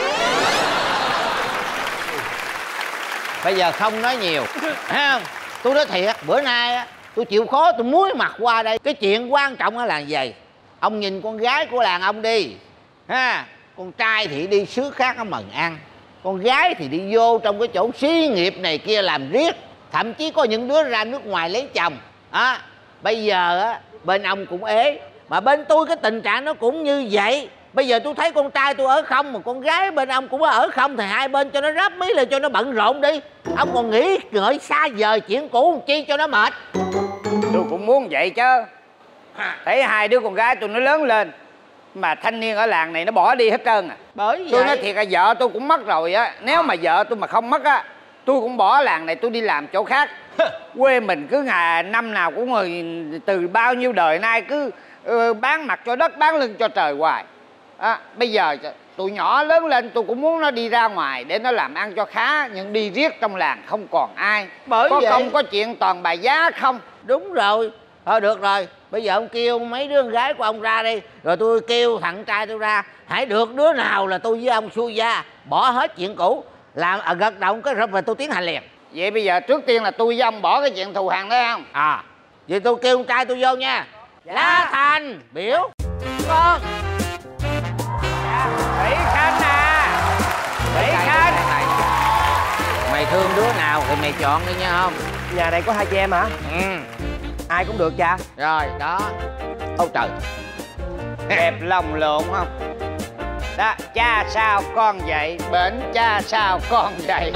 Bây giờ không nói nhiều, thấy không? Tôi nói thiệt, bữa nay á tôi chịu khó tôi muối mặt qua đây. Cái chuyện quan trọng là gì? Ông nhìn con gái của làng ông đi ha. Con trai thì đi xứ khác nó mần ăn, con gái thì đi vô trong cái chỗ xí nghiệp này kia làm riết. Thậm chí có những đứa ra nước ngoài lấy chồng á. Bây giờ á bên ông cũng ế, mà bên tôi cái tình trạng nó cũng như vậy. Bây giờ tôi thấy con trai tôi ở không, mà con gái bên ông cũng ở không, thì hai bên cho nó ráp mí lên cho nó bận rộn đi. Ông còn nghĩ ngợi xa vời chuyện cũ làm chi cho nó mệt. Tôi cũng muốn vậy chứ. Thấy hai đứa con gái tôi nó lớn lên mà thanh niên ở làng này nó bỏ đi hết trơn à. Bởi vậy tôi nói thiệt là vợ tôi cũng mất rồi á. Nếu mà vợ tôi mà không mất á, tôi cũng bỏ làng này tôi đi làm chỗ khác. Quê mình cứ ngày năm nào cũng người từ bao nhiêu đời nay cứ uh, bán mặt cho đất bán lưng cho trời hoài. À, bây giờ tụi nhỏ lớn lên tôi cũng muốn nó đi ra ngoài để nó làm ăn cho khá, nhưng đi riết trong làng không còn ai. Bởi có vậy không có chuyện toàn bà giá không. Đúng rồi. Thôi được rồi, bây giờ ông kêu mấy đứa con gái của ông ra đi, rồi tôi kêu thằng trai tôi ra. Hãy được đứa nào là tôi với ông xuôi gia, bỏ hết chuyện cũ, làm à, gật đầu cái rồi tôi tiến hành liền. Vậy bây giờ trước tiên là tôi với ông bỏ cái chuyện thù hằn đó không? À, vậy tôi kêu con trai tôi vô nha. Dạ. Lá Thành biểu con. Dạ. Thủy Khanh à. Thủy Khanh. Mày thương đứa nào thì mày chọn đi nha không? Nhà này có hai chị em hả? Ừ. Ai cũng được cha. Rồi đó. Ôi trời, đẹp lòng lộn không? Đó, cha sao con vậy, bển cha sao con vậy.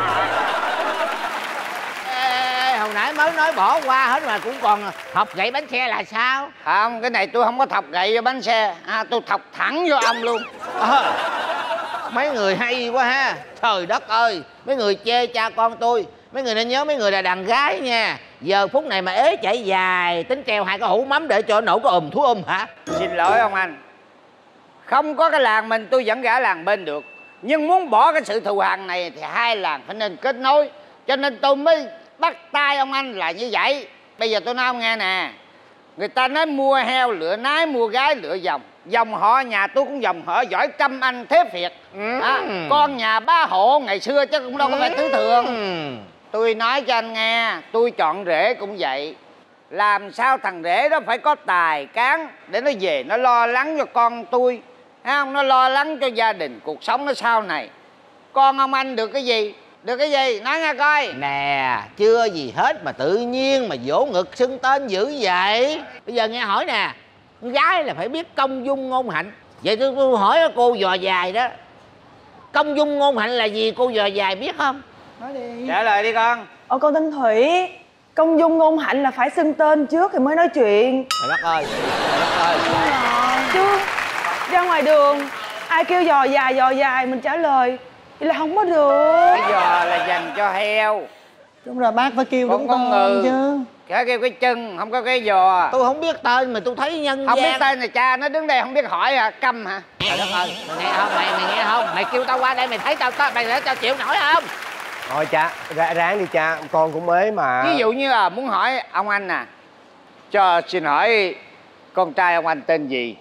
Ê, hồi nãy mới nói bỏ qua hết mà cũng còn thọc gậy bánh xe là sao? Không, cái này tôi không có thọc gậy vô bánh xe, à, tôi thọc thẳng vô ông luôn. À, Mấy người hay quá ha. Trời đất ơi, mấy người chê cha con tôi. Mấy người nên nhớ mấy người là đàn gái nha. Giờ phút này mà ế chảy dài, tính treo hai cái hũ mắm để cho nổ có ùm thú ùm hả? Xin lỗi ông anh, không có cái làng mình tôi vẫn gả làng bên được. Nhưng muốn bỏ cái sự thù hằn này thì hai làng phải nên kết nối. Cho nên tôi mới bắt tay ông anh là như vậy. Bây giờ tôi nói ông nghe nè. Người ta nói mua heo lựa nái, mua gái lựa dòng. Dòng họ nhà tôi cũng dòng họ giỏi trăm anh thế Việt. ừ. à, Con nhà ba hộ ngày xưa chứ cũng đâu có phải tứ thường. ừ. Tôi nói cho anh nghe, tôi chọn rể cũng vậy. Làm sao thằng rể đó phải có tài cán để nó về nó lo lắng cho con tôi, thấy không? Nó lo lắng cho gia đình, cuộc sống nó sau này. Con ông anh được cái gì? Được cái gì? Nói nghe coi. Nè, chưa gì hết mà tự nhiên mà vỗ ngực xưng tên dữ vậy. Bây giờ nghe hỏi nè, con gái là phải biết công dung ngôn hạnh. Vậy tôi, tôi hỏi cô dò dài đó, công dung ngôn hạnh là gì cô dò dài biết không? Nói đi. Trả lời đi con. Ờ con tên Thủy. Công dung ngôn hạnh là phải xưng tên trước thì mới nói chuyện. Trời đất ơi, trời đất ơi. Chứ ra ngoài đường ai kêu dò dài dò dài mình trả lời thì là không có được. Cái giò là dành cho heo. Đúng rồi, bác phải kêu đúng con tên ngừ chứ. Cả kêu cái chân, không có cái giò. Tôi không biết tên mà tôi thấy nhân Không gian. biết tên là cha nó đứng đây không biết hỏi hả? Câm hả? Trời đất ơi, mày nghe không? Mày, mày nghe không? Mày kêu tao qua đây mày thấy tao, tao mày để tao chịu nổi không? Thôi cha, ra ráng đi cha, con cũng ế mà. Ví dụ như là muốn hỏi ông anh nè, cho xin hỏi con trai ông anh tên gì?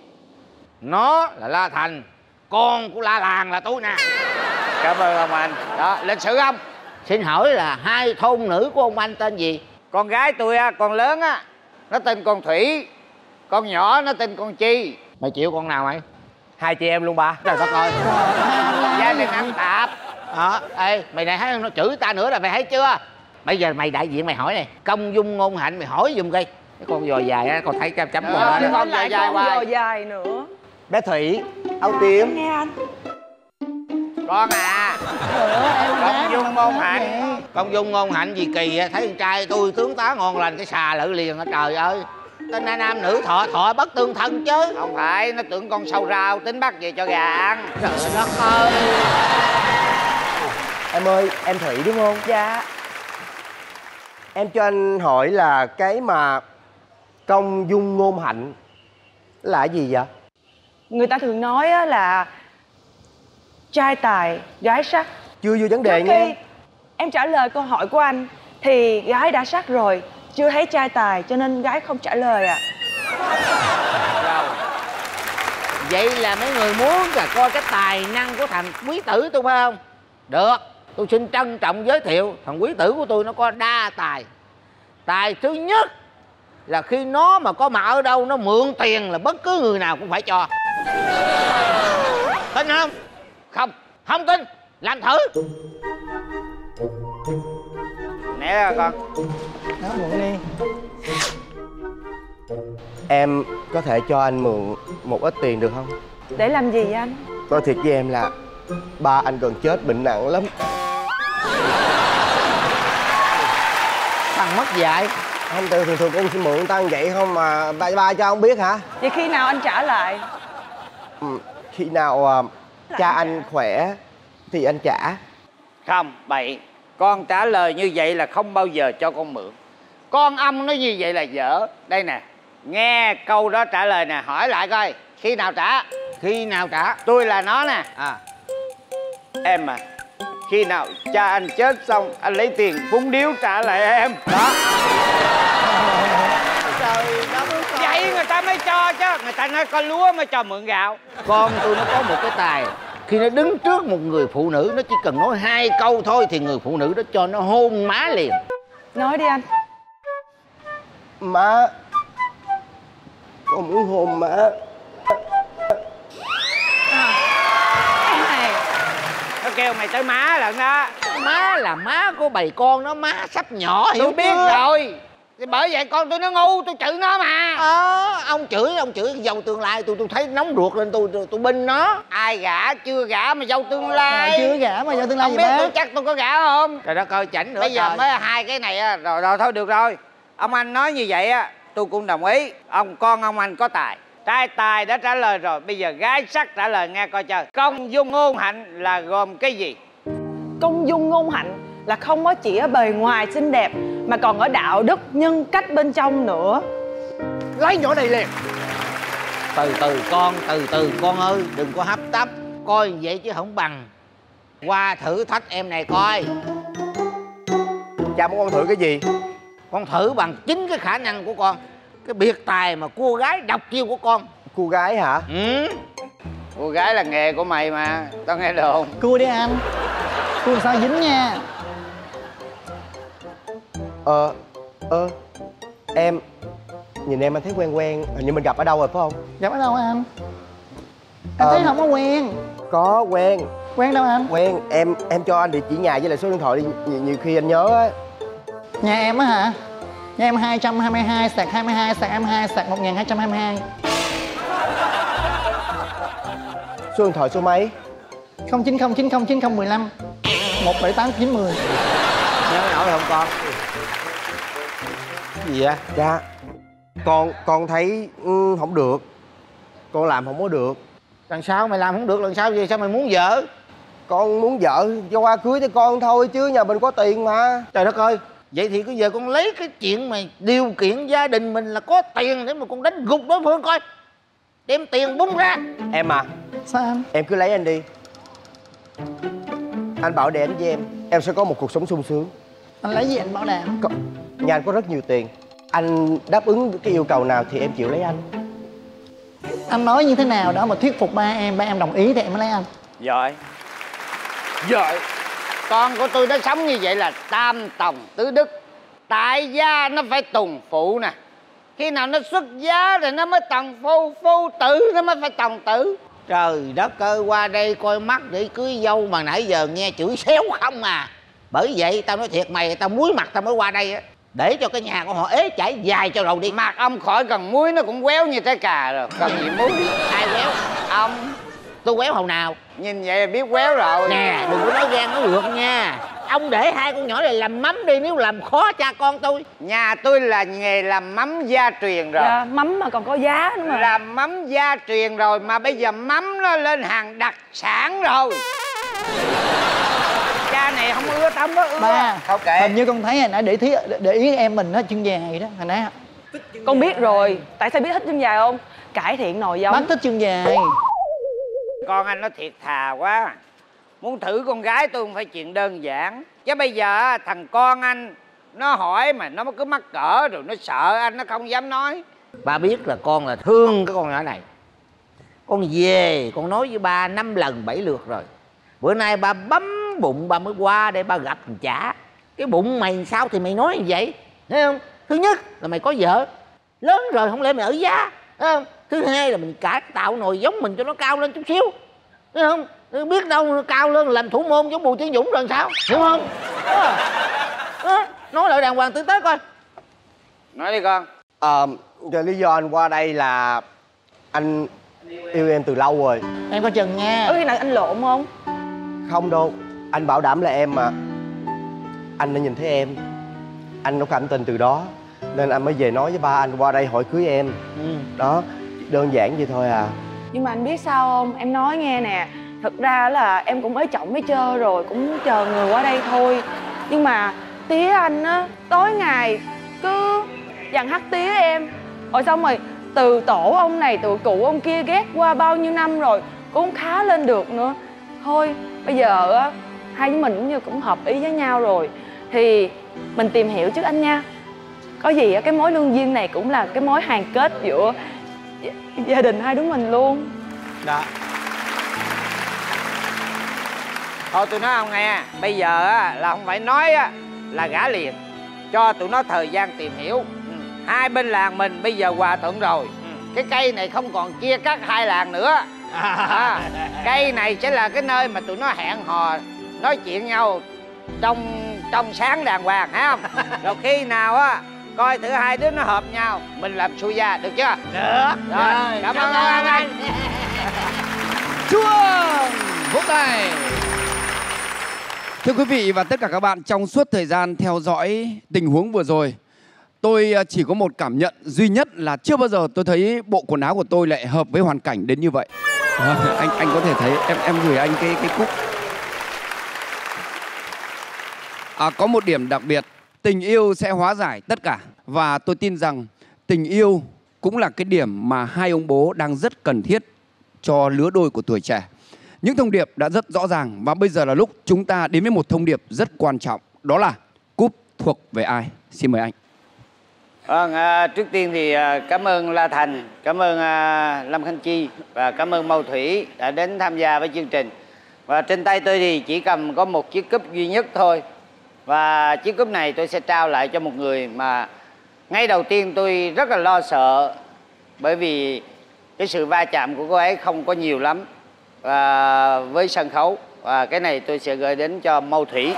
Nó là La Thành, con của La Làng là tôi nè. Cảm ơn ông anh. Đó, lịch sử không? Xin hỏi là hai thôn nữ của ông anh tên gì? Con gái tôi á, con lớn á, nó tên con Thủy. Con nhỏ nó tên con Chi. Mày chịu con nào mày? Hai chị em luôn ba. Trời đất ơi. Gia đình ăn tạp. Đó, ê, mày này thấy nó chửi ta nữa là mày thấy chưa? Bây giờ mày đại diện mày hỏi này, công dung ngôn hạnh mày hỏi giùm coi. Cái con giò dài á, con thấy chấm chấm Đó, rồi đó. con giò dài con dò hoài. dài nữa. Bé Thủy, áo tím. Nghe anh. Con à. Công dung ngôn hạnh. Công dung ngôn hạnh gì kỳ vậy? Thấy con trai tôi tướng tá ngon lành cái xà lự liền á, trời ơi. Tên nam, nam nữ thọ thọ bất tương thân chứ. Không phải, nó tưởng con sâu rau tính bắt về cho gà ăn. Trời đất ơi. Em ơi, em Thủy đúng không? Dạ. Em cho anh hỏi là cái mà công dung ngôn hạnh là cái gì vậy? Người ta thường nói á là trai tài, gái sắc. Chưa vô vấn đề Trước nha. khi em trả lời câu hỏi của anh thì gái đã sắc rồi, chưa thấy trai tài cho nên gái không trả lời ạ. Rồi. Vậy là mấy người muốn là coi cái tài năng của thằng quý tử tôi phải không? Được, tôi xin trân trọng giới thiệu thằng quý tử của tôi nó có đa tài. Tài thứ nhất là khi nó mà có mặt ở đâu nó mượn tiền là bất cứ người nào cũng phải cho. Tin không? Không, không tin, làm thử. Né ra con. Đó, mượn đi. Em có thể cho anh mượn một ít tiền được không? Để làm gì vậy anh? Nói thiệt với em là ba anh gần chết bệnh nặng lắm. Thằng mất dạy. Không, từ thường thường con xin mượn tăng vậy không mà ba ba cho không biết hả? Vậy khi nào anh trả lại? Ừ, khi nào uh, cha anh khỏe thì anh trả. Không, bậy. Con trả lời như vậy là không bao giờ cho con mượn. Con ông nói như vậy là dở. Đây nè, nghe câu đó trả lời nè, hỏi lại coi. Khi nào trả? Khi nào trả? Tôi là nó nè. À. Em à, khi nào cha anh chết xong anh lấy tiền phúng điếu trả lại em. Đó. Trời đất ơi. Vậy người ta mới cho chứ. Người ta nói có lúa mới cho mượn gạo. Con tôi nó có một cái tài, khi nó đứng trước một người phụ nữ, nó chỉ cần nói hai câu thôi thì người phụ nữ đó cho nó hôn má liền. Nói đi anh. Má, con muốn hôn má. Cái này Nó kêu mày tới má lận đó. Má là má của bầy con nó, má sắp nhỏ hiểu Tôi biết chưa? rồi. Thì bởi vậy con tôi nó ngu, tôi chửi nó mà. Ờ, ông chửi, ông chửi dâu tương lai tôi tôi thấy nóng ruột lên, tôi tôi, tôi binh nó. Ai gả chưa gả mà dâu tương lai. Trời, chưa gả mà dâu tương lai Không gì biết bác? tôi chắc tôi có gả không. Trời đất ơi, chảnh nữa. Bây giờ trời. mới hai cái này á, rồi rồi thôi được rồi. Ông anh nói như vậy á, tôi cũng đồng ý. Ông con ông anh có tài. Trai tài đã trả lời rồi, bây giờ gái sắc trả lời nghe coi chơi. Công dung ngôn hạnh là gồm cái gì? Công dung ngôn hạnh là không có chỉ ở bề ngoài xinh đẹp mà còn ở đạo đức, nhân cách bên trong nữa. Lấy nhỏ này liền. Từ từ con, từ từ con ơi, đừng có hấp tấp. Coi vậy chứ không bằng. Qua thử thách em này coi. Cha muốn con thử cái gì? Con thử bằng chính cái khả năng của con, cái biệt tài mà cua gái đọc chiêu của con. Cua gái hả? Ừ. Cua gái là nghề của mày mà, tao nghe đồn. Cua đi anh. Cua sao dính nha. Ờ, ờ, em nhìn em anh thấy quen quen, hình như mình gặp ở đâu rồi phải không? Gặp ở đâu anh? Anh thấy Ờ, không có quen. Có quen. Quen đâu anh? Quen, em em cho anh địa chỉ nhà với lại số điện thoại đi, nhiều, nhiều khi anh nhớ á. Nhà em á hả? Nhà em hai trăm hai mươi hai sạc hai mươi hai sạc hai mươi hai sạc một nghìn hai trăm hai mươi hai. Số điện thoại số mấy? không chín không chín không chín không một lăm một bảy tám chín mười. Nhớ nổi không con? Gì vậy? Dạ. Con con thấy ừ, không được. Con làm không có được. Lần sau mày làm không được, lần sau gì sao mày muốn vợ? Con muốn vợ cho qua cưới cho con thôi chứ nhà mình có tiền mà. Trời đất ơi, vậy thì bây giờ con lấy cái chuyện mày điều kiện gia đình mình là có tiền để mà con đánh gục đối phương coi. Đem tiền bung ra. Em à. Sao anh? Em cứ lấy anh đi. Anh bảo đảm với em, em sẽ có một cuộc sống sung sướng. Anh lấy gì anh bảo đảm? Có, nhà anh có rất nhiều tiền. Anh đáp ứng cái yêu cầu nào thì em chịu lấy anh. Anh nói như thế nào đó mà thuyết phục ba em, ba em đồng ý thì em mới lấy anh. Giỏi. Giỏi. Con của tôi nó sống như vậy là tam tòng tứ đức. Tại gia nó phải tùng phụ nè. Khi nào nó xuất giá thì nó mới tòng phu, phu tử nó mới phải tòng tử. Trời đất ơi, qua đây coi mắt để cưới dâu mà nãy giờ nghe chửi xéo không à. Bởi vậy tao nói thiệt mày, tao muối mặt tao mới qua đây á. Để cho cái nhà của họ ế chảy dài cho rồi đi. Mặt ông khỏi cần muối nó cũng quéo như trái cà rồi. Cần gì muối? Ai quéo? Ông. Tôi quéo hồi nào? Nhìn vậy là biết quéo rồi. Nè, đừng có nói gan nói ngược nha. Ông để hai con nhỏ này làm mắm đi, nếu làm khó cha con tôi. Nhà tôi là nghề làm mắm gia truyền rồi. Dạ, mắm mà còn có giá nữa mà. Làm mắm gia truyền rồi mà bây giờ mắm nó lên hàng đặc sản rồi. Cha này không ưa, tao không có ưa. Ba, Không kệ. hình như con thấy hồi nãy để, thí, để ý em mình nó chân dài đó. Hồi nãy Con biết rồi. Tại sao biết thích chân dài không? Cải thiện nồi giống. bác thích chân dài. Con anh nó thiệt thà quá. Muốn thử con gái tôi không phải chuyện đơn giản. Chứ bây giờ thằng con anh nó hỏi mà nó cứ mắc cỡ rồi nó sợ anh, nó không dám nói. Ba biết là con là thương cái con nhỏ này. Con về con nói với ba năm lần bảy lượt rồi. Bữa nay ba bấm bụng ba mới qua để ba gặp thằng chả. Cái bụng mày sao thì mày nói như vậy, thấy không? Thứ nhất là mày có vợ lớn rồi, không lẽ mày ở giá, thấy không? Thứ hai là mình cải tạo nồi giống mình cho nó cao lên chút xíu, thấy không? Biết đâu cao lên làm thủ môn giống Bùi Tiến Dũng rồi sao, hiểu không? À, à, nói lại đàng hoàng tử tế coi. Nói đi con. Ờ, à, lý do anh qua đây là anh yêu em từ lâu rồi. Em có chừng nha. Có khi nào anh lộn không? Không đâu, anh bảo đảm là em mà. Anh đã nhìn thấy em, anh có cảm tình từ đó nên anh mới về nói với ba anh qua đây hỏi cưới em. Ừ. Đó, đơn giản vậy thôi à. Nhưng mà anh biết sao không? Em nói nghe nè. Thật ra là em cũng ế chồng ế chơ rồi, cũng chờ người qua đây thôi. Nhưng mà tía anh á, tối ngày cứ dằn hắt tía em. Rồi xong rồi từ tổ ông này, từ cụ ông kia ghét qua bao nhiêu năm rồi cũng không khá lên được nữa. Thôi bây giờ á, hai đứa mình cũng như cũng hợp ý với nhau rồi thì mình tìm hiểu trước anh nha. Có gì á, cái mối lương duyên này cũng là cái mối hàn kết giữa gia đình hai đứa mình luôn. Đó. Thôi tôi nói ông nghe, bây giờ á, là không phải nói á, là gả liền. Cho tụi nó thời gian tìm hiểu. Ừ. Hai bên làng mình bây giờ hòa thuận rồi. Ừ. Cái cây này không còn chia cắt hai làng nữa. À, cây này sẽ là cái nơi mà tụi nó hẹn hò nói chuyện nhau trong trong sáng đàng hoàng, thấy không? Rồi khi nào á coi thử hai đứa nó hợp nhau mình làm xui gia, được chưa? Được. Rồi, cảm ơn anh. anh. Chuông vỗ tay. Thưa quý vị và tất cả các bạn, trong suốt thời gian theo dõi tình huống vừa rồi, tôi chỉ có một cảm nhận duy nhất là chưa bao giờ tôi thấy bộ quần áo của tôi lại hợp với hoàn cảnh đến như vậy. À, anh anh có thể thấy em em gửi anh cái cái cúc. À, có một điểm đặc biệt, tình yêu sẽ hóa giải tất cả và tôi tin rằng tình yêu cũng là cái điểm mà hai ông bố đang rất cần thiết cho lứa đôi của tuổi trẻ. Những thông điệp đã rất rõ ràng và bây giờ là lúc chúng ta đến với một thông điệp rất quan trọng, đó là cúp thuộc về ai? Xin mời anh. Vâng, à, trước tiên thì à, cảm ơn La Thành, cảm ơn à, Lâm Khanh Chi và cảm ơn Mâu Thủy đã đến tham gia với chương trình. Và trên tay tôi thì chỉ cầm có một chiếc cúp duy nhất thôi. Và chiếc cúp này tôi sẽ trao lại cho một người mà ngay đầu tiên tôi rất là lo sợ, bởi vì cái sự va chạm của cô ấy không có nhiều lắm và với sân khấu. Và cái này tôi sẽ gửi đến cho Mâu Thủy.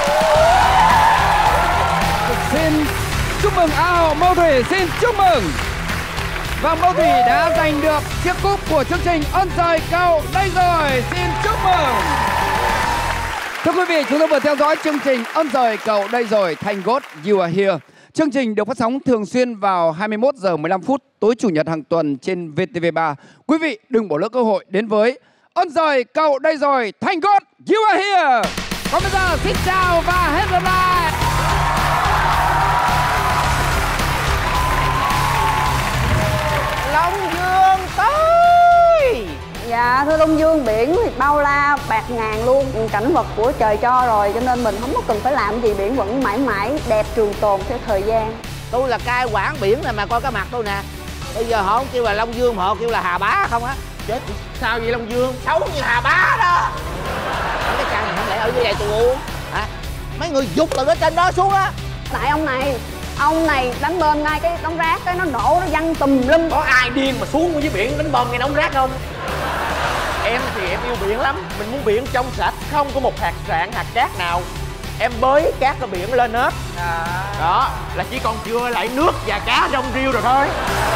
Xin chúc mừng Á hậu Mâu Thủy, xin chúc mừng. Và Mâu Thủy đã giành được chiếc cúp của chương trình Ơn Giời Cậu Đây Rồi, xin chúc mừng. Thưa quý vị, chúng tôi vừa theo dõi chương trình Ơn Giời Cậu Đây Rồi, Thank God You Are Here. Chương trình được phát sóng thường xuyên vào hai mươi mốt giờ mười lăm phút tối chủ nhật hàng tuần trên vê tê vê ba. Quý vị đừng bỏ lỡ cơ hội đến với Ơn Giời Cậu Đây Rồi, Thank God You Are Here. Còn bây giờ xin chào và hẹn gặp lại. Long Dương tới. Dạ thưa Long Dương, biển thì bao la bạc ngàn luôn, cảnh vật của trời cho rồi, cho nên mình không có cần phải làm gì, biển vẫn mãi mãi đẹp trường tồn theo thời gian. Tôi là cai quản biển này mà coi cái mặt tôi nè. Bây giờ họ không kêu là Long Dương, họ kêu là Hà Bá không á. Chết, sao vậy Long Dương? Xấu như Hà Bá đó. Cái căn này không lẽ ở dưới đây tôi uống hả? Mấy người giục từ ở trên đó xuống á. Tại ông này ông này đánh bơm ngay cái đống rác cái nó nổ, nó văng tùm lum. Có ai điên mà xuống dưới biển đánh bơm ngay đống rác không? Em thì em yêu biển lắm, mình muốn biển trong sạch, không có một hạt rạn hạt cát nào. Em bới cát ở biển lên hết à. Đó là chỉ còn chưa lại nước và cá rong riêu rồi thôi.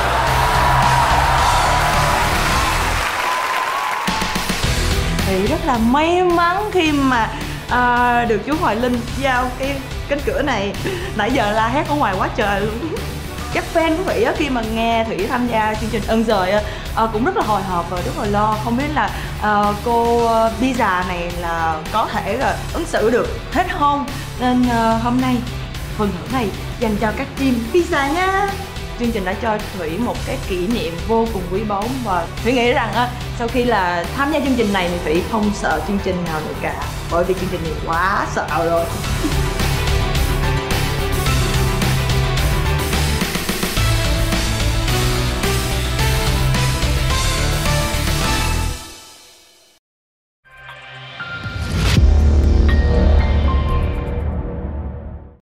Thì rất là may mắn khi mà à, được chú Hoài Linh giao cái cánh cửa này. Nãy giờ la hét ở ngoài quá trời luôn. Các fan của Thủy á, khi mà nghe Thủy tham gia chương trình Ơn Giời á, à, cũng rất là hồi hộp và rất là lo, không biết là à, cô Pizza này là có thể là ứng xử được hết không, nên à, hôm nay phần thưởng này dành cho các team Pizza nha. Chương trình đã cho Thủy một cái kỷ niệm vô cùng quý báu và Thủy nghĩ rằng á, sau khi là tham gia chương trình này thì Thủy không sợ chương trình nào nữa cả, bởi vì chương trình này quá sợ rồi.